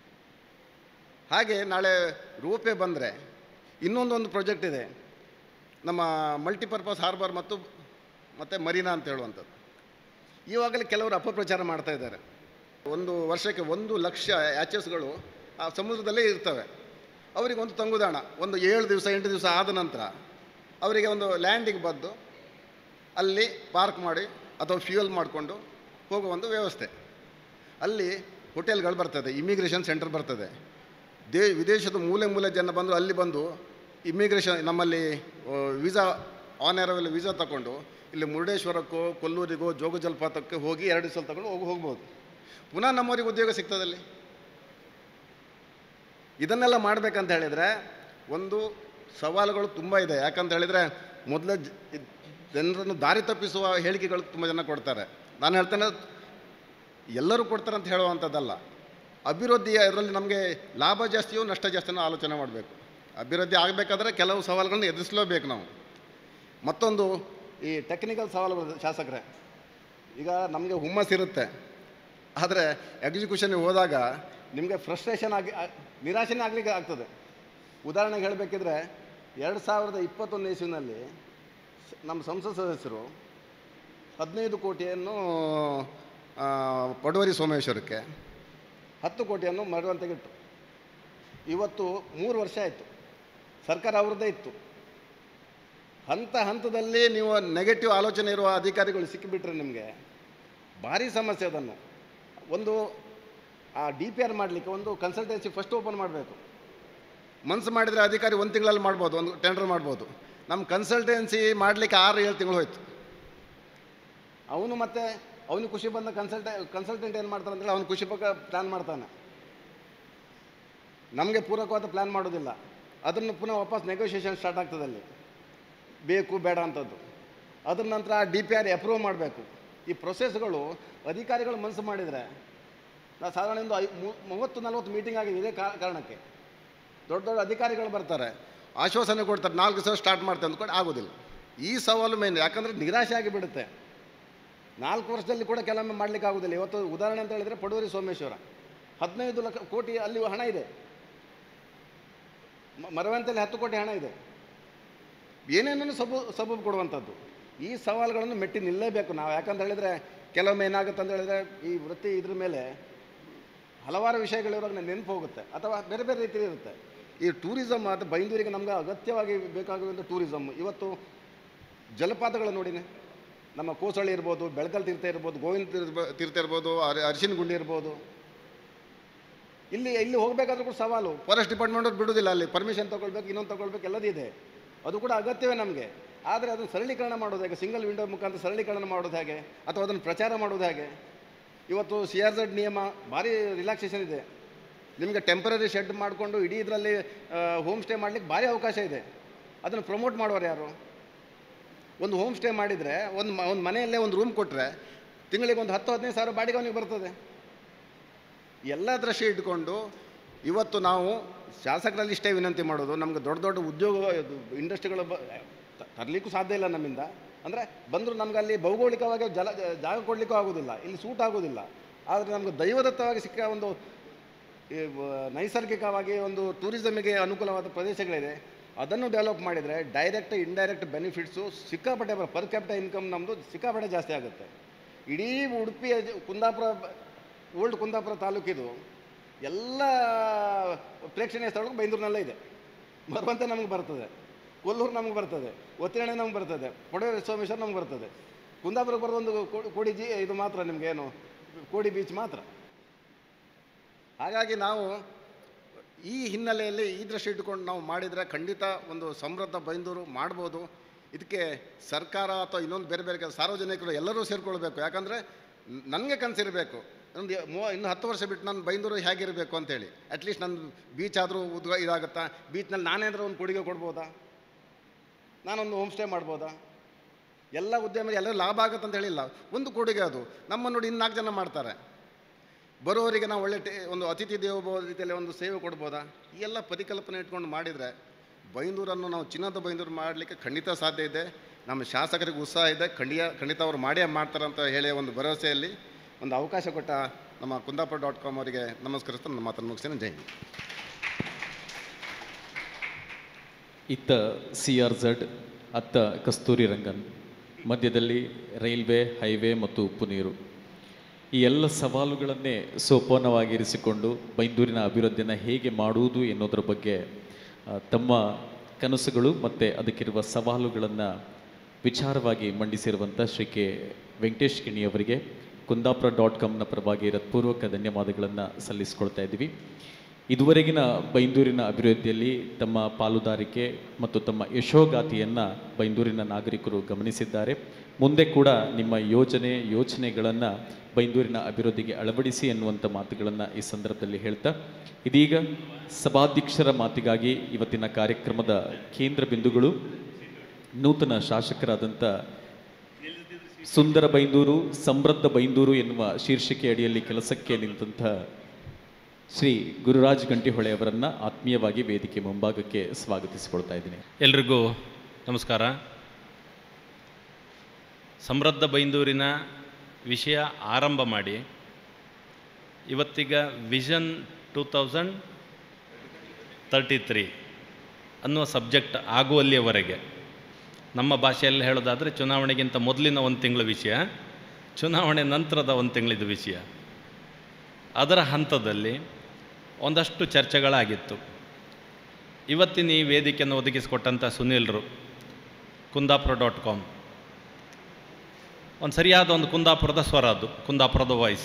Speaker 3: ಹಾಗೆ ನಾಳೆ ರೋಪೆ ಬಂದರೆ ಇನ್ನೊಂದೊಂದು ಪ್ರಾಜೆಕ್ಟ್ ಇದೆ, ನಮ್ಮ ಮಲ್ಟಿಪರ್ಪಸ್ ಹಾರ್ಬರ್ ಮತ್ತು ಮತ್ತು ಮರೀನಾ ಅಂತ ಹೇಳುವಂಥದ್ದು. ಈವಾಗಲೇ ಕೆಲವರು ಅಪಪ್ರಚಾರ ಮಾಡ್ತಾ ಇದ್ದಾರೆ. ಒಂದು ವರ್ಷಕ್ಕೆ ಒಂದು ಲಕ್ಷ ಯಾಚಸ್ಗಳು ಆ ಸಮುದ್ರದಲ್ಲೇ ಇರ್ತವೆ. ಅವರಿಗೆ ಒಂದು ತಂಗುದಾಣ, ಒಂದು ಏಳು ದಿವಸ ಎಂಟು ದಿವಸ ಆದ ನಂತರ ಅವರಿಗೆ ಒಂದು ಲ್ಯಾಂಡಿಗೆ ಬಂದು ಅಲ್ಲಿ ಪಾರ್ಕ್ ಮಾಡಿ ಅಥವಾ ಫ್ಯೂಯಲ್ ಮಾಡಿಕೊಂಡು ಹೋಗುವ ಒಂದು ವ್ಯವಸ್ಥೆ. ಅಲ್ಲಿ ಹೋಟೆಲ್ಗಳು ಬರ್ತದೆ, ಇಮಿಗ್ರೇಷನ್ ಸೆಂಟರ್ ಬರ್ತದೆ. ದೇ ವಿದೇಶದ ಮೂಲೆ ಮೂಲೆ ಜನ ಬಂದು ಅಲ್ಲಿ ಬಂದು ಇಮಿಗ್ರೇಷನ್ ನಮ್ಮಲ್ಲಿ ವೀಸಾ ಆನ್ ಅರೈವಲ್ ವೀಸಾ ತಗೊಂಡು ಇಲ್ಲಿ ಮುರುಡೇಶ್ವರಕ್ಕೋ ಕೊಲ್ಲೂರಿಗೋ ಜೋಗ ಜಲಪಾತಕ್ಕೆ ಹೋಗಿ ಎರಡು ದಿವಸ ತಗೊಂಡು ಹೋಗಿ ಹೋಗ್ಬೋದು. ಪುನಃ ನಮ್ಮವರಿಗೆ ಉದ್ಯೋಗ ಸಿಗ್ತದಲ್ಲಿ. ಇದನ್ನೆಲ್ಲ ಮಾಡಬೇಕಂತ ಹೇಳಿದರೆ ಒಂದು ಸವಾಲುಗಳು ತುಂಬ ಇದೆ. ಯಾಕಂತ ಹೇಳಿದರೆ ಮೊದಲೇ ಜನರನ್ನು ದಾರಿ ತಪ್ಪಿಸುವ ಹೇಳಿಕೆಗಳು ತುಂಬ ಜನ ಕೊಡ್ತಾರೆ. ನಾನು ಹೇಳ್ತೇನೆ, ಎಲ್ಲರೂ ಕೊಡ್ತಾರೆ ಅಂತ ಹೇಳುವಂಥದ್ದಲ್ಲ. ಅಭಿವೃದ್ಧಿಯ ಇದರಲ್ಲಿ ನಮಗೆ ಲಾಭ ಜಾಸ್ತಿಯೋ ನಷ್ಟ ಜಾಸ್ತಿಯೋ ಆಲೋಚನೆ ಮಾಡಬೇಕು. ಅಭಿವೃದ್ಧಿ ಆಗಬೇಕಾದ್ರೆ ಕೆಲವು ಸವಾಲುಗಳನ್ನು ಎದುರಿಸಲೇಬೇಕು ನಾವು. ಮತ್ತೊಂದು ಈ ಟೆಕ್ನಿಕಲ್ ಸವಾಲುಗಳು ಶಾಸಕರೇ, ಈಗ ನಮಗೆ ಹುಮ್ಮಸ್ಸಿರುತ್ತೆ, ಆದರೆ ಎಕ್ಸಿಕ್ಯೂಷನ್ಗೆ ಹೋದಾಗ ನಿಮಗೆ ಫ್ರಸ್ಟ್ರೇಷನ್ ಆಗಿ ನಿರಾಶೆನೇ ಆಗಲಿಕ್ಕೆ ಆಗ್ತದೆ. ಉದಾಹರಣೆಗೆ ಹೇಳಬೇಕಿದ್ರೆ ಎರಡು ಸಾವಿರದ ಇಪ್ಪತ್ತೊಂದು ಇಸ್ವಿನಲ್ಲಿ ನಮ್ಮ ಸಂಸತ್ ಸದಸ್ಯರು ಹದಿನೈದು ಕೋಟಿಯನ್ನು ಪಡುವರಿ ಸೋಮೇಶ್ವರಕ್ಕೆ, ಹತ್ತು ಕೋಟಿಯನ್ನು ಮರವಂತೆಗಿಟ್ಟು. ಇವತ್ತು ಮೂರು ವರ್ಷ ಆಯಿತು, ಸರ್ಕಾರ ಅವ್ರದ್ದೇ ಇತ್ತು. ಹಂತ ಹಂತದಲ್ಲಿ ನೀವು ನೆಗೆಟಿವ್ ಆಲೋಚನೆ ಇರುವ ಅಧಿಕಾರಿಗಳು ಸಿಕ್ಕಿಬಿಟ್ರೆ ನಿಮಗೆ ಭಾರಿ ಸಮಸ್ಯೆ. ಅದನ್ನು ಒಂದು ಆ ಡಿ ಪಿ ಆರ್ ಮಾಡಲಿಕ್ಕೆ ಒಂದು ಕನ್ಸಲ್ಟೆನ್ಸಿ ಫಸ್ಟ್ ಓಪನ್ ಮಾಡಬೇಕು. ಮನಸ್ಸು ಮಾಡಿದರೆ ಅಧಿಕಾರಿ ಒಂದು ತಿಂಗಳಲ್ಲಿ ಮಾಡ್ಬೋದು, ಒಂದು ಟೆಂಡರ್ ಮಾಡ್ಬೋದು. ನಮ್ಮ ಕನ್ಸಲ್ಟೆನ್ಸಿ ಮಾಡಲಿಕ್ಕೆ ಆರು ಏಳು ತಿಂಗಳು ಹೋಯ್ತು. ಅವನು ಮತ್ತೆ ಅವನಿಗೆ ಖುಷಿ ಬಂದ ಕನ್ಸಲ್ಟೆ ಕನ್ಸಲ್ಟೆಂಟ್ ಏನು ಮಾಡ್ತಾನೆ ಅಂತೇಳಿ ಅವನು ಖುಷಿ ಪಕ್ಕ ಪ್ಲ್ಯಾನ್ ಮಾಡ್ತಾನೆ, ನಮಗೆ ಪೂರಕವಾದ ಪ್ಲ್ಯಾನ್ ಮಾಡೋದಿಲ್ಲ. ಅದನ್ನು ಪುನಃ ವಾಪಸ್ ನೆಗೋಷಿಯೇಷನ್ ಸ್ಟಾರ್ಟ್ ಆಗ್ತದೆ. ಅಲ್ಲಿ ಬೇಕು ಬೇಡ ಅಂಥದ್ದು. ಅದ್ರ ನಂತರ ಡಿ ಪಿ ಆರ್ ಅಪ್ರೂವ್ ಮಾಡಬೇಕು. ಈ ಪ್ರೊಸೆಸ್ಗಳು ಅಧಿಕಾರಿಗಳು ಮನಸ್ಸು ಮಾಡಿದರೆ, ನಾವು ಸಾಧಾರಣ ಒಂದು ಐ ಮೂವತ್ತು ನಲ್ವತ್ತು ಮೀಟಿಂಗ್ ಆಗಿದೆ ಇದೇ ಕಾರಣಕ್ಕೆ. ದೊಡ್ಡ ದೊಡ್ಡ ಅಧಿಕಾರಿಗಳು ಬರ್ತಾರೆ, ಆಶ್ವಾಸನೆ ಕೊಡ್ತಾರೆ, ನಾಲ್ಕು ಸಾವಿರ ಸ್ಟಾರ್ಟ್ ಮಾಡ್ತೇವೆ ಅಂದ್ಕೊಂಡು ಆಗೋದಿಲ್ಲ. ಈ ಸವಾಲು ಮೇನ್, ಯಾಕಂದರೆ ನಿರಾಶೆ ಆಗಿಬಿಡುತ್ತೆ. ನಾಲ್ಕು ವರ್ಷದಲ್ಲಿ ಕೂಡ ಕೆಲವೊಮ್ಮೆ ಮಾಡಲಿಕ್ಕೆ ಆಗೋದಿಲ್ಲ. ಇವತ್ತು ಉದಾಹರಣೆ ಅಂತ ಹೇಳಿದರೆ ಪಡುವರಿ ಸೋಮೇಶ್ವರ ಹದಿನೈದು ಲಕ್ಷ ಕೋಟಿ ಅಲ್ಲಿ ಹಣ ಇದೆ, ಮರವಂತಲ್ಲಿ ಹತ್ತು ಕೋಟಿ ಹಣ ಇದೆ, ಏನೇನೂ ಸಬು ಸಬೂಬು ಕೊಡುವಂಥದ್ದು. ಈ ಸವಾಲುಗಳನ್ನು ಮೆಟ್ಟಿ ನಿಲ್ಲಲೇಬೇಕು ನಾವು. ಯಾಕಂತ ಹೇಳಿದರೆ ಕೆಲವೊಮ್ಮೆ ಏನಾಗುತ್ತೆ ಅಂತ ಹೇಳಿದರೆ ಈ ವೃತ್ತಿ ಇದ್ರ ಮೇಲೆ ಹಲವಾರು ವಿಷಯಗಳಿರುವಾಗ ನೆನಪು ಹೋಗುತ್ತೆ ಅಥವಾ ಬೇರೆ ಬೇರೆ ರೀತಿಯಲ್ಲಿ ಇರುತ್ತೆ. ಈ ಟೂರಿಸಮ್ ಅದು ಬೈಂದೂರಿಗೆ ನಮ್ಗೆ ಅಗತ್ಯವಾಗಿ ಬೇಕಾಗುವಂಥ ಟೂರಿಸಮ್. ಇವತ್ತು ಜಲಪಾತಗಳು ನೋಡಿನೇ, ನಮ್ಮ ಕೋಸಳ್ಳಿ ಇರ್ಬೋದು, ಬೆಳಕಲ್ ತೀರ್ಥ ಇರ್ಬೋದು, ಗೋವಿಂದ ತೀರ್ಥ ತೀರ್ಥ ಇರ್ಬೋದು, ಅರಿ ಅರಿಶಿನ ಗುಂಡಿ ಇರ್ಬೋದು. ಇಲ್ಲಿ ಇಲ್ಲಿ ಹೋಗಬೇಕಾದ್ರೂ ಕೂಡ ಸವಾಲು. ಫಾರೆಸ್ಟ್ ಡಿಪಾರ್ಟ್ಮೆಂಟವ್ರು ಬಿಡೋದಿಲ್ಲ, ಅಲ್ಲಿ ಪರ್ಮಿಷನ್ ತೊಗೊಳ್ಬೇಕು, ಇನ್ನೊಂದು ತೊಗೊಳ್ಬೇಕು, ಎಲ್ಲದಿದೆ. ಅದು ಕೂಡ ಅಗತ್ಯವೇ ನಮಗೆ. ಆದರೆ ಅದನ್ನು ಸರಳೀಕರಣ ಮಾಡೋದು ಹೇಗೆ? ಸಿಂಗಲ್ ವಿಂಡೋ ಮುಖಾಂತರ ಸರಳೀಕರಣ ಮಾಡೋದು ಹೇಗೆ? ಅಥವಾ ಅದನ್ನು ಪ್ರಚಾರ ಮಾಡೋದು ಹೇಗೆ? ಇವತ್ತು ಸಿ ಆರ್ ಝಡ್ ನಿಯಮ ಭಾರಿ ರಿಲ್ಯಾಕ್ಸೇಷನ್ ಇದೆ. ನಿಮಗೆ ಟೆಂಪರರಿ ಶೆಡ್ ಮಾಡಿಕೊಂಡು ಇಡೀ ಇದರಲ್ಲಿ ಹೋಮ್ ಸ್ಟೇ ಮಾಡಲಿಕ್ಕೆ ಭಾರಿ ಅವಕಾಶ ಇದೆ. ಅದನ್ನು ಪ್ರಮೋಟ್ ಮಾಡೋರು ಯಾರು? ಒಂದು ಹೋಮ್ ಸ್ಟೇ ಮಾಡಿದರೆ ಒಂದು ಮ ಒಂದು ಮನೆಯಲ್ಲೇ ಒಂದು ರೂಮ್ ಕೊಟ್ಟರೆ ತಿಂಗಳಿಗೆ ಒಂದು ಹತ್ತು ಹದಿನೈದು ಸಾವಿರ ಬಾಡಿಗೆ ಅವನಿಗೆ ಬರ್ತದೆ. ಎಲ್ಲ ದೃಶ್ಯ ಇಟ್ಕೊಂಡು ಇವತ್ತು ನಾವು ಶಾಸಕರಲ್ಲಿ ಇಷ್ಟೇ ವಿನಂತಿ ಮಾಡೋದು, ನಮಗೆ ದೊಡ್ಡ ದೊಡ್ಡ ಉದ್ಯೋಗ ಇಂಡಸ್ಟ್ರಿಗಳು ಬ ತರಲಿಕ್ಕೂ ಸಾಧ್ಯ ಇಲ್ಲ ನಮ್ಮಿಂದ. ಅಂದರೆ ಬಂದರೂ ನಮ್ಗೆ ಅಲ್ಲಿ ಭೌಗೋಳಿಕವಾಗಿ ಜಲ ಜಾಗ ಕೊಡಲಿಕ್ಕೂ ಆಗೋದಿಲ್ಲ, ಇಲ್ಲಿ ಸೂಟ್ ಆಗೋದಿಲ್ಲ. ಆದರೆ ನಮಗೆ ದೈವದತ್ತವಾಗಿ ಸಿಕ್ಕ ಒಂದು ನೈಸರ್ಗಿಕವಾಗಿ ಒಂದು ಟೂರಿಸಮಿಗೆ ಅನುಕೂಲವಾದ ಪ್ರದೇಶಗಳಿದೆ. ಅದನ್ನು ಡೆವಲಪ್ ಮಾಡಿದರೆ ಡೈರೆಕ್ಟ್ ಇಂಡೈರೆಕ್ಟ್ ಬೆನಿಫಿಟ್ಸು ಸಿಕ್ಕಾಪಟ್ಟೆ ಪರ್ ಕ್ಯಾಪಿಟಲ್ ಇನ್ಕಮ್ ನಮ್ಮದು ಸಿಕ್ಕಾಪಟ್ಟೆ ಜಾಸ್ತಿ ಆಗುತ್ತೆ. ಇಡೀ ಉಡುಪಿ ಕುಂದಾಪುರ ಓಲ್ಡ್ ಕುಂದಾಪುರ ತಾಲೂಕಿದು ಎಲ್ಲ ಪ್ರೇಕ್ಷಣೀಯ ಸ್ಥಳಗಳು ಬೈಂದೂರಿನಲ್ಲೇ ಇದೆ. ಮರವಂತೆ ನಮಗೆ ಬರ್ತದೆ, ಕೊಲ್ಲೂರು ನಮಗೆ ಬರ್ತದೆ, ಒತ್ತಿರಣೆ ನಮ್ಗೆ ಬರ್ತದೆ, ಪಡುವರಿ ಸೋಮೇಶ್ವರ ನಮ್ಗೆ ಬರ್ತದೆ. ಕುಂದಾಪುರಕ್ಕೆ ಬರೋದೊಂದು ಕೋಡಿ ಜಿ ಇದು ಮಾತ್ರ, ನಿಮಗೇನು ಕೋಡಿ ಬೀಚ್ ಮಾತ್ರ. ಹಾಗಾಗಿ ನಾವು ಈ ಹಿನ್ನೆಲೆಯಲ್ಲಿ ಈ ದೃಷ್ಟಿ ಇಟ್ಕೊಂಡು ನಾವು ಮಾಡಿದರೆ ಖಂಡಿತ ಒಂದು ಸಮೃದ್ಧ ಬೈಂದೂರು ಮಾಡ್ಬೋದು. ಇದಕ್ಕೆ ಸರ್ಕಾರ ಅಥವಾ ಇನ್ನೊಂದು ಬೇರೆ ಬೇರೆ ಸಾರ್ವಜನಿಕರು ಎಲ್ಲರೂ ಸೇರಿಕೊಳ್ಬೇಕು. ಯಾಕಂದರೆ ನನಗೆ ಕನಸಿರಬೇಕು, ಒಂದು ಮೂವ ಇನ್ನು ಹತ್ತು ವರ್ಷ ಬಿಟ್ಟು ನಾನು ಬೈಂದೂರು ಹೇಗಿರಬೇಕು ಅಂತೇಳಿ. ಅಟ್ಲೀಸ್ಟ್ ನನ್ನ ಬೀಚ್ ಆದರೂ ಉದ್ಗ ಇದಾಗುತ್ತಾ, ಬೀಚ್ನಲ್ಲಿ ನಾನೇನಾದರೂ ಒಂದು ಕೊಡುಗೆ ಕೊಡ್ಬೋದಾ, ನಾನೊಂದು ಹೋಮ್ ಸ್ಟೇ ಮಾಡ್ಬೋದಾ? ಎಲ್ಲ ಉದ್ಯಮ ಎಲ್ಲರೂ ಲಾಭ ಆಗುತ್ತೆ ಅಂತ ಹೇಳಿಲ್ಲ, ಒಂದು ಕೊಡುಗೆ ಅದು. ನಮ್ಮ ನೋಡಿ ಇನ್ನು ನಾಲ್ಕು ಜನ ಮಾಡ್ತಾರೆ, ಬರೋವರಿಗೆ ನಾವು ಒಳ್ಳೆ ಟೇ ಒಂದು ಅತಿಥಿ ದೇವೋಭವ ರೀತಿಯಲ್ಲಿ ಒಂದು ಸೇವೆ ಕೊಡ್ಬೋದಾ? ಈ ಎಲ್ಲ ಪರಿಕಲ್ಪನೆ ಇಟ್ಕೊಂಡು ಮಾಡಿದರೆ ಬೈಂದೂರನ್ನು ನಾವು ಚಿನ್ನದ ಬೈಂದೂರು ಮಾಡಲಿಕ್ಕೆ ಖಂಡಿತ ಸಾಧ್ಯ ಇದೆ. ನಮ್ಮ ಶಾಸಕರಿಗೆ ಉತ್ಸಾಹ ಇದೆ, ಖಂಡಿತ ಖಂಡಿತ ಅವರು ಮಾಡೇ ಮಾಡ್ತಾರಂತ ಹೇಳಿ ಒಂದು ಭರವಸೆಯಲ್ಲಿ ಒಂದು ಅವಕಾಶ ಕೊಟ್ಟ ನಮ್ಮ ಕುಂದಾಪುರ ಡಾಟ್ ಕಾಮ್ ಅವರಿಗೆ ನಮಸ್ಕರಿಸ್ತಾ ನನ್ನ ಮಾತನ್ನು ಮುಗಿಸ್ತೇನೆ. ಜೈ ಹಿಂದ್.
Speaker 5: ಇತ್ತ ಸಿ ಆರ್ ಝಡ್, ಅತ್ತ ಕಸ್ತೂರಿ ರಂಗನ್, ಮಧ್ಯದಲ್ಲಿ ರೈಲ್ವೆ, ಹೈವೇ ಮತ್ತು ಉಪ್ಪು ನೀರು. ಈ ಎಲ್ಲ ಸವಾಲುಗಳನ್ನೇ ಸೋಪಾನವಾಗಿರಿಸಿಕೊಂಡು ಬೈಂದೂರಿನ ಅಭಿವೃದ್ಧಿಯನ್ನು ಹೇಗೆ ಮಾಡುವುದು ಎನ್ನುವುದರ ಬಗ್ಗೆ ತಮ್ಮ ಕನಸುಗಳು ಮತ್ತು ಅದಕ್ಕಿರುವ ಸವಾಲುಗಳನ್ನು ವಿಚಾರವಾಗಿ ಮಂಡಿಸಿರುವಂಥ ಶ್ರೀ ಕೆ ವೆಂಕಟೇಶ್ ಕಿಣಿಯವರಿಗೆ ಕುಂದಾಪುರ ಡಾಟ್ ಕಾಮ್ನ ಪರವಾಗಿ ಹೃತ್ಪೂರ್ವಕ ಧನ್ಯವಾದಗಳನ್ನು ಸಲ್ಲಿಸ್ಕೊಳ್ತಾ ಇದ್ದೀವಿ. ಇದುವರೆಗಿನ ಬೈಂದೂರಿನ ಅಭಿವೃದ್ಧಿಯಲ್ಲಿ ತಮ್ಮ ಪಾಲುದಾರಿಕೆ ಮತ್ತು ತಮ್ಮ ಯಶೋಗಾಥೆಯನ್ನು ಬೈಂದೂರಿನ ನಾಗರಿಕರು ಗಮನಿಸಿದ್ದಾರೆ. ಮುಂದೆ ಕೂಡ ನಿಮ್ಮ ಯೋಜನೆ ಯೋಚನೆಗಳನ್ನು ಬೈಂದೂರಿನ ಅಭಿವೃದ್ಧಿಗೆ ಅಳವಡಿಸಿ ಎನ್ನುವಂಥ ಮಾತುಗಳನ್ನು ಈ ಸಂದರ್ಭದಲ್ಲಿ ಹೇಳ್ತಾ, ಇದೀಗ ಸಭಾಧ್ಯಕ್ಷರ ಮಾತಿಗಾಗಿ ಇವತ್ತಿನ ಕಾರ್ಯಕ್ರಮದ ಕೇಂದ್ರ ಬಿಂದುಗಳು ನೂತನ ಶಾಸಕರಾದಂಥ ಸುಂದರ ಬೈಂದೂರು ಸಮೃದ್ಧ ಬೈಂದೂರು ಎನ್ನುವ ಶೀರ್ಷಿಕೆ ಅಡಿಯಲ್ಲಿ ಕೆಲಸಕ್ಕೆ ನಿಂತಹ ಶ್ರೀ ಗುರುರಾಜ್ ಗಂಟಿಹೊಳೆ ಅವರನ್ನು ಆತ್ಮೀಯವಾಗಿ ವೇದಿಕೆ ಮುಂಭಾಗಕ್ಕೆ ಸ್ವಾಗತಿಸಿಕೊಳ್ತಾ ಇದ್ದೀನಿ.
Speaker 1: ಎಲ್ರಿಗೂ ನಮಸ್ಕಾರ. ಸಮೃದ್ಧ ಬೈಂದೂರಿನ ವಿಷಯ ಆರಂಭ ಮಾಡಿ ಇವತ್ತೀಗ vision two thousand thirty three ಅನ್ನುವ ಸಬ್ಜೆಕ್ಟ್ ಆಗುವಲ್ಲಿಯವರೆಗೆ ನಮ್ಮ ಭಾಷೆಯಲ್ಲಿ ಹೇಳೋದಾದರೆ ಚುನಾವಣೆಗಿಂತ ಮೊದಲಿನ ಒಂದು ತಿಂಗಳ ವಿಷಯ, ಚುನಾವಣೆ ನಂತರದ ಒಂದು ತಿಂಗಳಿದ ವಿಷಯ. ಅದರ ಹಂತದಲ್ಲಿ ಒಂದಷ್ಟು ಚರ್ಚೆಗಳಾಗಿತ್ತು. ಇವತ್ತಿನ ಈ ವೇದಿಕೆಯನ್ನು ಒದಗಿಸಿಕೊಟ್ಟಂಥ ಸುನೀಲ್ರು, ಕುಂದಾಪುರ ಡಾಟ್ ಕಾಮ್ ಒಂದು ಸರಿಯಾದ ಒಂದು ಕುಂದಾಪುರದ ಸ್ವರ, ಅದು ಕುಂದಾಪುರದ ವಾಯ್ಸ್.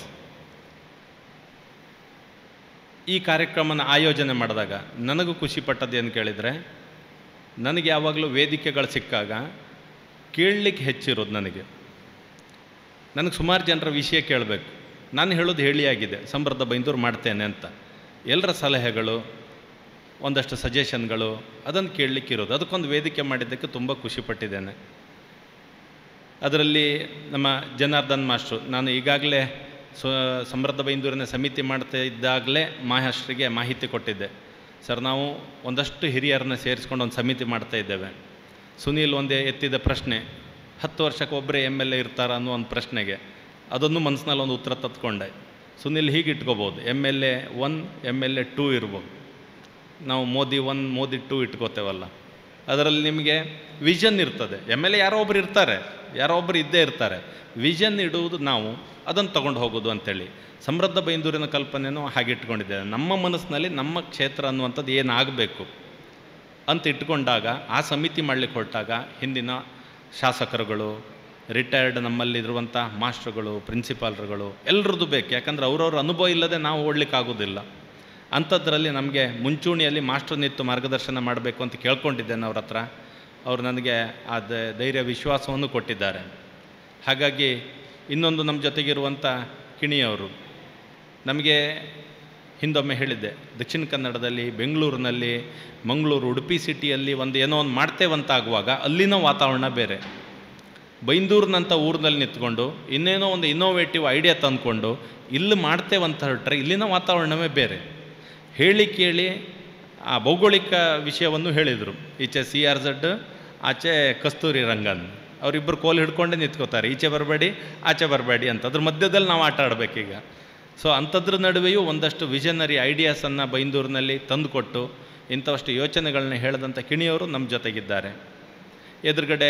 Speaker 1: ಈ ಕಾರ್ಯಕ್ರಮನ ಆಯೋಜನೆ ಮಾಡಿದಾಗ ನನಗೂ ಖುಷಿಪಟ್ಟದ್ದು ಏನು ಕೇಳಿದರೆ, ನನಗೆ ಯಾವಾಗಲೂ ವೇದಿಕೆಗಳು ಸಿಕ್ಕಾಗ ಕೇಳಲಿಕ್ಕೆ ಹೆಚ್ಚಿರೋದು. ನನಗೆ ನನಗೆ ಸುಮಾರು ಜನರ ವಿಷಯ ಕೇಳಬೇಕು. ನಾನು ಹೇಳೋದು ಹೇಳಿ ಆಗಿದೆ, ಸಮೃದ್ಧ ಬೈಂದೂರು ಮಾಡ್ತೇನೆ ಅಂತ. ಎಲ್ಲರ ಸಲಹೆಗಳು, ಒಂದಷ್ಟು ಸಜೆಷನ್ಗಳು ಅದನ್ನು ಕೇಳಲಿಕ್ಕಿರೋದು. ಅದಕ್ಕೊಂದು ವೇದಿಕೆ ಮಾಡಿದ್ದಕ್ಕೆ ತುಂಬ ಖುಷಿಪಟ್ಟಿದ್ದೇನೆ. ಅದರಲ್ಲಿ ನಮ್ಮ ಜನಾರ್ದನ್ ಮಾಸ್ಟ್ರು, ನಾನು ಈಗಾಗಲೇ ಸ್ವ ಸಮೃದ್ಧ ಬೈಂದೂರಿನ ಸಮಿತಿ ಮಾಡ್ತಾ ಇದ್ದಾಗಲೇ ಮಾಸ್ಟ್ರಿಗೆ ಮಾಹಿತಿ ಕೊಟ್ಟಿದ್ದೆ. ಸರ್, ನಾವು ಒಂದಷ್ಟು ಹಿರಿಯರನ್ನ ಸೇರಿಸ್ಕೊಂಡು ಒಂದು ಸಮಿತಿ ಮಾಡ್ತಾ ಇದ್ದೇವೆ. ಸುನೀಲ್ ಒಂದೇ ಎತ್ತಿದ ಪ್ರಶ್ನೆ, ಹತ್ತು ವರ್ಷಕ್ಕೆ ಒಬ್ಬರೇ ಎಮ್ ಎಲ್ ಎ ಇರ್ತಾರ ಅನ್ನೋ ಒಂದು ಪ್ರಶ್ನೆಗೆ ಅದನ್ನು ಮನಸ್ಸಿನಲ್ಲಿ ಒಂದು ಉತ್ತರ ತತ್ಕೊಂಡೆ. ಸುನೀಲ್ ಹೀಗೆ ಇಟ್ಕೋಬೋದು, M L A one M L A two ಇರ್ಬೋದು. ನಾವು ಮೋದಿ ಒನ್ ಮೋದಿ ಟೂ ಇಟ್ಕೋತೇವಲ್ಲ, ಅದರಲ್ಲಿ ನಿಮಗೆ ವಿಷನ್ ಇರ್ತದೆ. ಎಮ್ ಎಲ್ ಎ ಯಾರೋ ಒಬ್ರು ಇರ್ತಾರೆ, ಯಾರೋ ಒಬ್ಬರು ಇದ್ದೇ ಇರ್ತಾರೆ. ವಿಷನ್ ಇಡುವುದು ನಾವು, ಅದನ್ನು ತೊಗೊಂಡು ಹೋಗೋದು ಅಂತೇಳಿ ಸಮೃದ್ಧ ಬೈಂದೂರಿನ ಕಲ್ಪನೆಯೂ ಹಾಗೆ ಇಟ್ಕೊಂಡಿದ್ದೇವೆ. ನಮ್ಮ ಮನಸ್ಸಿನಲ್ಲಿ ನಮ್ಮ ಕ್ಷೇತ್ರ ಅನ್ನುವಂಥದ್ದು ಏನಾಗಬೇಕು ಅಂತ ಇಟ್ಕೊಂಡಾಗ ಆ ಸಮಿತಿ ಮಾಡಲಿಕ್ಕೆ ಹೊರಟಾಗ ಹಿಂದಿನ ಶಾಸಕರುಗಳು, ರಿಟೈರ್ಡ್ ನಮ್ಮಲ್ಲಿರುವಂಥ ಮಾಸ್ಟ್ರುಗಳು, ಪ್ರಿನ್ಸಿಪಾಲ್ರುಗಳು ಎಲ್ಲರದ್ದು ಬೇಕು. ಯಾಕಂದರೆ ಅವ್ರವ್ರ ಅನುಭವ ಇಲ್ಲದೆ ನಾವು ಓಡಲಿಕ್ಕಾಗೋದಿಲ್ಲ. ಅಂಥದ್ರಲ್ಲಿ ನಮಗೆ ಮುಂಚೂಣಿಯಲ್ಲಿ ಮಾಸ್ಟ್ರು ನಿಂತು ಮಾರ್ಗದರ್ಶನ ಮಾಡಬೇಕು ಅಂತ ಕೇಳ್ಕೊಂಡಿದ್ದೇನೆ ಅವ್ರ ಹತ್ರ. ಅವರು ನನಗೆ ಆ ಧೈರ್ಯ ವಿಶ್ವಾಸವನ್ನು ಕೊಟ್ಟಿದ್ದಾರೆ. ಹಾಗಾಗಿ ಇನ್ನೊಂದು ನಮ್ಮ ಜೊತೆಗಿರುವಂಥ ಕಿಣಿಯವರು, ನಮಗೆ ಹಿಂದೊಮ್ಮೆ ಹೇಳಿದ್ದೆ, ದಕ್ಷಿಣ ಕನ್ನಡದಲ್ಲಿ, ಬೆಂಗಳೂರಿನಲ್ಲಿ, ಮಂಗಳೂರು, ಉಡುಪಿ ಸಿಟಿಯಲ್ಲಿ ಒಂದು ಏನೋ ಒಂದು ಮಾಡ್ತೇವಂತಾಗುವಾಗ ಅಲ್ಲಿನ ವಾತಾವರಣ ಬೇರೆ. ಬೈಂದೂರಿನಂಥ ಊರಿನಲ್ಲಿ ನಿಂತ್ಕೊಂಡು ಇನ್ನೇನೋ ಒಂದು ಇನ್ನೋವೇಟಿವ್ ಐಡಿಯಾ ತಂದುಕೊಂಡು ಇಲ್ಲಿ ಮಾಡ್ತೇವಂತ ಹೊರಟ್ರೆ ಇಲ್ಲಿನ ವಾತಾವರಣವೇ ಬೇರೆ. ಹೇಳಿ ಕೇಳಿ ಆ ಭೌಗೋಳಿಕ ವಿಷಯವನ್ನು ಹೇಳಿದರು. ಈಚೆ ಸಿ ಆರ್ ಝಡ್, ಆಚೆ ಕಸ್ತೂರಿ ರಂಗನ್, ಅವರಿಬ್ಬರು ಕೋಲು ಹಿಡ್ಕೊಂಡೇ ನಿಂತ್ಕೋತಾರೆ, ಈಚೆ ಬರಬೇಡಿ ಆಚೆ ಬರಬೇಡಿ ಅಂತ. ಅದ್ರ ಮಧ್ಯದಲ್ಲಿ ನಾವು ಆಟ ಆಡಬೇಕೀಗ. ಸೊ ಅಂಥದ್ರ ನಡುವೆಯೂ ಒಂದಷ್ಟು ವಿಷನರಿ ಐಡಿಯಾಸನ್ನು ಬೈಂದೂರಿನಲ್ಲಿ ತಂದುಕೊಟ್ಟು ಇಂಥವಷ್ಟು ಯೋಚನೆಗಳನ್ನ ಹೇಳಿದಂಥ ಕಿಣಿಯವರು ನಮ್ಮ ಜೊತೆಗಿದ್ದಾರೆ. ಎದುರುಗಡೆ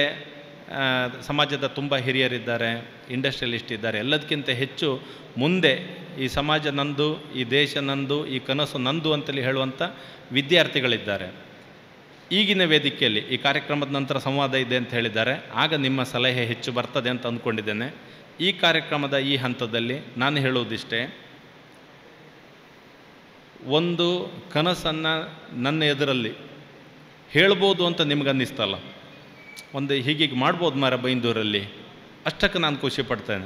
Speaker 1: ಸಮಾಜದ ತುಂಬ ಹಿರಿಯರಿದ್ದಾರೆ, ಇಂಡಸ್ಟ್ರಿಯಲಿಸ್ಟ್ ಇದ್ದಾರೆ. ಎಲ್ಲದಕ್ಕಿಂತ ಹೆಚ್ಚು ಮುಂದೆ ಈ ಸಮಾಜ ನಂದು, ಈ ದೇಶ ನಂದು, ಈ ಕನಸು ನಂದು ಅಂತೇಳಿ ಹೇಳುವಂಥ ವಿದ್ಯಾರ್ಥಿಗಳಿದ್ದಾರೆ. ಈಗಿನ ವೇದಿಕೆಯಲ್ಲಿ ಈ ಕಾರ್ಯಕ್ರಮದ ನಂತರ ಸಂವಾದ ಇದೆ ಅಂತ ಹೇಳಿದ್ದಾರೆ. ಆಗ ನಿಮ್ಮ ಸಲಹೆ ಹೆಚ್ಚು ಬರ್ತದೆ ಅಂತ ಅಂದ್ಕೊಂಡಿದ್ದೇನೆ. ಈ ಕಾರ್ಯಕ್ರಮದ ಈ ಹಂತದಲ್ಲಿ ನಾನು ಹೇಳುವುದಿಷ್ಟೇ, ಒಂದು ಕನಸನ್ನು ನನ್ನ ಎದುರಲ್ಲಿ ಹೇಳ್ಬೋದು ಅಂತ ನಿಮಗನ್ನಿಸ್ತಲ್ಲ, ಒಂದು ಹೀಗೀಗೆ ಮಾಡ್ಬೋದು ಮಾರ ಬೈಂದೂರಲ್ಲಿ, ಅಷ್ಟಕ್ಕೆ ನಾನು ಖುಷಿ ಪಡ್ತೇನೆ.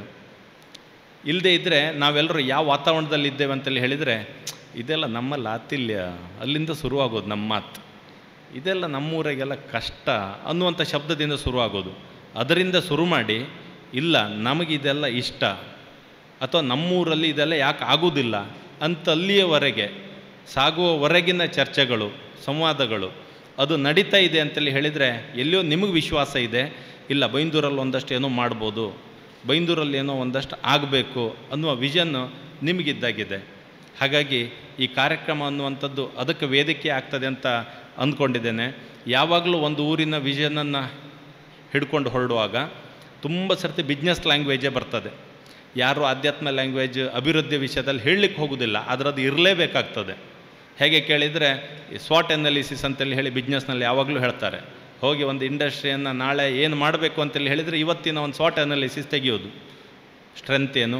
Speaker 1: ಇಲ್ಲದೇ ಇದ್ದರೆ ನಾವೆಲ್ಲರೂ ಯಾವ ವಾತಾವರಣದಲ್ಲಿ ಇದ್ದೇವೆ ಅಂತೇಳಿ ಹೇಳಿದರೆ, ಇದೆಲ್ಲ ನಮ್ಮಲ್ಲಿ ಆತಿಲ್ಯ, ಅಲ್ಲಿಂದ ಶುರುವಾಗೋದು ನಮ್ಮ ಮಾತು, ಇದೆಲ್ಲ ನಮ್ಮೂರಿಗೆಲ್ಲ ಕಷ್ಟ ಅನ್ನುವಂಥ ಶಬ್ದದಿಂದ ಶುರುವಾಗೋದು. ಅದರಿಂದ ಶುರು ಮಾಡಿ, ಇಲ್ಲ ನಮಗಿದೆಲ್ಲ ಇಷ್ಟ, ಅಥವಾ ನಮ್ಮೂರಲ್ಲಿ ಇದೆಲ್ಲ ಯಾಕೆ ಆಗೋದಿಲ್ಲ ಅಂತ ಅಲ್ಲಿಯವರೆಗೆ ಸಾಗುವವರೆಗಿನ ಚರ್ಚೆಗಳು, ಸಂವಾದಗಳು ಅದು ನಡೀತಾ ಇದೆ ಅಂತೇಳಿ ಹೇಳಿದರೆ ಎಲ್ಲಿಯೋ ನಿಮಗೆ ವಿಶ್ವಾಸ ಇದೆ, ಇಲ್ಲ ಬೈಂದೂರಲ್ಲಿ ಒಂದಷ್ಟು ಏನೋ ಮಾಡ್ಬೋದು, ಬೈಂದೂರಲ್ಲಿ ಏನೋ ಒಂದಷ್ಟು ಆಗಬೇಕು ಅನ್ನುವ ವಿಷನ್ನು ನಿಮಗಿದ್ದಾಗಿದೆ. ಹಾಗಾಗಿ ಈ ಕಾರ್ಯಕ್ರಮ ಅನ್ನುವಂಥದ್ದು ಅದಕ್ಕೆ ವೇದಿಕೆ ಆಗ್ತದೆ ಅಂತ ಅಂದ್ಕೊಂಡಿದ್ದೇನೆ. ಯಾವಾಗಲೂ ಒಂದು ಊರಿನ ವಿಷನನ್ನು ಹಿಡ್ಕೊಂಡು ಹೊರಡುವಾಗ ತುಂಬ ಸರ್ತಿ ಬಿಸ್ನೆಸ್ ಲ್ಯಾಂಗ್ವೇಜೇ ಬರ್ತದೆ. ಯಾರು ಆಧ್ಯಾತ್ಮ ಲ್ಯಾಂಗ್ವೇಜ್ ಅಭಿವೃದ್ಧಿ ವಿಷಯದಲ್ಲಿ ಹೇಳಲಿಕ್ಕೆ ಹೋಗೋದಿಲ್ಲ, ಆದರೆ ಅದು ಇರಲೇಬೇಕಾಗ್ತದೆ. ಹೇಗೆ ಕೇಳಿದರೆ ಸ್ವಾಟ್ ಎನಾಲಿಸಿಸ್ ಅಂತೇಳಿ ಹೇಳಿ ಬಿಸ್ನೆಸ್ನಲ್ಲಿ ಯಾವಾಗಲೂ ಹೇಳ್ತಾರೆ. ಹೋಗಿ ಒಂದು ಇಂಡಸ್ಟ್ರಿಯನ್ನು ನಾಳೆ ಏನು ಮಾಡಬೇಕು ಅಂತೇಳಿ ಹೇಳಿದರೆ ಇವತ್ತಿನ ಒಂದು ಸ್ವಾಟ್ ಎನಾಲಿಸಿಸ್ ತೆಗೆಯೋದು. ಸ್ಟ್ರೆಂತ್ ಏನು,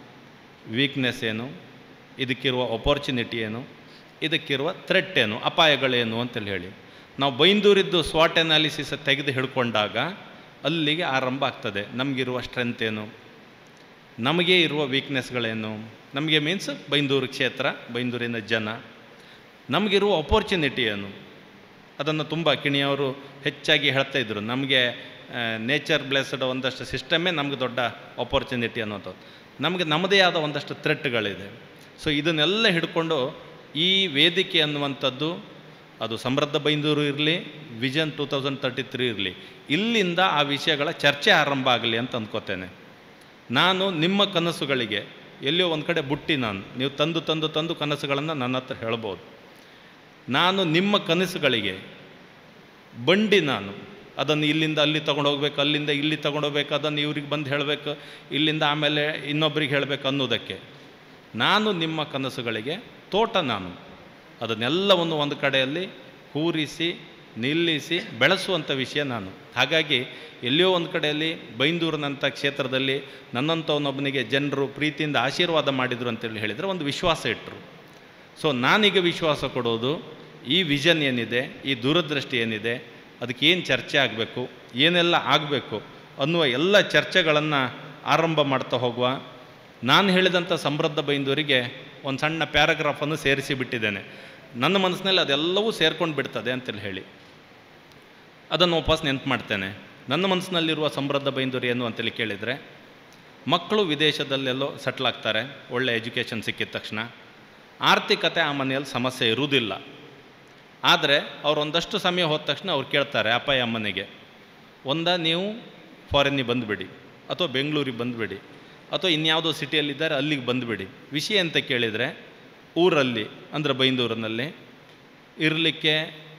Speaker 1: ವೀಕ್ನೆಸ್ ಏನು, ಇದಕ್ಕಿರುವ ಅಪರ್ಚುನಿಟಿ ಏನು, ಇದಕ್ಕಿರುವ ಥ್ರೆಟ್ ಏನು, ಅಪಾಯಗಳೇನು ಅಂತೇಳಿ ಹೇಳಿ ನಾವು ಬೈಂದೂರಿದ್ದು ಸ್ವಾಟ್ ಎನಾಲಿಸಿಸ್ ತೆಗೆದು ಹಿಡ್ಕೊಂಡಾಗ ಅಲ್ಲಿಗೆ ಆರಂಭ ಆಗ್ತದೆ. ನಮಗಿರುವ ಸ್ಟ್ರೆಂತ್ ಏನು, ನಮಗೆ ಇರುವ ವೀಕ್ನೆಸ್ಗಳೇನು, ನಮಗೆ ಮೀನ್ಸ್ ಬೈಂದೂರು ಕ್ಷೇತ್ರ, ಬೈಂದೂರಿನ ಜನ, ನಮಗಿರುವ ಅಪರ್ಚುನಿಟಿ ಏನು. ಅದನ್ನು ತುಂಬ ಕಿಣಿಯವರು ಹೆಚ್ಚಾಗಿ ಹೇಳ್ತಾ ಇದ್ದರು. ನಮಗೆ ನೇಚರ್ ಬ್ಲೆಸ್ಡ್ ಒಂದಷ್ಟು ಸಿಸ್ಟಮೇ ನಮಗೆ ದೊಡ್ಡ ಅಪರ್ಚುನಿಟಿ ಅನ್ನೋಂಥದ್ದು. ನಮಗೆ ನಮ್ಮದೇ ಆದ ಒಂದಷ್ಟು ಥ್ರೆಟ್ಗಳಿದೆ. ಸೊ ಇದನ್ನೆಲ್ಲ ಹಿಡ್ಕೊಂಡು ಈ ವೇದಿಕೆ ಅನ್ನುವಂಥದ್ದು, ಅದು ಸಮೃದ್ಧ ಬೈಂದೂರು ಇರಲಿ, vision two thousand thirty three ಇರಲಿ, ಇಲ್ಲಿಂದ ಆ ವಿಷಯಗಳ ಚರ್ಚೆ ಆರಂಭ ಆಗಲಿ ಅಂತ ಅಂದ್ಕೋತೇನೆ. ನಾನು ನಿಮ್ಮ ಕನಸುಗಳಿಗೆ ಎಲ್ಲಿಯೋ ಒಂದು ಕಡೆ ಬುಟ್ಟಿ, ನಾನು ನೀವು ತಂದು ತಂದು ತಂದು ಕನಸುಗಳನ್ನು ನನ್ನ ಹತ್ರ ಹೇಳ್ಬೋದು. ನಾನು ನಿಮ್ಮ ಕನಸುಗಳಿಗೆ ಬಂಡಿ, ನಾನು ಅದನ್ನು ಇಲ್ಲಿಂದ ಅಲ್ಲಿ ತೊಗೊಂಡೋಗ್ಬೇಕು, ಅಲ್ಲಿಂದ ಇಲ್ಲಿ ತೊಗೊಂಡೋಗ್ಬೇಕು, ಅದನ್ನು ಇವ್ರಿಗೆ ಬಂದು ಹೇಳಬೇಕು, ಇಲ್ಲಿಂದ ಆಮೇಲೆ ಇನ್ನೊಬ್ರಿಗೆ ಹೇಳಬೇಕು ಅನ್ನೋದಕ್ಕೆ ನಾನು ನಿಮ್ಮ ಕನಸುಗಳಿಗೆ ತೋಟ, ನಾನು ಅದನ್ನೆಲ್ಲವನ್ನು ಒಂದು ಕಡೆಯಲ್ಲಿ ಕೂರಿಸಿ ನಿಲ್ಲಿಸಿ ಬೆಳೆಸುವಂಥ ವಿಷಯ ನಾನು. ಹಾಗಾಗಿ ಎಲ್ಲಿಯೋ ಒಂದು ಕಡೆಯಲ್ಲಿ ಬೈಂದೂರಿನಂಥ ಕ್ಷೇತ್ರದಲ್ಲಿ ನನ್ನಂಥವನೊಬ್ಬನಿಗೆ ಜನರು ಪ್ರೀತಿಯಿಂದ ಆಶೀರ್ವಾದ ಮಾಡಿದರು ಅಂತೇಳಿ ಹೇಳಿದರೆ ಒಂದು ವಿಶ್ವಾಸ ಇಟ್ಟರು. ಸೊ ನಾನೀಗ ವಿಶ್ವಾಸ ಕೊಡೋದು, ಈ ವಿಷನ್ ಏನಿದೆ, ಈ ದೂರದೃಷ್ಟಿ ಏನಿದೆ, ಅದಕ್ಕೆ ಏನು ಚರ್ಚೆ ಆಗಬೇಕು, ಏನೆಲ್ಲ ಆಗಬೇಕು ಅನ್ನುವ ಎಲ್ಲ ಚರ್ಚೆಗಳನ್ನು ಆರಂಭ ಮಾಡ್ತಾ ಹೋಗುವ. ನಾನು ಹೇಳಿದಂಥ ಸಮೃದ್ಧ ಬೈಂದೂರಿಗೆ ಒಂದು ಸಣ್ಣ ಪ್ಯಾರಾಗ್ರಾಫನ್ನು ಸೇರಿಸಿ ಬಿಟ್ಟಿದ್ದೇನೆ. ನನ್ನ ಮನಸ್ಸಿನಲ್ಲಿ ಅದೆಲ್ಲವೂ ಸೇರ್ಕೊಂಡು ಬಿಡ್ತದೆ ಅಂತೇಳಿ ಹೇಳಿ ಅದನ್ನು ವಾಪಸ್ ನೆನಪು ಮಾಡ್ತೇನೆ. ನನ್ನ ಮನಸ್ಸಿನಲ್ಲಿರುವ ಸಮೃದ್ಧ ಬೈಂದೂರು ಏನು ಅಂತೇಳಿ ಕೇಳಿದರೆ, ಮಕ್ಕಳು ವಿದೇಶದಲ್ಲೆಲ್ಲೋ ಸೆಟ್ಲ್ ಆಗ್ತಾರೆ, ಒಳ್ಳೆ ಎಜುಕೇಷನ್ ಸಿಕ್ಕಿದ ತಕ್ಷಣ ಆರ್ಥಿಕತೆ ಆ ಮನೆಯಲ್ಲಿ ಸಮಸ್ಯೆ ಇರುವುದಿಲ್ಲ. ಆದರೆ ಅವ್ರು ಒಂದಷ್ಟು ಸಮಯ ಹೋದ ತಕ್ಷಣ ಅವ್ರು ಕೇಳ್ತಾರೆ ಅಪ್ಪ ಅಮ್ಮನಿಗೆ, ಒಂದ ನೀವು ಫಾರಿನ್ನಿಗೆ ಬಂದುಬಿಡಿ, ಅಥವಾ ಬೆಂಗಳೂರಿಗೆ ಬಂದುಬಿಡಿ, ಅಥವಾ ಇನ್ಯಾವುದೋ ಸಿಟಿಯಲ್ಲಿದ್ದಾರೆ ಅಲ್ಲಿಗೆ ಬಂದುಬಿಡಿ. ವಿಷಯ ಅಂತ ಕೇಳಿದರೆ, ಊರಲ್ಲಿ ಅಂದರೆ ಬೈಂದೂರಿನಲ್ಲಿ ಇರಲಿಕ್ಕೆ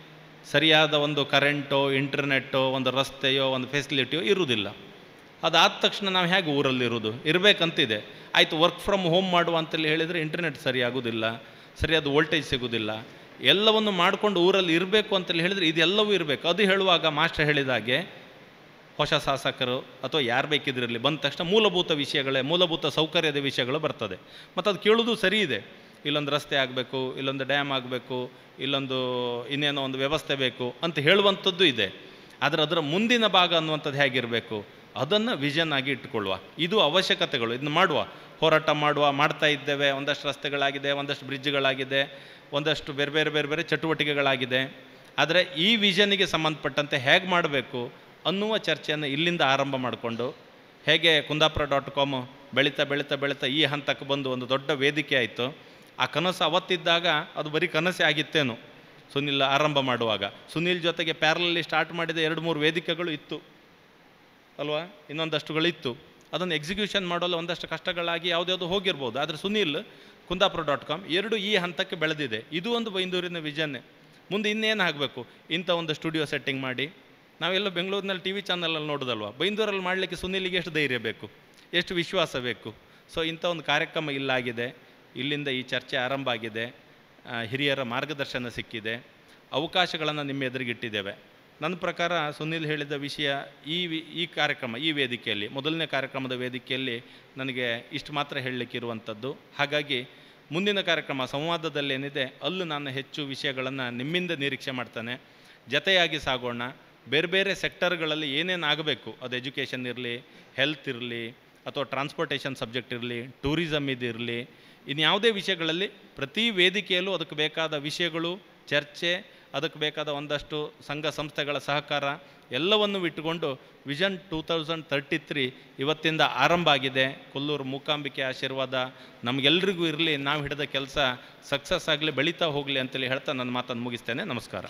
Speaker 1: ಸರಿಯಾದ ಒಂದು ಕರೆಂಟೋ ಇಂಟರ್ನೆಟ್ಟೋ ಒಂದು ರಸ್ತೆಯೋ ಒಂದು ಫೆಸಿಲಿಟಿಯೋ ಇರುವುದಿಲ್ಲ. ಅದಾದ ತಕ್ಷಣ ನಾವು ಹೇಗೆ ಊರಲ್ಲಿರೋದು? ಇರಬೇಕಂತಿದೆ, ಆಯಿತು ವರ್ಕ್ ಫ್ರಮ್ ಹೋಮ್ ಮಾಡುವ ಅಂತೇಳಿ ಹೇಳಿದರೆ ಇಂಟರ್ನೆಟ್ ಸರಿಯಾಗೋದಿಲ್ಲ, ಸರಿಯಾದ ವೋಲ್ಟೇಜ್ ಸಿಗೋದಿಲ್ಲ. ಎಲ್ಲವನ್ನು ಮಾಡಿಕೊಂಡು ಊರಲ್ಲಿ ಇರಬೇಕು ಅಂತೇಳಿ ಹೇಳಿದರೆ ಇದೆಲ್ಲವೂ ಇರಬೇಕು. ಅದು ಹೇಳುವಾಗ ಮಾಸ್ಟರ್ ಹೇಳಿದಾಗೆ ಹೊಸ ಶಾಸಕರು ಅಥವಾ ಯಾರು ಬೇಕಿದ್ರಲ್ಲಿ ಬಂದ ತಕ್ಷಣ ಮೂಲಭೂತ ವಿಷಯಗಳೇ ಮೂಲಭೂತ ಸೌಕರ್ಯದ ವಿಷಯಗಳು ಬರ್ತದೆ. ಮತ್ತು ಅದು ಕೇಳೋದು ಸರಿ ಇದೆ, ಇಲ್ಲೊಂದು ರಸ್ತೆ ಆಗಬೇಕು, ಇಲ್ಲೊಂದು ಡ್ಯಾಮ್ ಆಗಬೇಕು, ಇಲ್ಲೊಂದು ಇನ್ನೇನೋ ಒಂದು ವ್ಯವಸ್ಥೆ ಬೇಕು ಅಂತ ಹೇಳುವಂಥದ್ದು ಇದೆ. ಆದರೆ ಅದರ ಮುಂದಿನ ಭಾಗ ಅನ್ನುವಂಥದ್ದು ಹೇಗಿರಬೇಕು ಅದನ್ನು ವಿಷನ್ ಆಗಿ ಇಟ್ಕೊಳ್ಳುವ. ಇದು ಅವಶ್ಯಕತೆಗಳು, ಇದನ್ನು ಮಾಡುವ, ಹೋರಾಟ ಮಾಡುವ, ಮಾಡ್ತಾ ಇದ್ದೇವೆ. ಒಂದಷ್ಟು ರಸ್ತೆಗಳಾಗಿದೆ, ಒಂದಷ್ಟು ಬ್ರಿಡ್ಜ್ಗಳಾಗಿದೆ, ಒಂದಷ್ಟು ಬೇರೆ ಬೇರೆ ಬೇರೆ ಬೇರೆ ಚಟುವಟಿಕೆಗಳಾಗಿದೆ. ಆದರೆ ಈ ವಿಷನ್ನಿಗೆ ಸಂಬಂಧಪಟ್ಟಂತೆ ಹೇಗೆ ಮಾಡಬೇಕು ಅನ್ನುವ ಚರ್ಚೆಯನ್ನು ಇಲ್ಲಿಂದ ಆರಂಭ ಮಾಡಿಕೊಂಡು, ಹೇಗೆ ಕುಂದಾಪುರ ಡಾಟ್ ಕಾಮ್ ಬೆಳೀತಾ ಬೆಳೀತಾ ಬೆಳೀತಾ ಈ ಹಂತಕ್ಕೆ ಬಂದು ಒಂದು ದೊಡ್ಡ ವೇದಿಕೆ ಆಯಿತು. ಆ ಕನಸು ಅವತ್ತಿದ್ದಾಗ ಅದು ಬರೀ ಕನಸೇ ಆಗಿತ್ತೇನು ಸುನಿಲ್ ಆರಂಭ ಮಾಡುವಾಗ. ಸುನಿಲ್ ಜೊತೆಗೆ ಪ್ಯಾರಲಲ್ಲಿ ಸ್ಟಾರ್ಟ್ ಮಾಡಿದ ಎರಡು ಮೂರು ವೇದಿಕೆಗಳು ಇತ್ತು ಅಲ್ವಾ, ಇನ್ನೊಂದಷ್ಟುಗಳಿತ್ತು. ಅದನ್ನು ಎಕ್ಸಿಕ್ಯೂಷನ್ ಮಾಡಲು ಒಂದಷ್ಟು ಕಷ್ಟಗಳಾಗಿ ಯಾವುದ್ಯಾವುದು ಹೋಗಿರ್ಬೋದು. ಆದರೆ ಸುನಿಲ್ ಕುಂದಾಪುರ ಡಾಟ್ ಕಾಮ್ ಎರಡು ಈ ಹಂತಕ್ಕೆ ಬೆಳೆದಿದೆ. ಇದು ಒಂದು ಬೈಂದೂರಿನ ವಿಷನ್ನೇ. ಮುಂದೆ ಇನ್ನೇನು ಆಗಬೇಕು, ಇಂಥ ಒಂದು ಸ್ಟುಡಿಯೋ ಸೆಟ್ಟಿಂಗ್ ಮಾಡಿ, ನಾವೆಲ್ಲ ಬೆಂಗಳೂರಿನಲ್ಲಿ ಟಿ ವಿ ಚಾನಲಲ್ಲಿ ನೋಡೋದಲ್ವ, ಬೈಂದೂರಲ್ಲಿ ಮಾಡಲಿಕ್ಕೆ ಸುನಿಲಿಗೆ ಎಷ್ಟು ಧೈರ್ಯ ಬೇಕು, ಎಷ್ಟು ವಿಶ್ವಾಸ ಬೇಕು. ಸೊ ಇಂಥ ಒಂದು ಕಾರ್ಯಕ್ರಮ ಇಲ್ಲಾಗಿದೆ, ಇಲ್ಲಿಂದ ಈ ಚರ್ಚೆ ಆರಂಭ ಆಗಿದೆ, ಹಿರಿಯರ ಮಾರ್ಗದರ್ಶನ ಸಿಕ್ಕಿದೆ, ಅವಕಾಶಗಳನ್ನು ನಿಮ್ಮ ಎದುರಿಗಿಟ್ಟಿದ್ದೇವೆ. ನನ್ನ ಪ್ರಕಾರ ಸುನಿಲ್ ಹೇಳಿದ ವಿಷಯ ಈ ವಿ ಈ ಕಾರ್ಯಕ್ರಮ ಈ ವೇದಿಕೆಯಲ್ಲಿ ಮೊದಲನೇ ಕಾರ್ಯಕ್ರಮದ ವೇದಿಕೆಯಲ್ಲಿ ನನಗೆ ಇಷ್ಟು ಮಾತ್ರ ಹೇಳಲಿಕ್ಕಿರುವಂಥದ್ದು. ಹಾಗಾಗಿ ಮುಂದಿನ ಕಾರ್ಯಕ್ರಮ ಸಂವಾದದಲ್ಲೇನಿದೆ ಅಲ್ಲೂ ನಾನು ಹೆಚ್ಚು ವಿಷಯಗಳನ್ನು ನಿಮ್ಮಿಂದ ನಿರೀಕ್ಷೆ ಮಾಡ್ತಾನೆ. ಜತೆಯಾಗಿ ಸಾಗೋಣ. ಬೇರೆ ಬೇರೆ ಸೆಕ್ಟರ್ಗಳಲ್ಲಿ ಏನೇನು ಆಗಬೇಕು, ಅದು ಎಜುಕೇಷನ್ ಇರಲಿ, ಹೆಲ್ತ್ ಇರಲಿ, ಅಥವಾ ಟ್ರಾನ್ಸ್ಪೋರ್ಟೇಷನ್ ಸಬ್ಜೆಕ್ಟ್ ಇರಲಿ, ಟೂರಿಸಮ್ ಇದಿರಲಿ, ಇನ್ಯಾವುದೇ ವಿಷಯಗಳಲ್ಲಿ ಪ್ರತಿ ವೇದಿಕೆಯಲ್ಲೂ ಅದಕ್ಕೆ ಬೇಕಾದ ವಿಷಯಗಳು, ಚರ್ಚೆ, ಅದಕ್ಕೆ ಬೇಕಾದ ಒಂದಷ್ಟು ಸಂಘ ಸಂಸ್ಥೆಗಳ ಸಹಕಾರ ಎಲ್ಲವನ್ನು ಇಟ್ಟುಕೊಂಡು vision two thousand thirty three ಇವತ್ತಿಂದ ಆರಂಭ ಆಗಿದೆ. ಕೊಲ್ಲೂರು ಮೂಕಾಂಬಿಕೆ ಆಶೀರ್ವಾದ ನಮಗೆಲ್ಲರಿಗೂ ಇರಲಿ, ನಾವು ಹಿಡಿದ ಕೆಲಸ ಸಕ್ಸಸ್ ಆಗಲಿ, ಬೆಳೀತಾ ಹೋಗಲಿ ಅಂತೇಳಿ ಹೇಳ್ತಾ ನನ್ನ ಮಾತನ್ನು ಮುಗಿಸ್ತೇನೆ. ನಮಸ್ಕಾರ.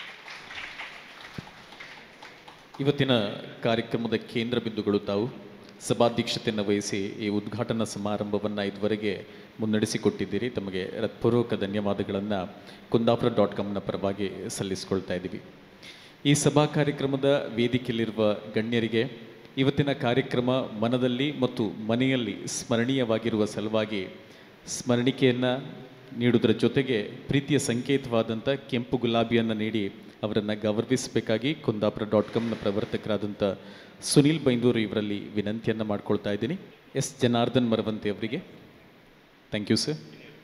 Speaker 5: ಇವತ್ತಿನ ಕಾರ್ಯಕ್ರಮದ ಕೇಂದ್ರ ಬಿಂದುಗಳು ತಾವು ಸಭಾಧ್ಯಕ್ಷತೆಯನ್ನು ವಹಿಸಿ ಈ ಉದ್ಘಾಟನಾ ಸಮಾರಂಭವನ್ನು ಇದುವರೆಗೆ ಮುನ್ನಡೆಸಿಕೊಟ್ಟಿದ್ದೀರಿ. ತಮಗೆ ಹೃತ್ಪೂರ್ವಕ ಧನ್ಯವಾದಗಳನ್ನು ಕುಂದಾಪುರ ಡಾಟ್ ಕಾಮ್ನ ಪರವಾಗಿ ಸಲ್ಲಿಸ್ಕೊಳ್ತಾ ಇದ್ದೀವಿ. ಈ ಸಭಾ ಕಾರ್ಯಕ್ರಮದ ವೇದಿಕೆಯಲ್ಲಿರುವ ಗಣ್ಯರಿಗೆ ಇವತ್ತಿನ ಕಾರ್ಯಕ್ರಮ ಮನದಲ್ಲಿ ಮತ್ತು ಮನೆಯಲ್ಲಿ ಸ್ಮರಣೀಯವಾಗಿರುವ ಸಲುವಾಗಿ ಸ್ಮರಣಿಕೆಯನ್ನು ನೀಡುವುದರ ಜೊತೆಗೆ ಪ್ರೀತಿಯ ಸಂಕೇತವಾದಂಥ ಕೆಂಪು ಗುಲಾಬಿಯನ್ನು ನೀಡಿ ಅವರನ್ನು ಗೌರವಿಸಬೇಕಾಗಿ ಕುಂದಾಪುರ ಡಾಟ್ ಕಾಮ್ನ ಪ್ರವರ್ತಕರಾದಂಥ ಸುನಿಲ್ ಬೈಂದೂರು ಇವರಲ್ಲಿ ವಿನಂತಿಯನ್ನು ಮಾಡ್ಕೊಳ್ತಾ ಇದ್ದೀನಿ. ಎಸ್ ಜನಾರ್ದನ್ ಮರವಂತಿ ಅವರಿಗೆ ಥ್ಯಾಂಕ್ ಯು ಸರ್.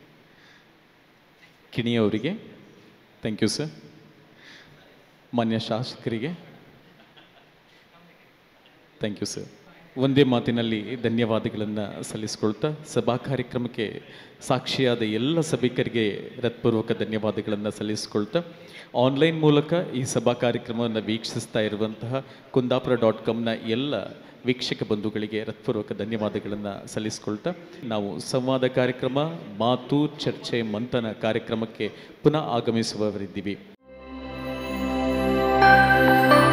Speaker 5: ಕಿಣಿ ಅವರಿಗೆ ಥ್ಯಾಂಕ್ ಯು ಸರ್. ಮಾನ್ಯ ಶಾಸಕರಿಗೆ ಥ್ಯಾಂಕ್ ಯು ಸರ್. ಒಂದೇ ಮಾತಿನಲ್ಲಿ ಧನ್ಯವಾದಗಳನ್ನು ಸಲ್ಲಿಸ್ಕೊಳ್ತಾ ಸಭಾ ಕಾರ್ಯಕ್ರಮಕ್ಕೆ ಸಾಕ್ಷಿಯಾದ ಎಲ್ಲ ಸಭಿಕರಿಗೆ ಹೃತ್ಪೂರ್ವಕ ಧನ್ಯವಾದಗಳನ್ನು ಸಲ್ಲಿಸ್ಕೊಳ್ತಾ ಆನ್ಲೈನ್ ಮೂಲಕ ಈ ಸಭಾ ಕಾರ್ಯಕ್ರಮವನ್ನು ವೀಕ್ಷಿಸ್ತಾ ಇರುವಂತಹ ಕುಂದಾಪುರ ಡಾಟ್ ಕಾಮ್ನ ಎಲ್ಲ ವೀಕ್ಷಕ ಬಂಧುಗಳಿಗೆ ಹೃತ್ಪೂರ್ವಕ ಧನ್ಯವಾದಗಳನ್ನು ಸಲ್ಲಿಸ್ಕೊಳ್ತಾ ನಾವು ಸಂವಾದ ಕಾರ್ಯಕ್ರಮ ಮಾತು ಚರ್ಚೆ ಮಂಥನ ಕಾರ್ಯಕ್ರಮಕ್ಕೆ ಪುನಃ ಆಗಮಿಸುವವರಿದ್ದೀವಿ.